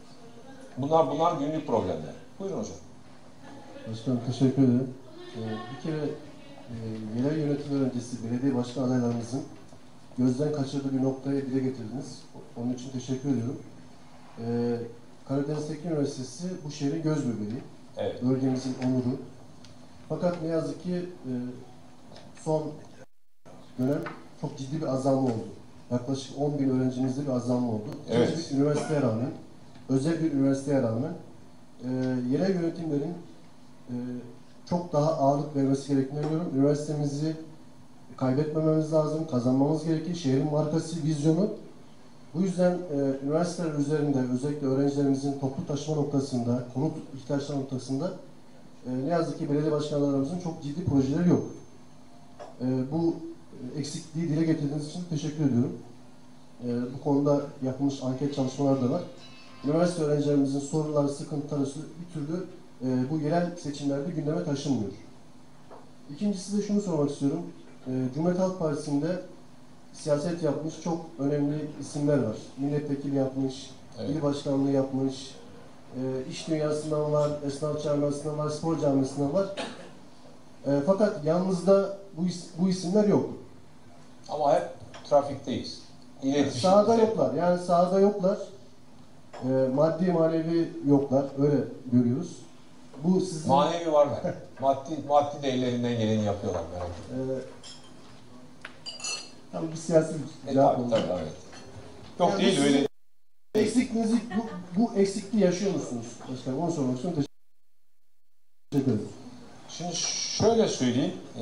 Bunlar bunlar günlük problemler. Buyurun hocam. Başkanım teşekkür ederim. Ee, bir kere e, yerel yönetim öncesi belediye başkan adaylarımızın gözden kaçırdığı bir noktayı dile getirdiniz. Onun için teşekkür ediyorum. Ee, Karadeniz Teknik Üniversitesi bu şehrin göz bebeği. Evet. Bölgemizin onuru. Fakat ne yazık ki e, son dönem çok ciddi bir azalma oldu. Yaklaşık on bin öğrencimizde bir azalma oldu. Evet. Bir üniversiteye rağmen, özel bir üniversiteye rağmen e, yerel yönetimlerin e, çok daha ağırlık vermesi gerektiğini görüyorum. Üniversitemizi kaybetmememiz lazım, kazanmamız gerekir. Şehrin markası, vizyonu. Bu yüzden e, üniversiteler üzerinde özellikle öğrencilerimizin toplu taşıma noktasında, konut ihtiyaçları noktasında e, ne yazık ki belediye başkanlarımızın çok ciddi projeleri yok. E, bu eksikliği dile getirdiğiniz için teşekkür ediyorum. E, bu konuda yapılmış anket çalışmaları da var. Üniversite öğrencilerimizin sorunları, sıkıntıları bir türlü e, bu yerel seçimlerde gündeme taşınmıyor. İkincisi de şunu sormak istiyorum. E, Cumhuriyet Halk Partisi'nde siyaset yapmış çok önemli isimler var. Milletvekili yapmış, evet. il başkanlığı yapmış, e, iş dünyasından var, esnaf camiasından var, spor camiasından var. E, fakat yalnızda bu, is bu isimler yok. Ama hep trafikteyiz. İletişim. Sahada yoklar. Yani sahada yoklar. E, maddi manevi yoklar. Öyle görüyoruz. Bu sizin... Manevi varlar. maddi, maddi de ellerinden geleni yapıyorlar merak etmeyin. E, Tabii bir siyasi E, cevap tabii, oldu. tabii, evet. Yok Yani değil öyle. Eksikliğinizi, bu, bu eksikliği yaşıyor musunuz? Başkanım onu sormak istiyorum. Teşekkür ederim. Şimdi şöyle söyleyeyim. Ee,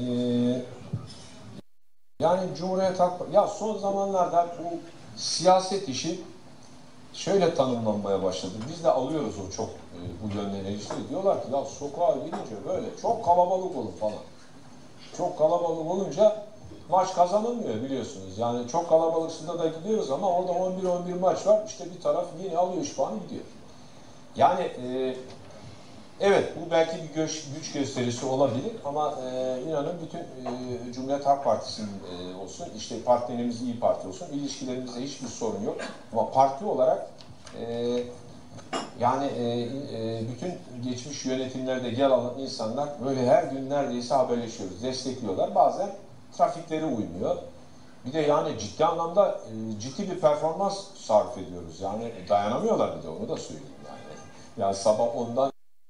yani Cumhuriyet Halk ya son zamanlarda bu siyaset işi şöyle tanımlanmaya başladı. Biz de alıyoruz o çok e, bu yönden eleştiri. Diyorlar ki ya sokağa gidince böyle çok kalabalık olur falan. Çok kalabalık olunca maç kazanılmıyor biliyorsunuz. Yani çok kalabalık suda da gidiyoruz ama orada on bir on bir maç var. İşte bir taraf yine alıyor üç puanı gidiyor. Yani e, evet bu belki bir güç, güç gösterisi olabilir ama e, inanın bütün e, Cumhuriyet Halk Partisi'nin e, olsun, işte partilerimiz iyi Parti olsun, ilişkilerimizde hiçbir sorun yok. Ama parti olarak e, yani e, e, bütün geçmiş yönetimlerde yer alan insanlar böyle her gün neredeyse haberleşiyoruz, destekliyorlar. Bazen trafikleri uymuyor. Bir de yani ciddi anlamda e, ciddi bir performans sarf ediyoruz. Yani dayanamıyorlar bir de onu da söyleyeyim yani. Yani sabah ondan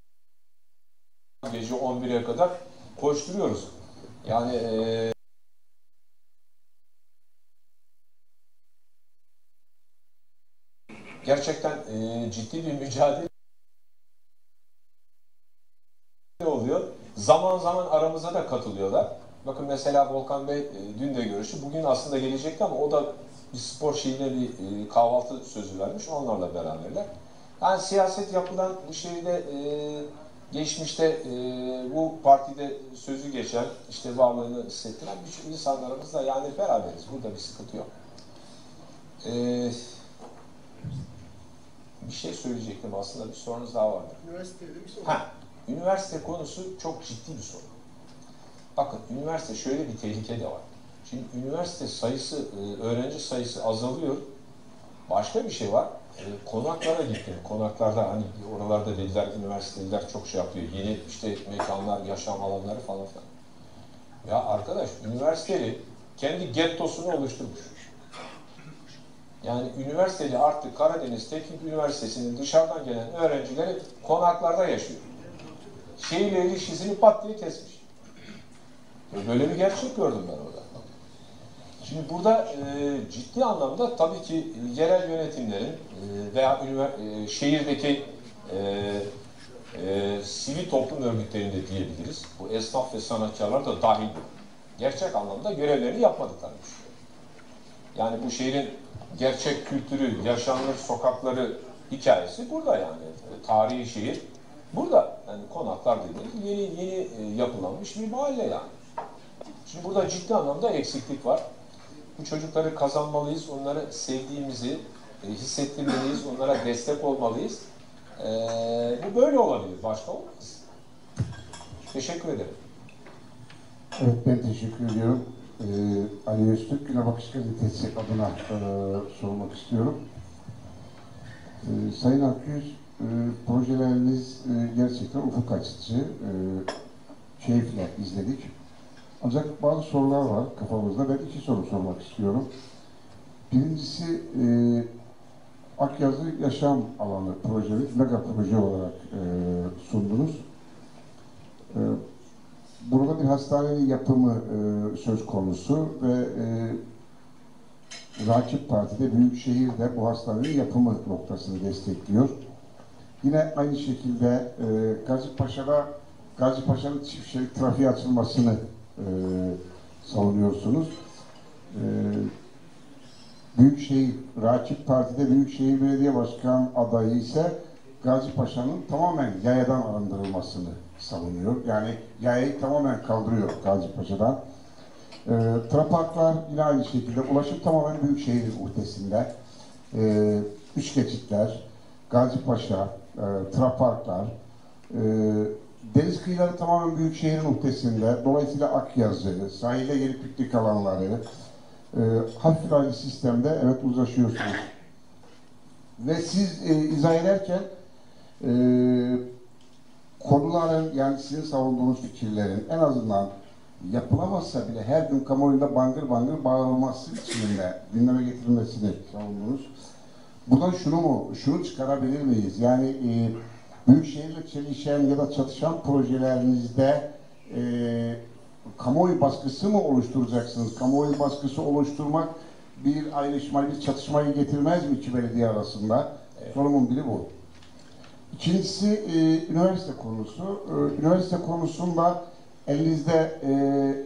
gece on bire kadar koşturuyoruz. Yani e, gerçekten e, ciddi bir mücadele oluyor. Zaman zaman aramıza da katılıyorlar. Bakın mesela Volkan Bey e, dün de görüştü. Bugün aslında gelecekti ama o da bir spor şeyine bir e, kahvaltı sözü vermiş. Onlarla beraberler. Yani siyaset yapılan bu şeyde e, geçmişte e, bu partide sözü geçen, işte varlığını hissettiren birçok insanlarımızla yani beraberiz. Burada bir sıkıntı yok. E, bir şey söyleyecektim aslında. Bir sorunuz daha vardı. Üniversitede bir soru. Ha, üniversite konusu çok ciddi bir sorun. Bakın üniversite şöyle bir tehlike de var. Şimdi üniversite sayısı, öğrenci sayısı azalıyor. Başka bir şey var. Konaklara gittim. Konaklarda hani oralarda dediler, üniversiteliler çok şey yapıyor. Yeni işte mekanlar, yaşam alanları falan filan. Ya arkadaş, üniversiteli kendi gettosunu oluşturmuş. Yani üniversiteli artık Karadeniz Teknik Üniversitesi'nin dışarıdan gelen öğrencileri konaklarda yaşıyor. Şehirle ilişkisini pat diye kesmiş. Böyle bir gerçek gördüm ben orada. Şimdi burada e, ciddi anlamda tabii ki yerel yönetimlerin e, veya e, şehirdeki e, e, sivil toplum örgütlerinde diyebiliriz. Bu esnaf ve sanatkarlar da dahil bu. Gerçek anlamda görevlerini yapmadıklarını düşünüyorum. Yani bu şehrin gerçek kültürü, yaşanır sokakları hikayesi burada yani. E, tarihi şehir burada. Yani konaklar dediğimiz yeni yeni e, yapılanmış bir mahalle yani. Şimdi burada ciddi anlamda eksiklik var. Bu çocukları kazanmalıyız, onları sevdiğimizi e, hissettirmeliyiz, onlara destek olmalıyız. E, bu böyle olabilir, başka olmaz. Teşekkür ederim. Evet, ben teşekkür ediyorum. Ee, Ali Öztürk, Güne Bakış Gazetesi adına e, sormak istiyorum. Ee, Sayın Akgüz, e, projeleriniz e, gerçekten ufuk açıcı. E, keyifle izledik. Ancak bazı sorular var kafamızda. Ben iki soru sormak istiyorum. Birincisi, e, Akyazı Yaşam Alanı projeniz, mega proje olarak e, sundunuz. E, Burada bir hastanenin yapımı e, söz konusu ve e, rakip partide Büyükşehir de bu hastanenin yapımı noktasını destekliyor. Yine aynı şekilde e, Gazipaşa'da Gazipaşa'nın çift şerit trafiğe açılmasını e, savunuyorsunuz. E, Büyükşehir, rakip partide Büyükşehir Belediye Başkan adayı ise Gazipaşa'nın tamamen yayadan arındırılmasını savunuyor. Yani yayayı tamamen kaldırıyor Gazipaşa'dan. E, Traparklar yine aynı şekilde. Ulaşım tamamen Büyükşehir uhdesinde. E, üç geçitler, Gazipaşa, e, Traparklar, e, deniz kıyıları tamamen Büyükşehir'in uhdesinde. Dolayısıyla Akyazı, sahile gelip piknik alanları, e, hafif raylı sistemde evet uzlaşıyorsunuz. Ve siz e, izah ederken e, konuların, yani sizin savunduğunuz fikirlerin en azından yapılamazsa bile her gün kamuoyunda bangır bangır bağırılması biçiminde gündeme getirilmesini savundunuz. Buradan şunu mu, şunu çıkarabilir miyiz? Yani e, Büyükşehir'le çelişen ya da çatışan projelerinizde e, kamuoyu baskısı mı oluşturacaksınız? Kamuoyu baskısı oluşturmak bir ayrışmayı, bir çatışmayı getirmez mi iki belediye arasında? Evet. Sorumun biri bu. İkincisi e, üniversite konusu. E, üniversite konusunda elinizde e,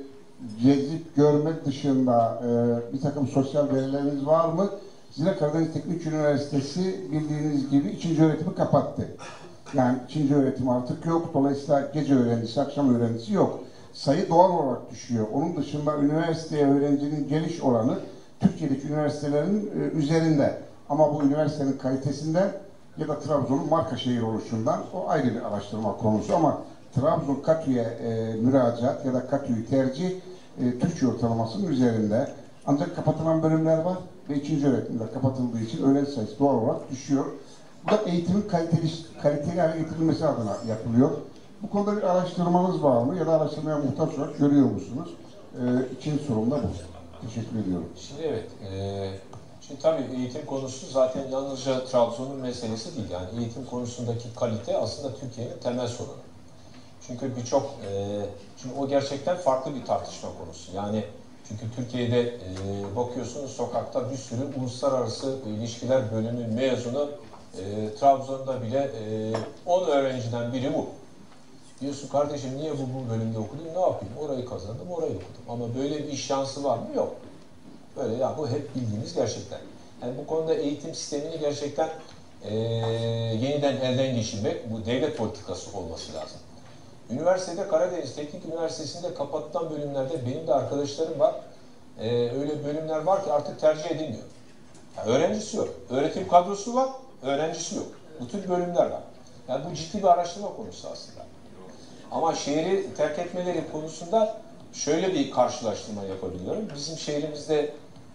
gezip görmek dışında e, bir takım sosyal verileriniz var mı? Zira Karadeniz Teknik Üniversitesi bildiğiniz gibi ikinci öğretimi kapattı. Yani ikinci öğretim artık yok. Dolayısıyla gece öğrencisi, akşam öğrencisi yok. Sayı doğal olarak düşüyor. Onun dışında üniversiteye öğrencinin geliş oranı Türkiye'deki üniversitelerin e, üzerinde. Ama bu üniversitenin kalitesinden ya da Trabzon'un marka şehir oluşundan o ayrı bir araştırma konusu ama Trabzon Katü'ye e, müracaat ya da Katü'yü tercih e, Türkiye ortalamasının üzerinde. Ancak kapatılan bölümler var ve ikinci öğretimler kapatıldığı için öğrenci sayısı doğal olarak düşüyor. Bu da eğitimin kaliteli, kaliteli hale getirilmesi adına yapılıyor. Bu konuda bir araştırmanız var mı ya da araştırmaya muhtaç olarak görüyor musunuz? E, ikinci sorum da bu. Teşekkür ediyorum. Şimdi evet, e, şimdi tabii eğitim konusu zaten yalnızca Trabzon'un meselesi değil. Yani eğitim konusundaki kalite aslında Türkiye'nin temel sorunu. Çünkü birçok, e, çünkü o gerçekten farklı bir tartışma konusu. Yani çünkü Türkiye'de e, bakıyorsunuz sokakta bir sürü uluslararası ilişkiler bölümü mezunu, e, Trabzon'da bile e, on öğrenciden biri bu. Diyorsun kardeşim niye bu, bu bölümde okudun, ne yapayım? Orayı kazandım, orayı okudum. Ama böyle bir iş şansı var mı? Yok. Böyle ya bu hep bildiğimiz gerçekler. Yani bu konuda eğitim sistemini gerçekten e, yeniden elden geçirmek, bu devlet politikası olması lazım. Üniversitede, Karadeniz Teknik Üniversitesi'nde kapatılan bölümlerde benim de arkadaşlarım var. E, öyle bölümler var ki artık tercih edilmiyor. Yani öğrencisi yok. Öğretim kadrosu var, öğrencisi yok. Bu tür bölümler var. Yani bu ciddi bir araştırma konusu aslında. Ama şehri terk etmeleri konusunda şöyle bir karşılaştırma yapabiliyorum. Bizim şehrimizde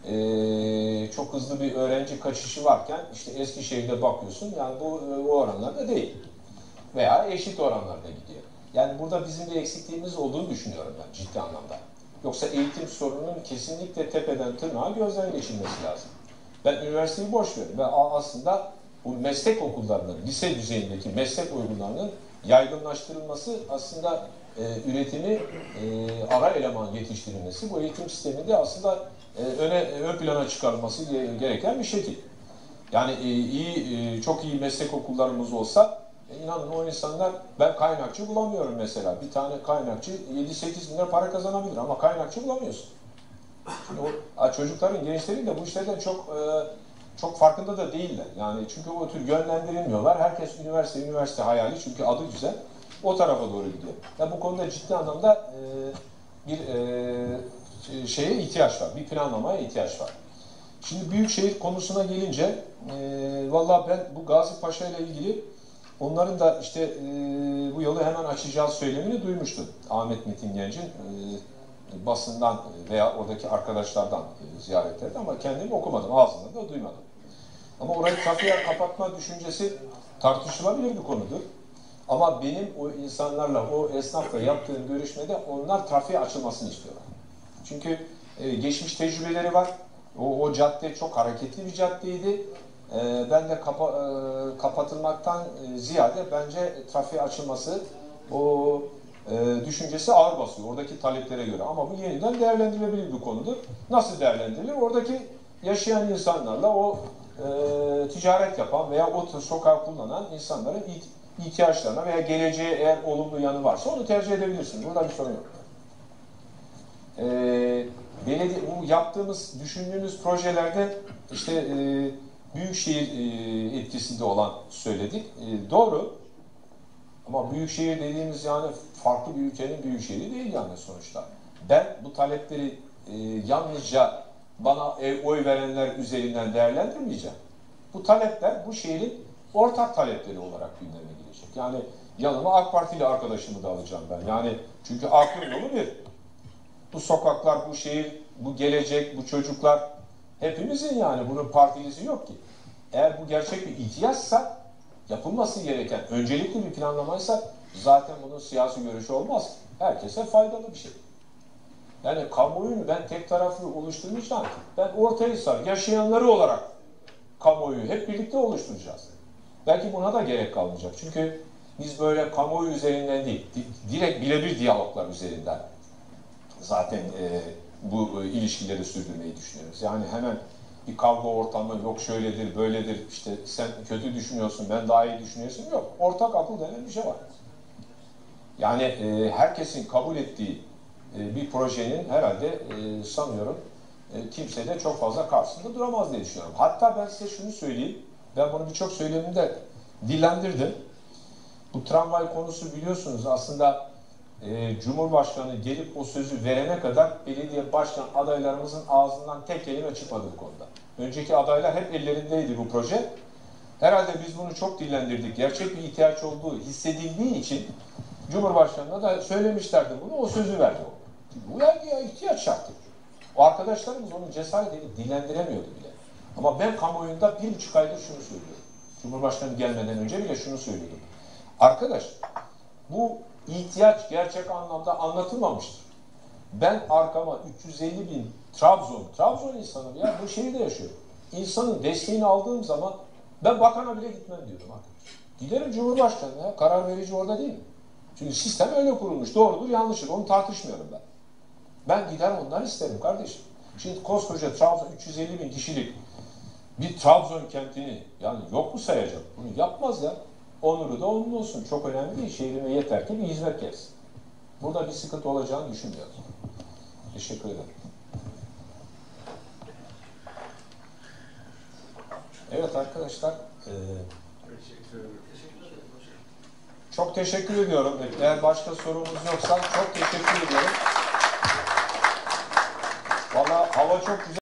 e, çok hızlı bir öğrenci kaçışı varken işte Eskişehir'de bakıyorsun yani bu o oranlarda değil. Veya eşit oranlarda gidiyor. Yani burada bizim bir eksikliğimiz olduğunu düşünüyorum ben ciddi anlamda. Yoksa eğitim sorununun kesinlikle tepeden tırnağa gözden geçirilmesi lazım. Ben üniversiteyi boş veriyorum ve aslında bu meslek okullarının, lise düzeyindeki meslek okullarının yaygınlaştırılması aslında e, üretimi e, ara eleman yetiştirilmesi bu eğitim sisteminde aslında e, öne ön plana çıkarılması gereken bir şekil. Yani e, iyi e, çok iyi meslek okullarımız olsa E inanın o insanlar, ben kaynakçı bulamıyorum mesela. Bir tane kaynakçı yedi sekiz bin lira para kazanabilir ama kaynakçı bulamıyorsun. Şimdi o, çocukların, gençlerin de bu işlerden çok e, çok farkında da değiller. Yani çünkü o tür yönlendirilmiyorlar. Herkes üniversite, üniversite hayali çünkü adı güzel. O tarafa doğru gidiyor. Yani bu konuda ciddi anlamda e, bir e, şeye ihtiyaç var. Bir planlamaya ihtiyaç var. Şimdi büyükşehir konusuna gelince e, vallahi ben bu Gazi Paşa ile ilgili onların da işte e, bu yolu hemen açacağız söylemini duymuştum. Ahmet Metin Genç'in e, basından veya oradaki arkadaşlardan e, ziyaretlerdi ama kendim okumadım, ağzından da duymadım. Ama orayı trafiğe kapatma düşüncesi tartışılabilir bir konudur. Ama benim o insanlarla, o esnafla yaptığım görüşmede onlar trafiğe açılmasını istiyorlar. Çünkü e, geçmiş tecrübeleri var. O, o cadde çok hareketli bir caddeydi. E, ben de kapa, e, kapatılmaktan e, ziyade bence trafiğe açılması o e, düşüncesi ağır basıyor oradaki taleplere göre. Ama bu yeniden değerlendirilebilir bir konudur. Nasıl değerlendirilir? Oradaki yaşayan insanlarla o e, ticaret yapan veya o sokağı kullanan insanların ihtiyaçlarına veya geleceğe eğer olumlu yanı varsa onu tercih edebilirsiniz. Burada bir sorun yok. E, belediye, bu yaptığımız, düşündüğümüz projelerde işte e, büyükşehir e, etkisinde olan söyledik. E, doğru. Ama büyükşehir dediğimiz yani farklı bir ülkenin büyükşehri değil yani sonuçta. Ben bu talepleri e, yalnızca bana e, oy verenler üzerinden değerlendirmeyeceğim. Bu talepler bu şehrin ortak talepleri olarak gündeme gelecek. Yani yanıma AK Partili arkadaşımı da alacağım ben. Yani çünkü aklın yolu bir. Bu sokaklar, bu şehir, bu gelecek, bu çocuklar hepimizin yani. Bunun partilisi yok ki. Eğer bu gerçek bir ihtiyaçsa, yapılması gereken öncelikli bir planlamaysa zaten bunun siyasi görüşü olmaz. Herkese faydalı bir şey. Yani kamuoyunu ben tek taraflı oluşturmayacağım. Ben Ortahisar yaşayanları olarak kamuoyu hep birlikte oluşturacağız. Belki buna da gerek kalmayacak. Çünkü biz böyle kamuoyu üzerinden değil, direkt birebir diyaloglar üzerinden zaten e, bu e, ilişkileri sürdürmeyi düşünüyoruz. Yani hemen bir kavga ortamı yok şöyledir, böyledir, işte sen kötü düşünüyorsun, ben daha iyi düşünüyorsun. Yok, ortak akıl denen bir şey var. Yani e, herkesin kabul ettiği e, bir projenin herhalde e, sanıyorum e, kimse de çok fazla karşısında duramaz diye düşünüyorum. Hatta ben size şunu söyleyeyim, ben bunu birçok söylemimde dillendirdim. Bu tramvay konusu biliyorsunuz aslında e, Cumhurbaşkanı gelip o sözü verene kadar belediye başkan adaylarımızın ağzından tek kelime çıkmadı bu konuda. Önceki adaylar hep ellerindeydi bu proje. Herhalde biz bunu çok dillendirdik. Gerçek bir ihtiyaç olduğu hissedildiği için Cumhurbaşkanı'na da söylemişlerdi bunu, o sözü verdi o. Bu ya ihtiyaç şartı. O arkadaşlarımız onu cesaret edip dillendiremiyordu bile. Ama ben kamuoyunda bir buçuk aydır şunu söylüyorum. Cumhurbaşkanı gelmeden önce bile şunu söylüyordum. Arkadaş, bu ihtiyaç gerçek anlamda anlatılmamıştır. Ben arkama üç yüz elli bin Trabzon, Trabzon insanım ya, bu şehirde yaşıyorum. İnsanın desteğini aldığım zaman ben bakana bile gitmem diyorum arkadaş. Giderim Cumhurbaşkanı'na, karar verici orada değil mi? Çünkü sistem öyle kurulmuş, doğrudur, yanlıştır, onu tartışmıyorum ben. Ben gider ondan isterim kardeşim. Şimdi koskoca Trabzon üç yüz elli bin kişilik bir Trabzon kentini yani yok mu sayacak? Bunu yapmaz ya. Onuru da onun olsun. Çok önemli değil. Şehrime yeter ki bir hizmet gelsin. Burada bir sıkıntı olacağını düşünmüyorum. Teşekkür ederim. Evet arkadaşlar. E, çok teşekkür ediyorum. Eğer başka sorumuz yoksa çok teşekkür ediyorum. Valla hava çok güzel.